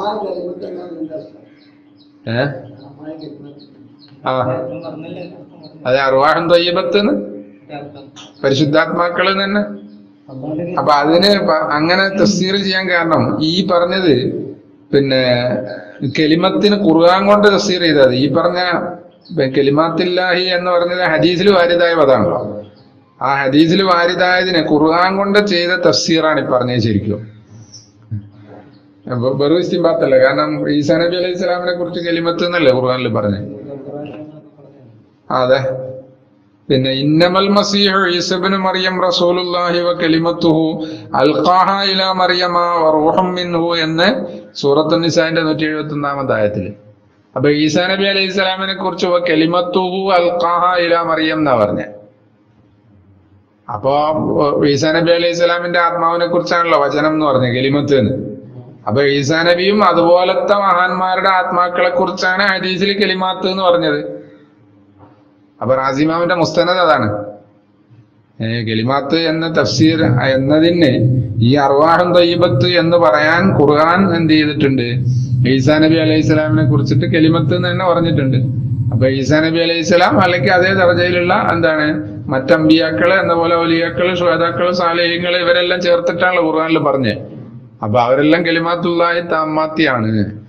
Speaker 1: അതെ അർവാഹുൻ ത്വയ്യിബത്ത് പരിശുദ്ധാത്മാക്കള് തന്നെ. അപ്പൊ അതിന് അങ്ങനെ തഫ്സീർ ചെയ്യാൻ കാരണം ഈ പറഞ്ഞത് പിന്നെ കെലിമത്തിന് ഖുർആൻ കൊണ്ട് തഫ്സീർ ചെയ്തത്. ഈ പറഞ്ഞ കെലിമാത്തില്ലാഹി എന്ന് പറഞ്ഞത് ഹദീസിൽ വാരിദായ പദാണല്ലോ. ആ ഹദീസിൽ വാരിദായതിനെ ഖുർആൻ കൊണ്ട് ചെയ്ത തഫ്സീറാണ് ഈ പറഞ്ഞത്. ശരിക്കും വെറും ഇസ്തിംബാത്തല്ല. കാരണം ഈസാ നബി അലൈഹി സ്വലാമിനെ കുറിച്ച് കെലിമത്ത് എന്നല്ലേ ഖുർആനിൽ പറഞ്ഞത്. അതെ. പിന്നെ ഇന്നമൽ മസീഹു ഈസാ ഇബ്നു മറിയം റസൂലുള്ളാഹി വ കലിമത്തുഹു അൽഖാഹാ ഇലാ മറിയമ വ റൂഹും മിൻഹു എന്ന് സൂറത്തുൻ നിസാഇന്റെ 171-ാമത്തെ ആയത്തില്. അപ്പൊ ഈസാ നബി അലൈഹി സ്വലാമിനെ കുറിച്ച് വ കലിമത്തുഹു അൽഖാഹാ ഇലാ മറിയം എന്നാ പറഞ്ഞത്. അപ്പൊ ഈസാ നബി അലൈഹി സ്വലാമിന്റെ ആത്മാവിനെ കുറിച്ചാണല്ലോ വചനം എന്ന് പറഞ്ഞത്, കലിമത്ത് എന്ന്. അപ്പൊ ഈസാ നബിയും അതുപോലത്തെ മഹാന്മാരുടെ ആത്മാക്കളെ കുറിച്ചാണ് ഹദീസിൽ കലിമാത്ത് എന്ന് പറഞ്ഞത്. അപ്പൊ റാസിമാമിന്റെ മുസ്തനദ് അതാണ്. കലിമാത്ത് എന്ന തഫ്സീർ എന്നതിന് ഈ അർവാഹുൻ ത്വയ്യിബത്ത് എന്ന് പറയാൻ ഖുർആൻ എന്ത് ചെയ്തിട്ടുണ്ട്? ഈസാ നബി അലൈഹി സ്വലാമിനെ കുറിച്ചിട്ട് കലിമത്ത് എന്ന് തന്നെ പറഞ്ഞിട്ടുണ്ട്. അപ്പൊ ഈസാ നബി അലൈഹി സ്വലാം അല്ലെങ്കിൽ അതേ ദർജയിലുള്ള എന്താണ് മറ്റമ്പിയാക്കള് എന്ന പോലെ വലിയാക്കള് ശുഹദാക്കള് സാലിഹീങ്ങള് ഇവരെല്ലാം ചേർത്തിട്ടാണല്ലോ ഖുർആനിൽ പറഞ്ഞത്. അപ്പൊ അവരെല്ലാം കലിമാത്തുല്ലാഹി തമ്മാത്തിയാണ്.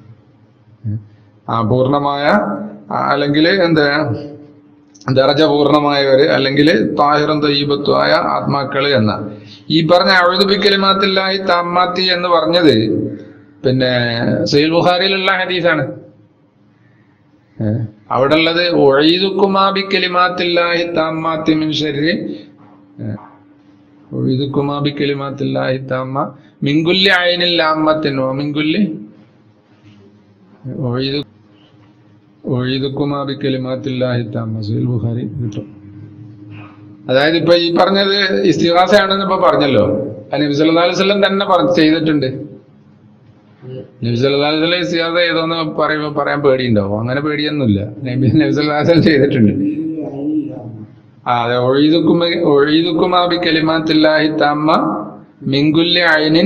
Speaker 1: പൂർണ്ണമായ അല്ലെങ്കിൽ എന്താ ദർജ പൂർണ്ണമായവര് അല്ലെങ്കിൽ താഹിറും ത്വയ്യിബത്തുമായ ആത്മാക്കള് എന്ന ഈ പറഞ്ഞ അഊദു ബികലിമാത്തില്ലാഹി തമ്മാത്തി എന്ന് പറഞ്ഞത് പിന്നെ സഹീഹുൽ ബുഖാരിയിലുള്ള ഹദീസാണ്. അവിടെ ഉള്ളത് ഉഈദുകുമാ ബികലിമാത്തില്ലാഹി തമ്മാത്തി മിൻ ശർരി ഉഈദുകുമാ ബികലിമാത്തില്ലാഹി തമ്മ മിൻ കുല്ലി ഐനിൽ ലാമ്മത്തിൻ വ മിൻ കുല്ലി ഉഈദുകുമാ ബികലിമാത്തില്ലാഹി തമ്മ സഹീഹുൽ ബുഖാരി കിട്ടും. അതായത് ഇപ്പൊ ഈ പറഞ്ഞത് ഇസ്തിഗാസയാണെന്ന് ഇപ്പൊ പറഞ്ഞല്ലോ. നബി സല്ലല്ലാഹു അലൈഹി വസല്ലം തന്നെ ചെയ്തിട്ടുണ്ട്. നബി സല്ലല്ലാഹു അലൈഹി വസല്ലം ഇസ്തിഗാസ ഏതോന്ന് പറയുമ്പോ പറയാൻ പേടിയുണ്ടാവും. അങ്ങനെ പേടിയൊന്നുമില്ല. നബി സല്ലല്ലാഹു അലൈഹി വസല്ലം ചെയ്തിട്ടുണ്ട്. അതെ ഉഈദുകുമാ ബികലിമാത്തില്ലാഹി തമ്മ മിൻ കുല്ലി ഐനിൻ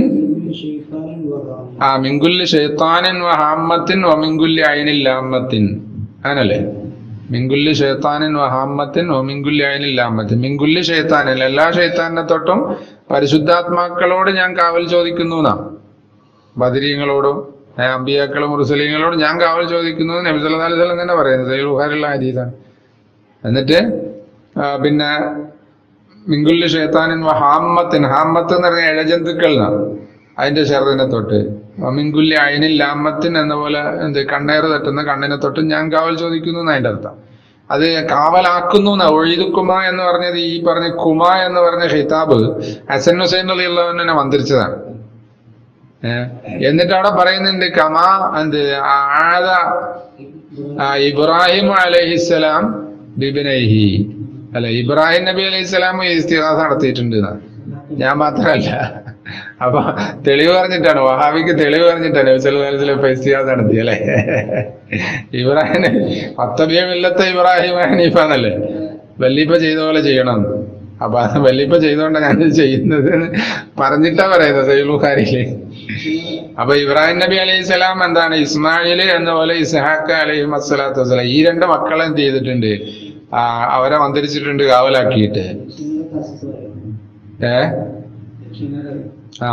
Speaker 1: മിൻ കുല്ലി ശൈത്താനിൻ വ ഹാമ്മത്തിൻ വ മിൻ കുല്ലി ഐനിൽ ലാമ്മത്തിൻ. അങ്ങനല്ലേ? മിൻ കുല്ലി ശൈത്താനിൻ വ ഹാമ്മത്തിൻ വ മിൻ കുല്ലി ഐനിൽ ലാമ്മത്തിൻ. മിൻ കുല്ലി ശൈത്താനിൻ എല്ലാ ശൈത്താനിനെ തൊട്ടും പരിശുദ്ധാത്മാക്കളോട് ഞാൻ കാവൽ ചോദിക്കുന്നു എന്നാ. ബദരീങ്ങളോടും അമ്പിയാക്കളും മുർസലീങ്ങളോടും ഞാൻ കാവൽ ചോദിക്കുന്നു നബി സല്ലല്ലാഹു അലൈഹി വസല്ലം തന്നെ പറയുന്നത്. സഹീഹുൽ ബുഖാരിയിലുള്ള ഹദീസാണ്. എന്നിട്ട് പിന്നെ മിൻ കുല്ലി ശൈത്താനിൻ വ ഹാമ്മത്തിൻ, ഹാമ്മത്ത് എന്ന് പറഞ്ഞ ഇഴജന്തുക്കൾ എന്നാണ്, അതിന്റെ ഷർറിനെ തൊട്ട്. മിൻ കുല്ലി ഐനിൽ ലാമ്മത്തിൻ എന്ന പോലെ എന്ത് കണ്ണേറ് തട്ടുന്ന കണ്ണിനെ തൊട്ട് ഞാൻ കാവൽ ചോദിക്കുന്നു എന്ന് അതിന്റെ അർത്ഥം. അത് കാവലാക്കുന്നു എന്നാ. ഉഈദുകുമാ എന്ന് പറഞ്ഞത് ഈ പറഞ്ഞ കുമാ എന്ന് പറഞ്ഞ ഖിതാബ് ഹസൻ ഹുസൈൻ റളിയല്ലാഹു അൻഹു തന്നെ മന്ത്രിച്ചതാണ്. എന്നിട്ട് അവിടെ പറയുന്നുണ്ട് കമാ എന്ത് ആദ ഇബ്രാഹിം അലൈഹിസ്സലാം ബിബ്നൈഹി. അല്ല, ഇബ്രാഹിം നബി അലൈഹിസ്സലാം ഇസ്തിഗാസ നടത്തിയിട്ടുണ്ട് എന്നാ. ഞാൻ മാത്രമല്ല. അപ്പൊ തെളിവ് പറഞ്ഞിട്ടാണ്, വഹാബിക്ക് തെളിവ് പറഞ്ഞിട്ടാണ് നബി സല്ലല്ലാഹു അലൈഹി വസല്ലം ഇസ്തിഗാസ നടത്തി അല്ലേ. ഇബ്രാഹിം വത്തബിഅ മില്ലത്ത ഇബ്രാഹിം ഹനീഫ എന്നല്ലേ, വല്ലിപ്പ ചെയ്ത പോലെ ചെയ്യണം. അപ്പൊ അത് വല്ലിപ്പ ചെയ്തോണ്ടാണ് ഞാൻ ചെയ്യുന്നത് പറഞ്ഞിട്ടാ പറയുന്നത് സഹീഹുൽ ബുഖാരിയില്. അപ്പൊ ഇബ്രാഹിം നബി അലൈഹി സ്വലാം എന്താണ് ഇസ്മായില് എന്ന പോലെ ഇസ്ഹാഖ് അലൈഹി വസ്സലാത്തു വസ്സലാം ഈ രണ്ട് മക്കളെ എന്ത് ചെയ്തിട്ടുണ്ട്? അവരെ മന്ത്രിച്ചിട്ടുണ്ട് കാവലാക്കിയിട്ട്. ആ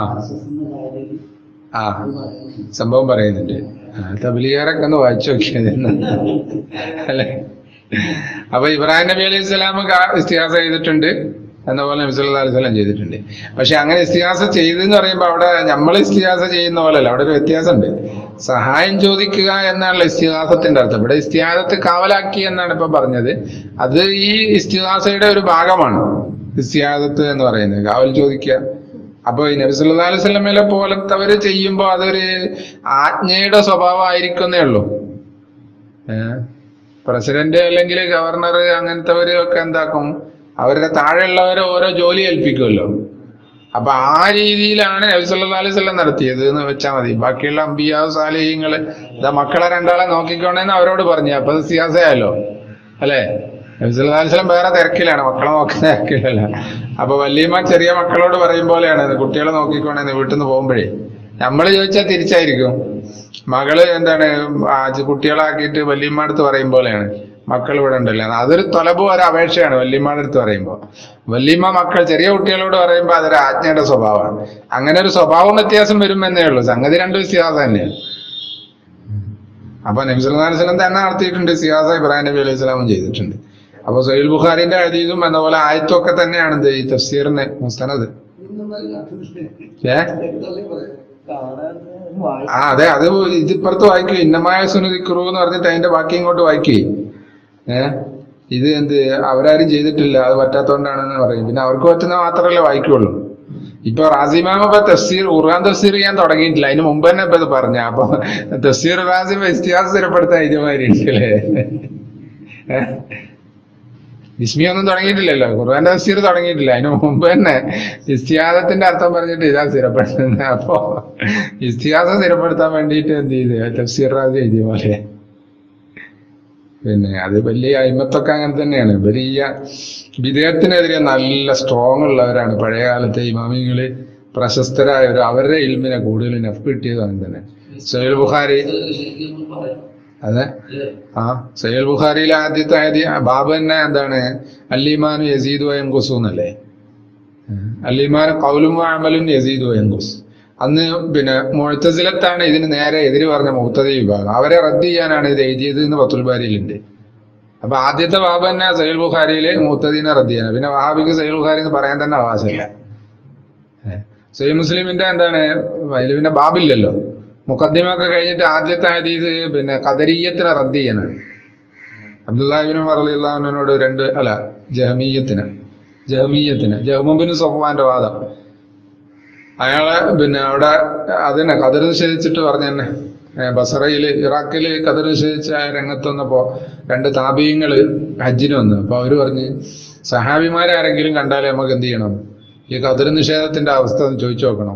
Speaker 1: ആ സംഭവം പറയുന്നുണ്ട്. തബ്ലീഗാരൊക്കെ ഒന്ന് വായിച്ചു നോക്കിയത് അല്ലെ. അപ്പൊ ഇബ്രാഹിം നബി അലൈഹി സ്വലാം ഇസ്തിഹാസ ചെയ്തിട്ടുണ്ട്, എന്ന പോലെ നബി സല്ലല്ലാഹു അലൈഹി വസല്ലം ചെയ്തിട്ടുണ്ട്. പക്ഷെ അങ്ങനെ ഇസ്തിഹാസ ചെയ്തെന്ന് പറയുമ്പോൾ അവിടെ നമ്മൾ ഇസ്തിഹാസ ചെയ്യുന്ന പോലെയല്ല, അവിടെ ഒരു വ്യത്യാസമുണ്ട്. സഹായം ചോദിക്കുക എന്നാണല്ലോ ഇസ്തിഹാസത്തിന്റെ അർത്ഥം. ഇവിടെ ഇസ്തിഹാസത്ത് കാവലാക്കി എന്നാണ് ഇപ്പൊ പറഞ്ഞത്. അത് ഈ ഇസ്തിഹാസയുടെ ഒരു ഭാഗമാണ് ഇസ്തിഹാസത്ത് എന്ന് പറയുന്നത്, കാവൽ ചോദിക്കുക. അപ്പൊ ഈ നബി സല്ലല്ലാഹു അലൈഹി വസല്ലമയെ പോലത്തവര് ചെയ്യുമ്പോ അതൊരു ആജ്ഞയുടെ സ്വഭാവമായിരിക്കുന്നേ ഉള്ളൂ. പ്രസിഡന്റ് അല്ലെങ്കിൽ ഗവർണർ അങ്ങനത്തെവര് ഒക്കെ എന്താക്കും, അവരുടെ താഴെയുള്ളവരെ ഓരോ ജോലി ഏൽപ്പിക്കുമല്ലോ. അപ്പൊ ആ രീതിയിലാണ് നബി സല്ലല്ലാഹു അലൈഹി വസല്ലം നടത്തിയത് എന്ന് വെച്ചാൽ മതി. ബാക്കിയുള്ള അമ്പിയാ സാലിഹീങ്ങള് മക്കളെ രണ്ടാളെ നോക്കിക്കോണേന്ന് അവരോട് പറഞ്ഞു. അപ്പൊ സിയാസയായല്ലോ അല്ലെ. നബി സല്ലല്ലാഹു അലൈഹി വസല്ലം വേറെ തിരക്കിലാണ്, മക്കളെ നോക്കുന്ന തിരക്കിലല്ല. അപ്പൊ വല്യമ്മ ചെറിയ മക്കളോട് പറയും പോലെയാണ്, കുട്ടികളെ നോക്കിക്കോണേന്ന് വീട്ടിൽ നിന്ന് പോകുമ്പോഴേ. നമ്മള് ചോദിച്ചാൽ തിരിച്ചായിരിക്കും. മകള് എന്താണ് കുട്ടികളാക്കിയിട്ട് വല്യമ്മ അടുത്ത് പറയും പോലെയാണ്, മക്കൾ ഇവിടെ ഉണ്ടല്ലോ. അതൊരു തൊലബ്, ഒരു അപേക്ഷയാണ് വല്യമ്മയുടെ അടുത്ത് പറയുമ്പോൾ. വല്യമ്മ മക്കൾ ചെറിയ കുട്ടികളോട് പറയുമ്പോൾ അതൊരു ആജ്ഞയുടെ സ്വഭാവമാണ്. അങ്ങനെ ഒരു സ്വഭാവം വ്യത്യാസം വരുമെന്നേ ഉള്ളൂ. സംഗതി രണ്ടും സിയാസ തന്നെയാണ്. അപ്പൊ നബി സല്ലല്ലാഹു അലൈഹി വസല്ലം തന്നെ നടത്തിയിട്ടുണ്ട് സിയാസ, ഇബ്രാഹിം നബി അലൈഹി സ്വലാമും ചെയ്തിട്ടുണ്ട്. അപ്പൊ സഹീഹുൽ ബുഖാരിന്റെ ഹദീസും എന്ന പോലെ ആയത്തും ഒക്കെ തന്നെയാണ് ഈ തഫ്സീറിന് മുസ്തനദ്. അതെ, അത് ഇതിപ്പുറത്ത് വായിക്കും. ഇന്നമായ സുനുദിക്റു എന്ന് പറഞ്ഞിട്ട് അതിന്റെ ബാക്കി ഇങ്ങോട്ട് വായിക്കേ. ഇത് എന്ത് അവരാരും ചെയ്തിട്ടില്ല, അത് പറ്റാത്തോണ്ടാണെന്ന് പറയും. പിന്നെ അവർക്ക് പറ്റുന്ന മാത്രമല്ലേ വായിക്കുള്ളൂ. ഇപ്പൊ റാസിമാമ ഇപ്പൊ തഫ്സീർ ഖുർആൻ തഫ്സീർ ചെയ്യാൻ തുടങ്ങിയിട്ടില്ല, അതിന് മുമ്പ് തന്നെ ഇപ്പൊ ഇത് പറഞ്ഞ. അപ്പൊ തഫ്സീർ റാസിമ ഇസ്തിഹാസ സ്ഥിരപ്പെടുത്താൻ ഇതുമാതിരി ഉണ്ടല്ലേ. ഇസ്മിയൊന്നും തുടങ്ങിയിട്ടില്ലല്ലോ, ഖുർആന്റെ തഫ്സീർ തുടങ്ങിയിട്ടില്ല, അതിന് മുമ്പ് തന്നെ ഇസ്തിഹാസത്തിന്റെ അർത്ഥം പറഞ്ഞിട്ട് ഇതാ സ്ഥിരപ്പെടുത്തുന്നത്. അപ്പൊ ഇസ്തിഹാസം സ്ഥിരപ്പെടുത്താൻ വേണ്ടിയിട്ട് എന്ത് ചെയ്ത് തഫ്സീർ റാസി എഴുതിയ പോലെ. പിന്നെ അത് വലിയ അയിമത്തൊക്കെ അങ്ങനെ തന്നെയാണ്. വലിയ വിദേഹത്തിനെതിരെ നല്ല സ്ട്രോങ് ഉള്ളവരാണ് പഴയ കാലത്തെ ഇമാമിങ്ങള്, പ്രശസ്തരായവർ. അവരുടെ ഇൽമിനെ കൂടുതൽ നഫ് കിട്ടിയത് അങ്ങനെ തന്നെ. സഹീഹുൽ ബുഖാരി, അതെ സഹീഹുൽ ബുഖാരിയിലെ ആദ്യത്തെ ബാബ് തന്നെ എന്താണ്, അല്ലീമാനു യസീദു വയൻഖുസു എന്നല്ലേ. അല്ലീമാനു ഖൗലും വഅമലും യസീദു വയൻഖുസ്. അന്ന് പിന്നെ മുഅ്തസിലത്താണ് ഇതിന് നേരെ എതിര് പറഞ്ഞ മുഅ്തദി വിഭാഗം. അവരെ റദ്ദ് ചെയ്യാനാണ് ഇത് എഴുതിയത് എന്ന് ഫത്തുൽ ബാരിയിലുണ്ട്. അപ്പൊ ആദ്യത്തെ ബാബ് തന്നെ സഹീഹുൽ ബുഖാരിയില് മുഅ്തദീനെ റദ്ദ് ചെയ്യാനാണ്. പിന്നെ വഹാബിക്ക് സഹീഹുൽ ബുഖാരി എന്ന് പറയാൻ തന്നെ അവകാശമില്ല. സഹീഹ് മുസ്ലിമിന്റെ എന്താണ് അതിൽ പിന്നെ ബാബില്ലല്ലോ. മുഖദ്ദിമൊക്കെ കഴിഞ്ഞിട്ട് ആദ്യത്തെ ഹദീസ് പിന്നെ ഖദരിയ്യത്തിനെ റദ്ദ് ചെയ്യാനാണ്. അബ്ദുല്ലാഹി ഇബ്നു ഉമർ റളിയല്ലാഹു അൻഹുവിനോട് ജഹ്മിയ്യത്തിന് ജഹ്മു ബിൻ സഫ്വാന്റെ വാദം. അയാളെ പിന്നെ അവിടെ അതിനെ ഖദർ നിഷേധിച്ചിട്ട് പറഞ്ഞു തന്നെ. ബസറയില് ഇറാഖില് ഖദർ നിഷേധിച്ച രംഗത്ത് വന്നപ്പോ രണ്ട് താബീയങ്ങള് ഹജ്ജിന് വന്നു. അപ്പൊ അവര് പറഞ്ഞ്, സഹാബിമാരാരെങ്കിലും കണ്ടാലേ നമുക്ക് എന്ത് ചെയ്യണം, ഈ ഖദർ നിഷേധത്തിന്റെ അവസ്ഥ ഒന്ന് ചോദിച്ചു നോക്കണം.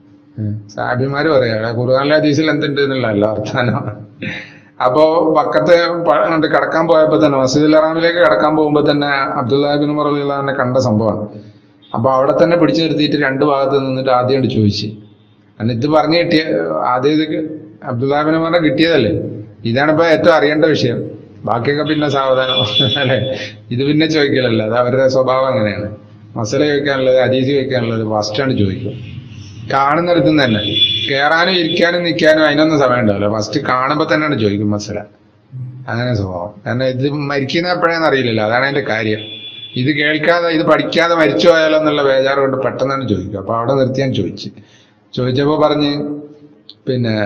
Speaker 1: സഹാബിമാര് പറയാ ഖുർആനിലെ ഹദീസിൽ എന്തുണ്ട് എന്നുള്ള അർത്ഥാനം. അപ്പോ പക്കത്തെ കണ്ട് കടക്കാൻ പോയപ്പോ തന്നെ, മസ്ജിദുൽ ഹറാമിലേക്ക് കടക്കാൻ പോകുമ്പോ തന്നെ അബ്ദുല്ലാഹി ഇബ്നു ഉമർ റളിയല്ലാഹു അൻഹു കണ്ട സംഭവമാണ്. അപ്പൊ അവിടെ തന്നെ പിടിച്ചു നിർത്തിയിട്ട് രണ്ട് ഭാഗത്ത് നിന്നിട്ട് ആദ്യം ചോദിച്ചു, എന്നിട്ട് പറഞ്ഞു കിട്ടിയ ആദ്യം ഇത് അബ്ദുല്ലാഹി ഇബ്നു ഉമറിനെ കിട്ടിയതല്ലേ, ഇതാണിപ്പോ ഏറ്റവും അറിയേണ്ട വിഷയം, ബാക്കിയൊക്കെ പിന്നെ സാവധാനം അല്ലെ. ഇത് പിന്നെ ചോദിക്കലല്ല, അത് അവരുടെ സ്വഭാവം അങ്ങനെയാണ്. മസല ചോദിക്കാനുള്ളത്, ഹദീസ് ചോദിക്കാനുള്ളത് ഫസ്റ്റാണ് ചോദിക്കും. കാണുന്നിടത്തു നിന്ന് തന്നെ കയറാനും ഇരിക്കാനും നിൽക്കാനും അതിനൊന്നും സമയം ഉണ്ടാവില്ല. ഫസ്റ്റ് കാണുമ്പോ തന്നെയാണ് ചോദിക്കും മസല. അങ്ങനെ സ്വഭാവം. കാരണം ഇത് മരിക്കുന്ന എപ്പോഴാന്ന് അറിയില്ലല്ലോ, അതാണ് അതിന്റെ കാര്യം. ഇത് കേൾക്കാതെ ഇത് പഠിക്കാതെ മരിച്ചു പോയാലോ എന്നുള്ള ബേജാറ് കൊണ്ട് പെട്ടെന്നാണ് ചോദിക്കുക. അപ്പൊ അവിടെ നിർത്തിയാൻ ചോദിച്ചപ്പോ പറഞ്ഞ്, പിന്നെ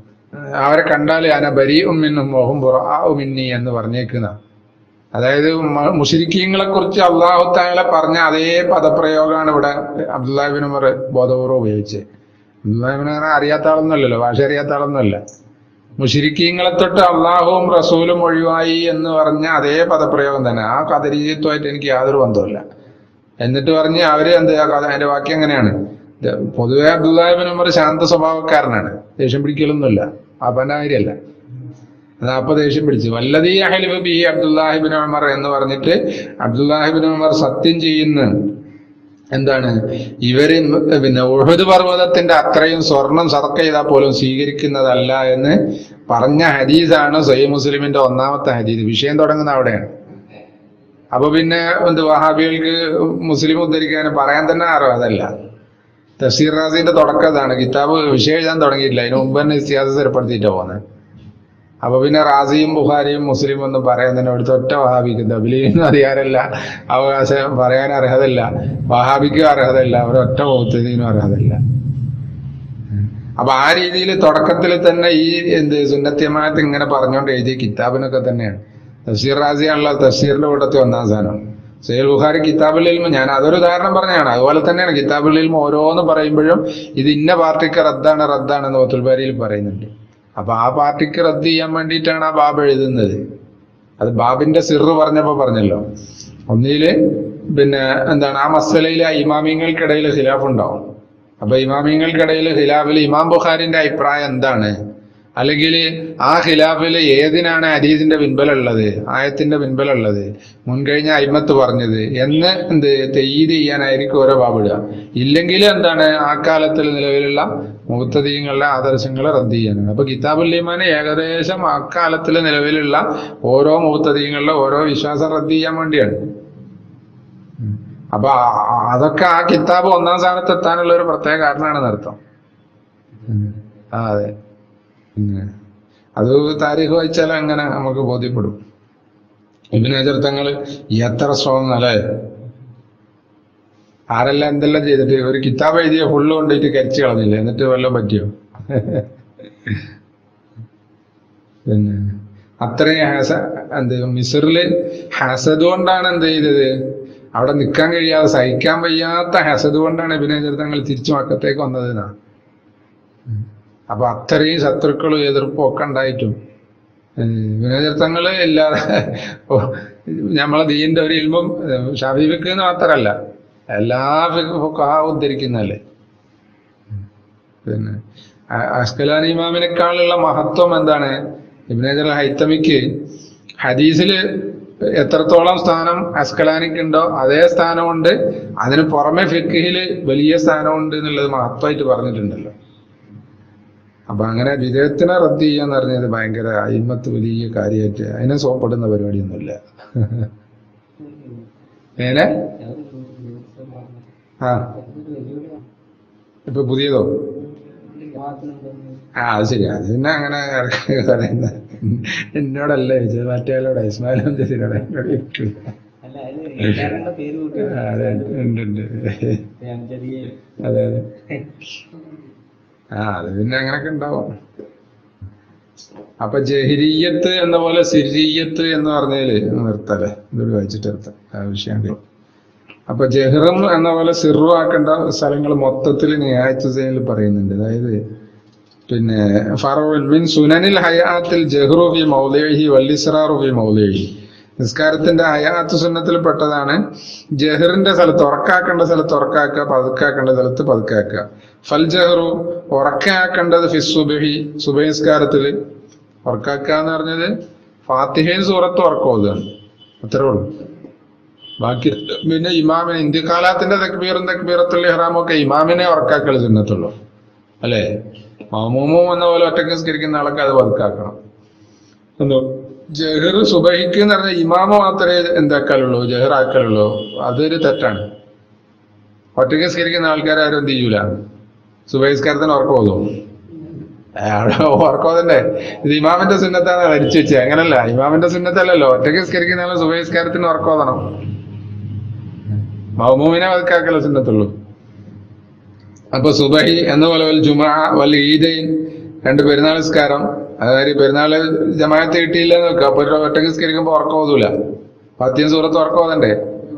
Speaker 1: അവരെ കണ്ടാൽ അന ബരീഉം മിൻഹും വഹും ബുറാഉ മിന്നി എന്ന് പറഞ്ഞേക്കുന്ന, അതായത് മുശ്രിക്കീങ്ങളെ കുറിച്ച് അല്ലാഹു തആല പറഞ്ഞ അതേ പദപ്രയോഗമാണ് ഇവിടെ അബ്ദുല്ലാഹി ഇബ്നു ഉമർ ബോധപൂർവ്വം ഉപയോഗിച്ചത്. അബ്ദുല്ലാഹി ഇബ്നു ഉമർ അറിയാത്ത ആളൊന്നുമല്ലല്ലോ, ഭാഷ അറിയാത്ത ആളൊന്നുമല്ല. മുശ്രിക്കീങ്ങളെ തൊട്ട് അള്ളാഹുവും റസൂലും ഒഴിവായി എന്ന് പറഞ്ഞ അതേ പദപ്രയോഗം തന്നെ. ആ ഖദരീയത്വമായിട്ട് എനിക്ക് യാതൊരു ബന്ധവുമില്ല. എന്നിട്ട് പറഞ്ഞ് അവര് എന്ത് അതിന്റെ വാക്യം എങ്ങനെയാണ്, പൊതുവെ അബ്ദുല്ലാഹി ഇബ്നു ഉമർ ശാന്ത സ്വഭാവക്കാരനാണ്, ദേഷ്യം പിടിക്കലൊന്നുമില്ല, അപ്പന്റെ കാര്യമല്ല. അത് അപ്പൊ ദേഷ്യം പിടിച്ചു. വല്ലദീ അഹ്ലിഫു ബിഹി അബ്ദുല്ലാഹി ഇബ്നു ഉമർ എന്ന് പറഞ്ഞിട്ട് അബ്ദുല്ലാഹി ഇബ്നു ഉമർ സത്യം ചെയ്യുന്ന എന്താണ്, ഇവര് പിന്നെ ഉഹുദ് പർവ്വതത്തിന്റെ അത്രയും സ്വർണം സദഖ ചെയ്താൽ പോലും സ്വീകരിക്കുന്നതല്ല എന്ന് പറഞ്ഞ ഹദീസാണ് സഹീഹ് മുസ്ലിമിന്റെ ഒന്നാമത്തെ ഹദീസ്. വിഷയം തുടങ്ങുന്ന അവിടെയാണ്. അപ്പൊ പിന്നെ വഹാബികൾക്ക് മുസ്ലിം ഉദ്ധരിക്കാൻ പറയാൻ തന്നെ അതല്ല. തഫ്സീർ റാസിന്റെ തുടക്കം ഇതാണ്. കിതാബ് വിഷയം എഴുതാൻ തുടങ്ങിയിട്ടില്ല, അതിന് മുമ്പ് തന്നെ ഇസ്തിഹാസ സ്ഥിരപ്പെടുത്തിയിട്ടാണ് പോകുന്നത്. അപ്പൊ പിന്നെ റാസിയും ബുഖാരിയും മുസ്ലിം ഒന്നും പറയുന്നതിന് അവിടുത്തെ ഒറ്റ വഹാബിക്ക് തബ്ലീഗിനും അധികാരമില്ല, അവകാശം പറയാൻ അർഹതയില്ല, വഹാബിക്കും അർഹതയില്ല, ഒരൊറ്റ മുബ്തദീനും അർഹതയില്ല. അപ്പൊ ആ രീതിയിൽ തുടക്കത്തിൽ തന്നെ ഈ സുന്നത്ത് ജമാഅത്ത് ഇങ്ങനെ പറഞ്ഞുകൊണ്ട് എഴുതിയ കിതാബിനൊക്കെ തന്നെയാണ്. തഫ്സീർ റാസിയാണല്ലോ തഫ്സീറിന്റെ കൂട്ടത്തിൽ ഒന്നാം സ്ഥാനം. സഹീഹുൽ ബുഖാരി കിതാബുൽ ഇൽമ്, ഞാൻ അതൊരു ഉദാഹരണം പറഞ്ഞതാണ്. അതുപോലെ തന്നെയാണ് കിതാബുൽ ഇൽമ് ഓരോന്ന് പറയുമ്പോഴും ഇത് ഇന്ന പാർട്ടിക്ക് റദ്ദാണെന്ന് ഫത്തുൽ ബാരിയിൽ പറയുന്നുണ്ട്. അപ്പൊ ആ പാർട്ടിക്ക് റദ്ദ് ചെയ്യാൻ വേണ്ടിയിട്ടാണ് ആ ബാബ് എഴുതുന്നത്. അത് ബാബിന്റെ സിറ് പറഞ്ഞല്ലോ. ഒന്നില് പിന്നെ എന്താണ്, ആ മസലയിലെ ഇമാമിങ്ങൾക്കിടയിൽ ഖിലാഫ് ഉണ്ടാവും. അപ്പൊ ഇമാമിങ്ങൾക്കിടയിൽ ഖിലാഫിൽ ഇമാം ബുഖാരിന്റെ അഭിപ്രായം എന്താണ്, അല്ലെങ്കിൽ ആ ഖിലാഫിൽ ഏതിനാണ് ഹദീസിന്റെ പിൻബലമുള്ളത്, ആയത്തിന്റെ പിൻബലമുള്ളത്, മുൻകഴിഞ്ഞ അയിമത്ത് പറഞ്ഞത് എന്ന് തെയ്യീദ് ചെയ്യാനായിരിക്കും ഓരോ ബാബിടുക. ഇല്ലെങ്കിൽ എന്താണ്, ആ കാലത്തിൽ നിലവിലുള്ള മുബ്തദീങ്ങളുടെ ആദർശങ്ങളെ റദ്ദ് ചെയ്യാനാണ്. അപ്പൊ കിതാബുൽ ഈമാൻ ഏകദേശം അക്കാലത്തിൽ നിലവിലുള്ള ഓരോ മുബ്തദീങ്ങളുടെ ഓരോ വിശ്വാസം റദ്ദ് ചെയ്യാൻ വേണ്ടിയാണ്. അപ്പൊ അതൊക്കെ ആ കിതാബ് ഒന്നാം സ്ഥാനത്ത് എത്താനുള്ള ഒരു പ്രത്യേക കാരണമാണെന്ന് അർത്ഥം. അതെ, അത് താരീഖ് വായിച്ചാൽ അങ്ങനെ നമുക്ക് ബോധ്യപ്പെടും. ഇബ്നു ഹജർ തങ്ങൾ എത്ര സ്ട്രോങ് അല്ലേ, ആരെല്ലാം എന്തെല്ലാം ചെയ്തിട്ട് ഒരു കിതാബ് എഴുതിയ ഫുള്ള് കൊണ്ടിട്ട് കരിച്ചു കളഞ്ഞില്ല, എന്നിട്ട് വല്ലതും പറ്റിയോ? പിന്നെ അത്രയും മിസ്റില് ഹസദ് കൊണ്ടാണ് എന്ത് ചെയ്തത്, അവിടെ നിൽക്കാൻ കഴിയാതെ സഹിക്കാൻ വയ്യാത്ത ഹസദ് കൊണ്ടാണ് ഇബ്നു ഹജർ തങ്ങൾ തിരിച്ചു മക്കത്തേക്ക് വന്നതെന്നാ. അപ്പൊ അത്രയും ശത്രുക്കളും എതിർപ്പും ഒക്കെ ഉണ്ടായിട്ടും ഇബ്നു ഹജർ തങ്ങള് ഇല്ലാതെ നമ്മളെ ദീന്റെ ഒരു ഇൽമും ശാഫിഈ ഫിഖ് എന്ന് മാത്രമല്ല എല്ലാ ഫുഖഹാവും ഉദ്ധരിക്കുന്നതല്ലേ. പിന്നെ അസ്കലാനി ഇമാമിനേക്കാളുള്ള മഹത്വം എന്താണ്, ഇബ്നു ഹജർ ഹൈത്തമിക്ക് ഹദീസിൽ എത്രത്തോളം സ്ഥാനം അസ്കലാനിക്കുണ്ടോ അതേ സ്ഥാനമുണ്ട്, അതിന് പുറമെ ഫിഖ്ഹില് വലിയ സ്ഥാനമുണ്ട് എന്നുള്ളത് മഹത്വമായിട്ട് പറഞ്ഞിട്ടുണ്ടല്ലോ. അപ്പൊ അങ്ങനെ വിദേഹത്തിനെ റദ്ദ് ചെയ്യാന്ന് പറഞ്ഞത് ഭയങ്കര അയിമത്ത് വലിയ കാര്യമായിട്ട് അതിനെ സോപ്പെടുന്ന പരിപാടിയൊന്നുമില്ല. ഏനെ ഇപ്പൊ പുതിയതോ? അത് ശരി, അത് പിന്നെ അങ്ങനെ പറയുന്ന എന്നോടല്ലേ ചോദിച്ചത്, മറ്റേയാളോടെ ഇസ്മായിലും ജസീലോടെ എന്നോട് ചോദിക്കില്ല. അതെ ഉണ്ട്. അതെ അത് പിന്നെ അങ്ങനൊക്കെ ഉണ്ടാവും. അപ്പൊ ജഹിരിയത്ത് എന്ന പോലെ സിരിയത്ത് എന്ന് പറഞ്ഞതില് നിർത്തല്ലേ, ഇതോട് വായിച്ചിട്ട് നിർത്താം ആ വിഷയം. അപ്പൊ ജഹ്റും എന്ന പോലെ സിറും ആക്കേണ്ട സ്ഥലങ്ങൾ മൊത്തത്തിൽ നിയായത്തുസൈനിൽ പറയുന്നുണ്ട്. അതായത് പിന്നെ ഫറോൽ മിൻ സുനനിൽ ഹയാത്തിൽ ജഹ്റു ഫി മൗലിഇഹി വല്ലിസ്റാറു ഫി മൗലിഇഹി, നിസ്കാരത്തിന്റെ ഹയാത്ത് സുന്നത്തിൽ പെട്ടതാണ് ജഹറിന്റെ സ്ഥലത്ത് ഉറക്കാക്കേണ്ട സ്ഥലത്ത് ഉറക്കാക്കുക, പതുക്കാക്കേണ്ട സ്ഥലത്ത് പതുക്കാക്കുക. ഫൽ ജഹ്റു ഉറക്കാക്കേണ്ടത് ഫി സുബ്ഹി, സുബഹി നിസ്കാരത്തില് ഉറക്കാക്കുക എന്ന് പറഞ്ഞത് ഫാത്തിഹയും സൂറത്തും ഉറക്കോതാണ്, അത്രേ ഉള്ളൂ. ബാക്കി പിന്നെ ഇമാമിനെ ഇന്ത്യക്കാലത്തിന്റെ തക്ബീറത്തുൽ ഇഹ്റാമും ഒക്കെ ഇമാമിനെ ഉറക്കാക്കൽ സുന്നത്തുള്ളൂ അല്ലേ. മഅ്മൂമും എന്ന പോലെ ഒറ്റയ്ക്ക് നിസ്കരിക്കുന്ന ആളൊക്കെ അത് പതുക്കാക്കണം. എന്തോ ജഹർ സുബഹിക്ക് എന്ന് പറഞ്ഞാൽ ഇമാമ മാത്രമേ എന്താക്കാലുള്ളൂ, ജഹർ ആക്കലുള്ളൂ. അതൊരു തെറ്റാണ്. ഒറ്റയ്ക്ക് നിസ്കരിക്കുന്ന ആൾക്കാരും എന്ത് ചെയ്യൂല, സുബഹിസ്കാരത്തിന് ഉറക്കോതും. ഉറക്കോതന്നെ ഇത് ഇമാമിന്റെ സുന്നത്താണ് ധരിച്ചു വെച്ചത്. അങ്ങനല്ല, ഇമാമിന്റെ സുന്നത്തല്ലല്ലോ. ഒറ്റയ്ക്ക് നിസ്കരിക്കുന്ന ആൾ സുബഹിസ്കാരത്തിന് ഉറക്കോതണം. മഅ്മൂമിനെ പതുക്കാക്കല സുന്നത്തുള്ളൂ. അപ്പൊ സുബഹി എന്ന പോലെ ജുമുഅ വൽ ഈദൈൻ, രണ്ട് പെരുന്നാൾ നിസ്കാരം, അതായത് പെരുന്നാള് ജമാഅത്ത് കിട്ടിയില്ലെന്ന് വെക്കുക, അപ്പൊ ഒറ്റയ്ക്ക് നിസ്കരിക്കുമ്പോ ഉറക്കോതൂല, ഫാത്തിഹയും സൂറത്തും ഉറക്കോതണ്ടേ.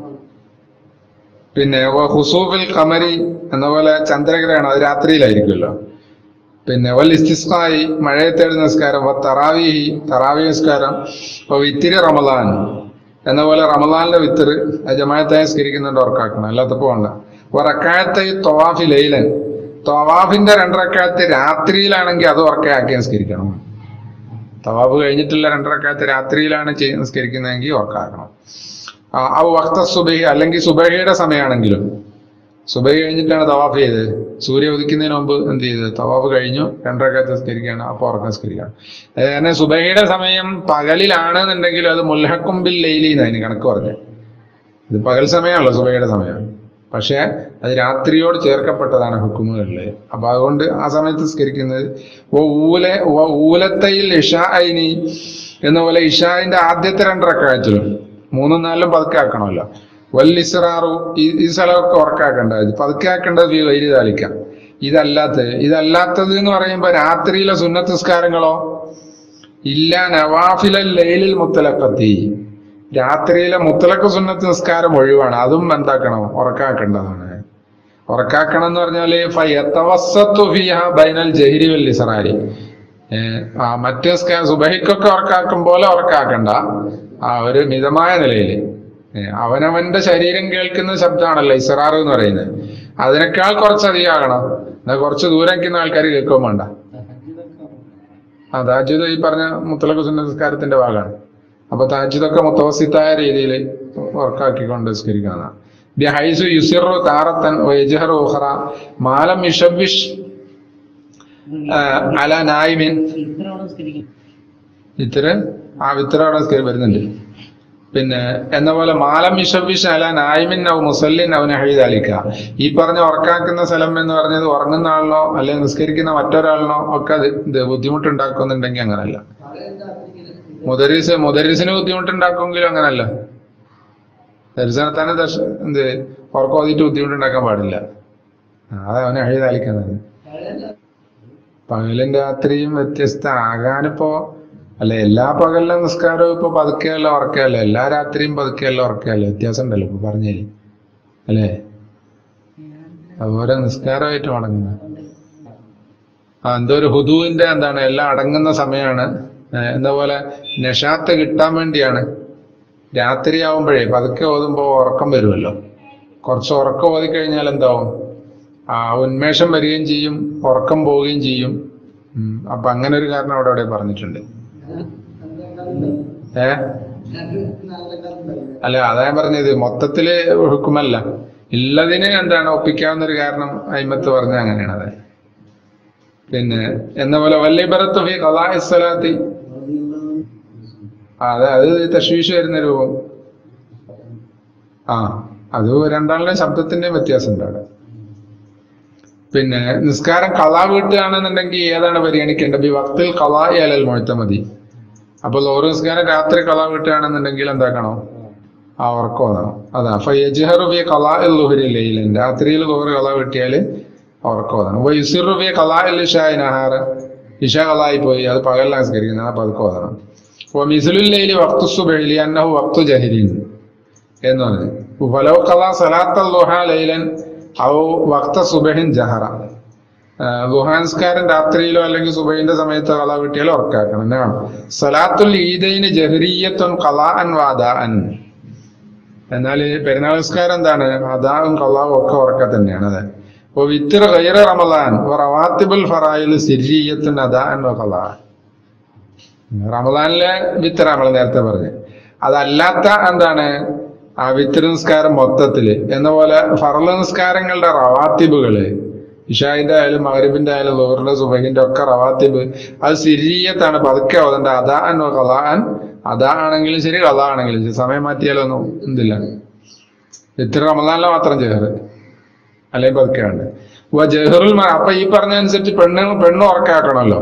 Speaker 1: പിന്നെ ഹുസൂഫിൽ ഖമരി എന്ന പോലെ ചന്ദ്രഗ്രഹണം, അത് രാത്രിയിലായിരിക്കുമല്ലോ. പിന്നെ വൽ ഇസ്തിസ്ഖായി, മഴയത്തേട് നിസ്കാരം, തറാവീഹി, തറാവീഹ് നിസ്കാരം, ഇപ്പൊ വിത്തിരി റമദാൻ എന്ന പോലെ റമദാനിലെ വിത്തറ് ജമാഅത്തായി നിസ്കരിക്കുന്നുണ്ട്, ഉറക്കാക്കണം, അല്ലാത്തപ്പോ വേണ്ട. റക്അത്ത് തവാഫി ലൈലൻ, തവാഫിന്റെ 2 റക്അത്ത് രാത്രിയിലാണെങ്കിൽ അത് ഉറക്കയാക്കി നിസ്കരിക്കണം. തവാഫ് കഴിഞ്ഞിട്ടുള്ള 2 റക്അത്ത് രാത്രിയിലാണ് നിസ്കരിക്കുന്നതെങ്കിൽ ഉറക്കാക്കണം. ആ വഖ്ത സുബഹി, അല്ലെങ്കിൽ സുബഹിയുടെ സമയമാണെങ്കിലും, സുബഹി കഴിഞ്ഞിട്ടാണ് തവാഫ് ചെയ്തത്, സൂര്യ ഉദിക്കുന്നതിന് മുമ്പ് എന്ത് ചെയ്തത്, തവാഫ് കഴിഞ്ഞു 2 റക്അത്ത് നിസ്കരിക്കുകയാണ്, അപ്പോൾ ഉറക്കം നിസ്കരിക്കണം. കാരണം സുബഹിയുടെ സമയം പകലിലാണെന്നുണ്ടെങ്കിൽ അത് മുൽഹഖും ബിൽ ലൈലി എന്നതിന് കണക്ക് പറഞ്ഞു. ഇത് പകൽ സമയമാണല്ലോ സുബഹിയുടെ സമയം. പക്ഷെ അത് രാത്രിയോട് ചേർക്കപ്പെട്ടതാണ് ഹുക്കുമുകളിൽ. അപ്പൊ അതുകൊണ്ട് ആ സമയത്ത് നിസ്കരിക്കുന്നത് ഊലത്തയിൽ ഇഷാഇനി എന്ന പോലെ ഇഷാന്റെ ആദ്യത്തെ 2 റക്അത്തിലും 3ഉം 4ഉം പതുക്കെ ആക്കണമല്ലോ. വല്ലിസ്റാറു ഈ സ്ഥലമൊക്കെ ഉറക്കാക്കേണ്ടത് പതുക്കെ ആക്കേണ്ടത് വൈരി താലിക്കാം. ഇതല്ലാത്തത് എന്ന് പറയുമ്പോ രാത്രിയിലെ സുന്നത്ത് നിസ്കാരങ്ങളോ ഇല്ല. നവാഫിലൽ ലൈലിൽ മുത്തലഖത്തി, രാത്രിയിലെ മുത്തലഖ് സുന്നത്ത് നിസ്കാരം ഒഴിവാണ്. അതും എന്താക്കണം, ഉറക്കാക്കേണ്ടതാണ്. ഉറക്കാക്കണം എന്ന് പറഞ്ഞാല് ഫയതവസ്സതു ഫീഹ ബൈനൽ ജഹരി വൽ ഇസ്റാരി. മറ്റേ സുബഹിക്കൊക്കെ ഉറക്കാക്കും പോലെ ഉറക്കാക്കണ്ട, ഒരു മിതമായ നിലയില്. അവനവന്റെ ശരീരം കേൾക്കുന്ന ശബ്ദമാണല്ലോ ഇസ്റാർ എന്ന് പറയുന്നത്. അതിനേക്കാൾ കുറച്ചധികം ആകണം. എന്നാൽ കുറച്ച് ദൂരം നിൽക്കുന്ന ആൾക്കാർ കേൾക്കുകയും വേണ്ട. തഹജ്ജുദ് ഈ പറഞ്ഞ മുത്തലഖ് സുന്നത്ത് നിസ്കാരത്തിന്റെ ഭാഗമാണ്. അപ്പൊ തഹജ്ജുദൊക്കെ മുത്തവസ്സിത്തായ രീതിയിൽ ഉറക്കാക്കിക്കൊണ്ട് നിസ്കരിക്കുന്നതാണ്. ബിഹൈസു യുസിറു താറത്തൻ വയജ്ഹറു ഉഖറ മാലം യുശവ്വിഷ് അല നായിമിൻ. വിത്തറവിടെ വരുന്നുണ്ട്. പിന്നെ എന്ന പോലെ മാലം യുശവ്വിഷ് അല നായിമിൻ ഔ മുസല്ലിൻ ഔ നഹ്വി ദാലിക. ഈ പറഞ്ഞ ഉറക്കാക്കുന്ന സ്ഥലം എന്ന് പറഞ്ഞത് ഉറങ്ങുന്ന ആളിനോ അല്ലെങ്കിൽ നിസ്കരിക്കുന്ന മറ്റൊരാളിനോ ഒക്കെ അത് ബുദ്ധിമുട്ടുണ്ടാക്കുന്നുണ്ടെങ്കിൽ അങ്ങനല്ല. മുദരിസിന് ബുദ്ധിമുട്ടുണ്ടാക്കുമെങ്കിലും അങ്ങനല്ല. ദർശനത്താനെ ഉറക്കം ഓതിയിട്ട് ബുദ്ധിമുട്ടുണ്ടാക്കാൻ പാടില്ല. അത് അവനെ അഴി താലിക്കുന്നത്. പകലും രാത്രിയും വ്യത്യസ്ത ആകാനിപ്പോ അല്ലെ, എല്ലാ പകലിലെ നിസ്കാരവും ഇപ്പൊ പതുക്കെയല്ല ഉറക്കയല്ല, എല്ലാ രാത്രിയും പതുക്കെയല്ല ഉറക്കയല്ല, വ്യത്യാസം ഉണ്ടല്ലോ ഇപ്പൊ പറഞ്ഞേല് അല്ലേ. അതുപോലെ നിസ്കാരമായിട്ട് അടങ്ങുന്ന എന്തോ ഒരു ഹുദൂവിന്റെ എല്ലാം അടങ്ങുന്ന സമയമാണ്. എന്താ പോലെ നഷാത്ത് കിട്ടാൻ വേണ്ടിയാണ്. രാത്രിയാവുമ്പോഴേ പതുക്കെ ഓതുമ്പോ ഉറക്കം വരുമല്ലോ. കുറച്ച് ഉറക്കം ഓതിക്കഴിഞ്ഞാൽ എന്താവും, ഉന്മേഷം വരികയും ചെയ്യും, ഉറക്കം പോവുകയും ചെയ്യും. അപ്പൊ അങ്ങനെ ഒരു കാരണം അവിടെ പറഞ്ഞിട്ടുണ്ട്. അല്ല, അതാ ഞാൻ പറഞ്ഞത്, മൊത്തത്തില് ഹുക്കുമല്ല, ഉള്ളതിന് ഒപ്പിക്കാവുന്ന ഒരു കാരണം അയിമത്ത് പറഞ്ഞ അങ്ങനെയാണ്. അതെ. പിന്നെ എന്ന പോലെ വല്ലിബറത്തു ഫീ ഖളാഇ സ്വലാത്തി, അത് തശ്വീഷ് വരുന്ന രൂപം. അത് രണ്ടാളുടെ ശബ്ദത്തിന്റെയും വ്യത്യാസം ഉണ്ട് അവിടെ. പിന്നെ നിസ്കാരം ഖളാ വീട്ടുകയാണെന്നുണ്ടെങ്കിൽ ഏതാണ് പരിഗണിക്കേണ്ടത്? വഖ്തിൽ ഖളാഇ അലൽ മുഅ്തമദി. അപ്പൊ ലോറ് നിസ്കാരം രാത്രി ഖളാ വീട്ടുകയാണെന്നുണ്ടെങ്കിൽ എന്താക്കണോ? ഉറക്കം ഓതണം. അതാ ഫയജ്ഹറു ഫീ ഖളാഇൽ ളുഹ്രി ലൈലൻ, രാത്രിയിൽ ലോറ് ഖളാ വീട്ടിയാൽ ഉറക്കം ഓതണം. വയുസിറു ഫീ ഖളാഇൽ ഇശാഇ നഹാറ, ഇശ ഖളായി പോയി അത് പകലിലാണ് നിസ്കരിക്കുന്നത്, അപ്പൊ അതൊക്കെ ഓതണം. വമിസ്ലുൽ ലൈലി വഖ്തു സുബ്ഹി ലിഅന്നഹു വഖ്തു ജഹരിൻ എന്ന് പറഞ്ഞു. ഫലൗ ഖളാ സലാത്തൽ ളുഹാ ലൈലൻ ഔ വഖ്ത സുബ്ഹിൻ ജഹറ, ളുഹാ നിസ്കാരം രാത്രിയിലോ അല്ലെങ്കിൽ സുബഹിന്റെ സമയത്ത് ഖളാ വീട്ടിയാൽ ഉറക്കാക്കണം. സലാത്തുൽ ഈദൈനി ജഹരിയ്യത്തുൻ ഖളാഅൻ വഅദാഅൻ. എന്നാൽ പെരുന്നാൾ നിസ്കാരം എന്താണ്? അദാഉം ഖളാഉം ഒക്കെ ഉറക്ക തന്നെയാണ്. അതെ. വിത്ർ ഗൈറ റമളാൻ വറവാത്തിബുൽ ഫറായിൽ സിർരിയ്യത്തുൻ അദാഅൻ വഖളാഅൻ. റമളാനിലെ വിത്ർ നമ്മൾ നേരത്തെ പറഞ്ഞു. അതല്ലാത്ത വിത്ർ നിസ്കാരം മൊത്തത്തില് എന്ന പോലെ ഫർള് നിസ്കാരങ്ങളുടെ റവാത്തിബുകള്, ഇശായിന്റെ ആയാലും മഗ്രിബിന്റെ ആയാലും ളുഹറിന്റെ സുബഹിന്റെ ഒക്കെ റവാത്തിബ്, അത് സിർരിയ്യത്താണ്, പതുക്കെ ഓതണ്ട. അദാഅൻ വഖളാഅൻ, അദാ ആണെങ്കിലും ശരി ഖളാ ആണെങ്കിലും ശരി, സമയം മാറ്റിയാലൊന്നും എന്തില്ല. വിത്ർ റമളാനിലെ മാത്രം ജഹറ്, അല്ലെങ്കിൽ പതുക്കെയാണ് ജഹറുൽ. അപ്പൊ ഈ പറഞ്ഞതനുസരിച്ച് പെണ്ണ് ഉറക്കാക്കണമല്ലോ.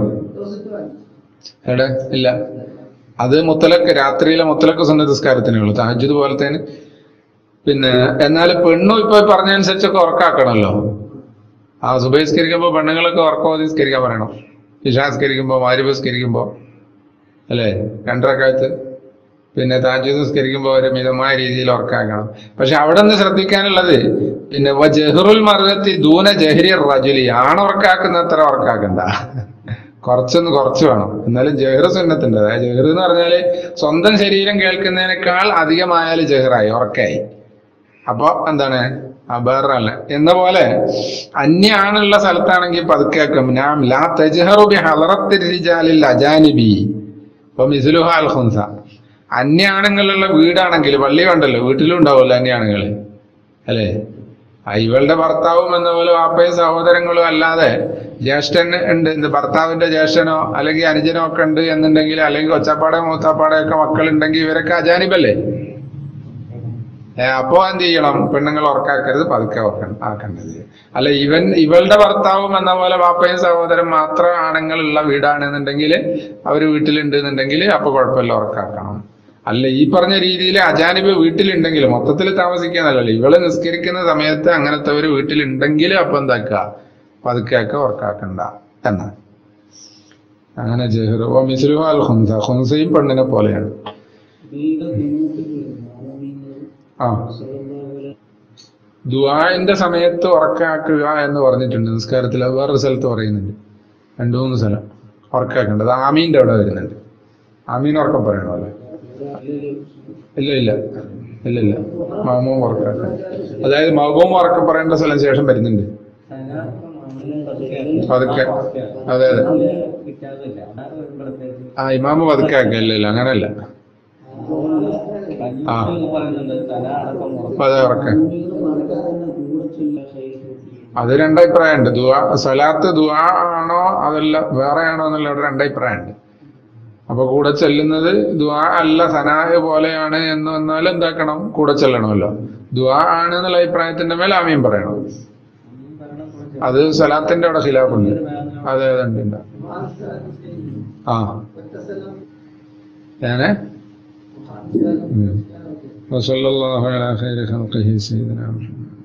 Speaker 1: എവിടെ ഇല്ല, അത് മുത്തലക്ക് രാത്രിയിലെ മുത്തലക്ക് സുന്നത്ത് നിസ്കാരത്തിനേ ഉള്ളൂ, തഹജ്ജുദ് പോലത്തേന്. പിന്നെ എന്നാൽ പെണ്ണും ഇപ്പൊ പറഞ്ഞതനുസരിച്ചൊക്കെ ഉറക്കാക്കണമല്ലോ. സുബഹി നിസ്കരിക്കുമ്പോ പെണ്ണുങ്ങളൊക്കെ ഉറക്കം നിസ്കരിക്കാൻ പറയണം. ഇശാ നിസ്കരിക്കുമ്പോ, മഗ്രിബ് നിസ്കരിക്കുമ്പോ അല്ലേ, 2 റക്അത്ത്. പിന്നെ തഹജ്ജുദ് നിസ്കരിക്കുമ്പോ ഒരു മിതമായ രീതിയിൽ ഉറക്കാക്കണം. പക്ഷെ അവിടെ നിന്ന് ശ്രദ്ധിക്കാനുള്ളത് പിന്നെ ജഹറുൽ മർഅത്തി ദൂന ജഹരി റജുലി, ആണുറക്കാക്കുന്ന അത്ര ഉറക്കാക്കണ്ട, കുറച്ച് വേണം. എന്നാലും ജഹറ് സുന്നത്തുണ്ട്. അതായത് ജഹറ് എന്ന് പറഞ്ഞാല് സ്വന്തം ശരീരം കേൾക്കുന്നതിനേക്കാൾ അധികമായാലും ജഹറായി, ഉറക്കായി. അപ്പൊ വേറല്ല എന്ന പോലെ അന്യ ആണുള്ള സ്ഥലത്താണെങ്കിൽ പതുക്കേക്കും. നാം ലാ തജ്ഹറു ബി ഹളറത്തി റിജാലിൽ അജാനിബി ഫമിസ്ലുഹാ അൽ ഖുൻസ. അന്യ ആണുങ്ങളുള്ള വീടാണെങ്കിൽ, പള്ളി കണ്ടല്ലോ, വീട്ടിലും ഉണ്ടാവുമല്ലോ അന്യ ആണുങ്ങള് അല്ലേ. ഇവളുടെ ഭർത്താവും എന്ന പോലെ വാപ്പയും സഹോദരങ്ങളും അല്ലാതെ ജ്യേഷ്ഠൻ ഉണ്ട്, ഭർത്താവിന്റെ ജ്യേഷ്ഠനോ അല്ലെങ്കിൽ അനുജനോ ഒക്കെ ഉണ്ട് എന്നുണ്ടെങ്കിൽ, അല്ലെങ്കിൽ ഒച്ചപ്പാടോ മൂത്താപ്പാടോ ഒക്കെ മക്കളുണ്ടെങ്കിൽ ഇവരൊക്കെ അജാനിബല്ലേ. അപ്പോ എന്ത് ചെയ്യണം? പെണ്ണുങ്ങൾ ഉറക്കാക്കരുത്, പതുക്കെ ആക്കേണ്ടത്. അല്ല ഇവളുടെ ഭർത്താവും എന്ന പോലെ വാപ്പയും സഹോദരൻ മാത്രം ആണുങ്ങളുള്ള വീടാണെന്നുണ്ടെങ്കിൽ, അവര് വീട്ടിലുണ്ട് എന്നുണ്ടെങ്കിൽ അപ്പൊ കുഴപ്പമില്ല, ഉറക്കാക്കണം. അല്ല ഈ പറഞ്ഞ രീതിയിൽ അജാനിബ് വീട്ടിലുണ്ടെങ്കിൽ, മൊത്തത്തിൽ താമസിക്കാന്നല്ലല്ലോ, ഇവള് നിസ്കരിക്കുന്ന സമയത്ത് അങ്ങനത്തെവര് വീട്ടിലുണ്ടെങ്കിൽ അപ്പൊ എന്താക്കുക? പതുക്കെയൊക്കെ ഉറക്കാക്കണ്ട എന്നാ. അങ്ങനെ ജഹ്റു മിസ്ലുഹു അൽ ഖുൻസ, ഖുൻസയും പെണ്ണിനെ പോലെയാണ്. ആ ദുആഇന്റെ സമയത്ത് ഉറക്കാക്കുക എന്ന് പറഞ്ഞിട്ടുണ്ട് നിസ്കാരത്തിൽ. അത് വേറൊരു സ്ഥലത്ത് പറയുന്നുണ്ട്, 2-3 സ്ഥലം ഉറക്കാക്കേണ്ടത്. ആമീന്റെ അവിടെ വരുന്നുണ്ട്. ആമീൻ ഉറക്കം പറയണോ? അല്ലേ, ഇല്ല മഹ്മൂം ഉറക്കാക്കണം. അതായത് മഹ്മൂം ഉറക്കം പറയേണ്ട സ്ഥലം ശേഷം വരുന്നുണ്ട്. പതുക്കെ, അതെ ഇമാമ് പതുക്കെ ഇല്ല അങ്ങനെയല്ല. അതെ ഉറക്കെ. അത് രണ്ടഭിപ്രായമുണ്ട്. സലാത്ത് ദുആ ആണോ അതല്ല വേറെ ആണോ എന്നുള്ള അവിടെ രണ്ടഭിപ്രായമുണ്ട്. അപ്പൊ കൂടെ ചെല്ലുന്നത് ദുആ അല്ല സനാഹ് പോലെയാണ് എന്ന് വന്നാൽ എന്താക്കണം? കൂടെ ചെല്ലണമല്ലോ. ദുആ ആണ് എന്നുള്ള അഭിപ്രായത്തിന്റെ മേൽ ആമീൻ പറയണം. അത് സലാത്തിന്റെ അവിടെ ഖിലാഫുണ്ട്. അതെ ഉണ്ട്. ആ ഞാന് വസല്ലല്ലാഹു അലാ ഖൈരി ഖൽഖിഹി സയ്യിദനാ മുഹമ്മദ്.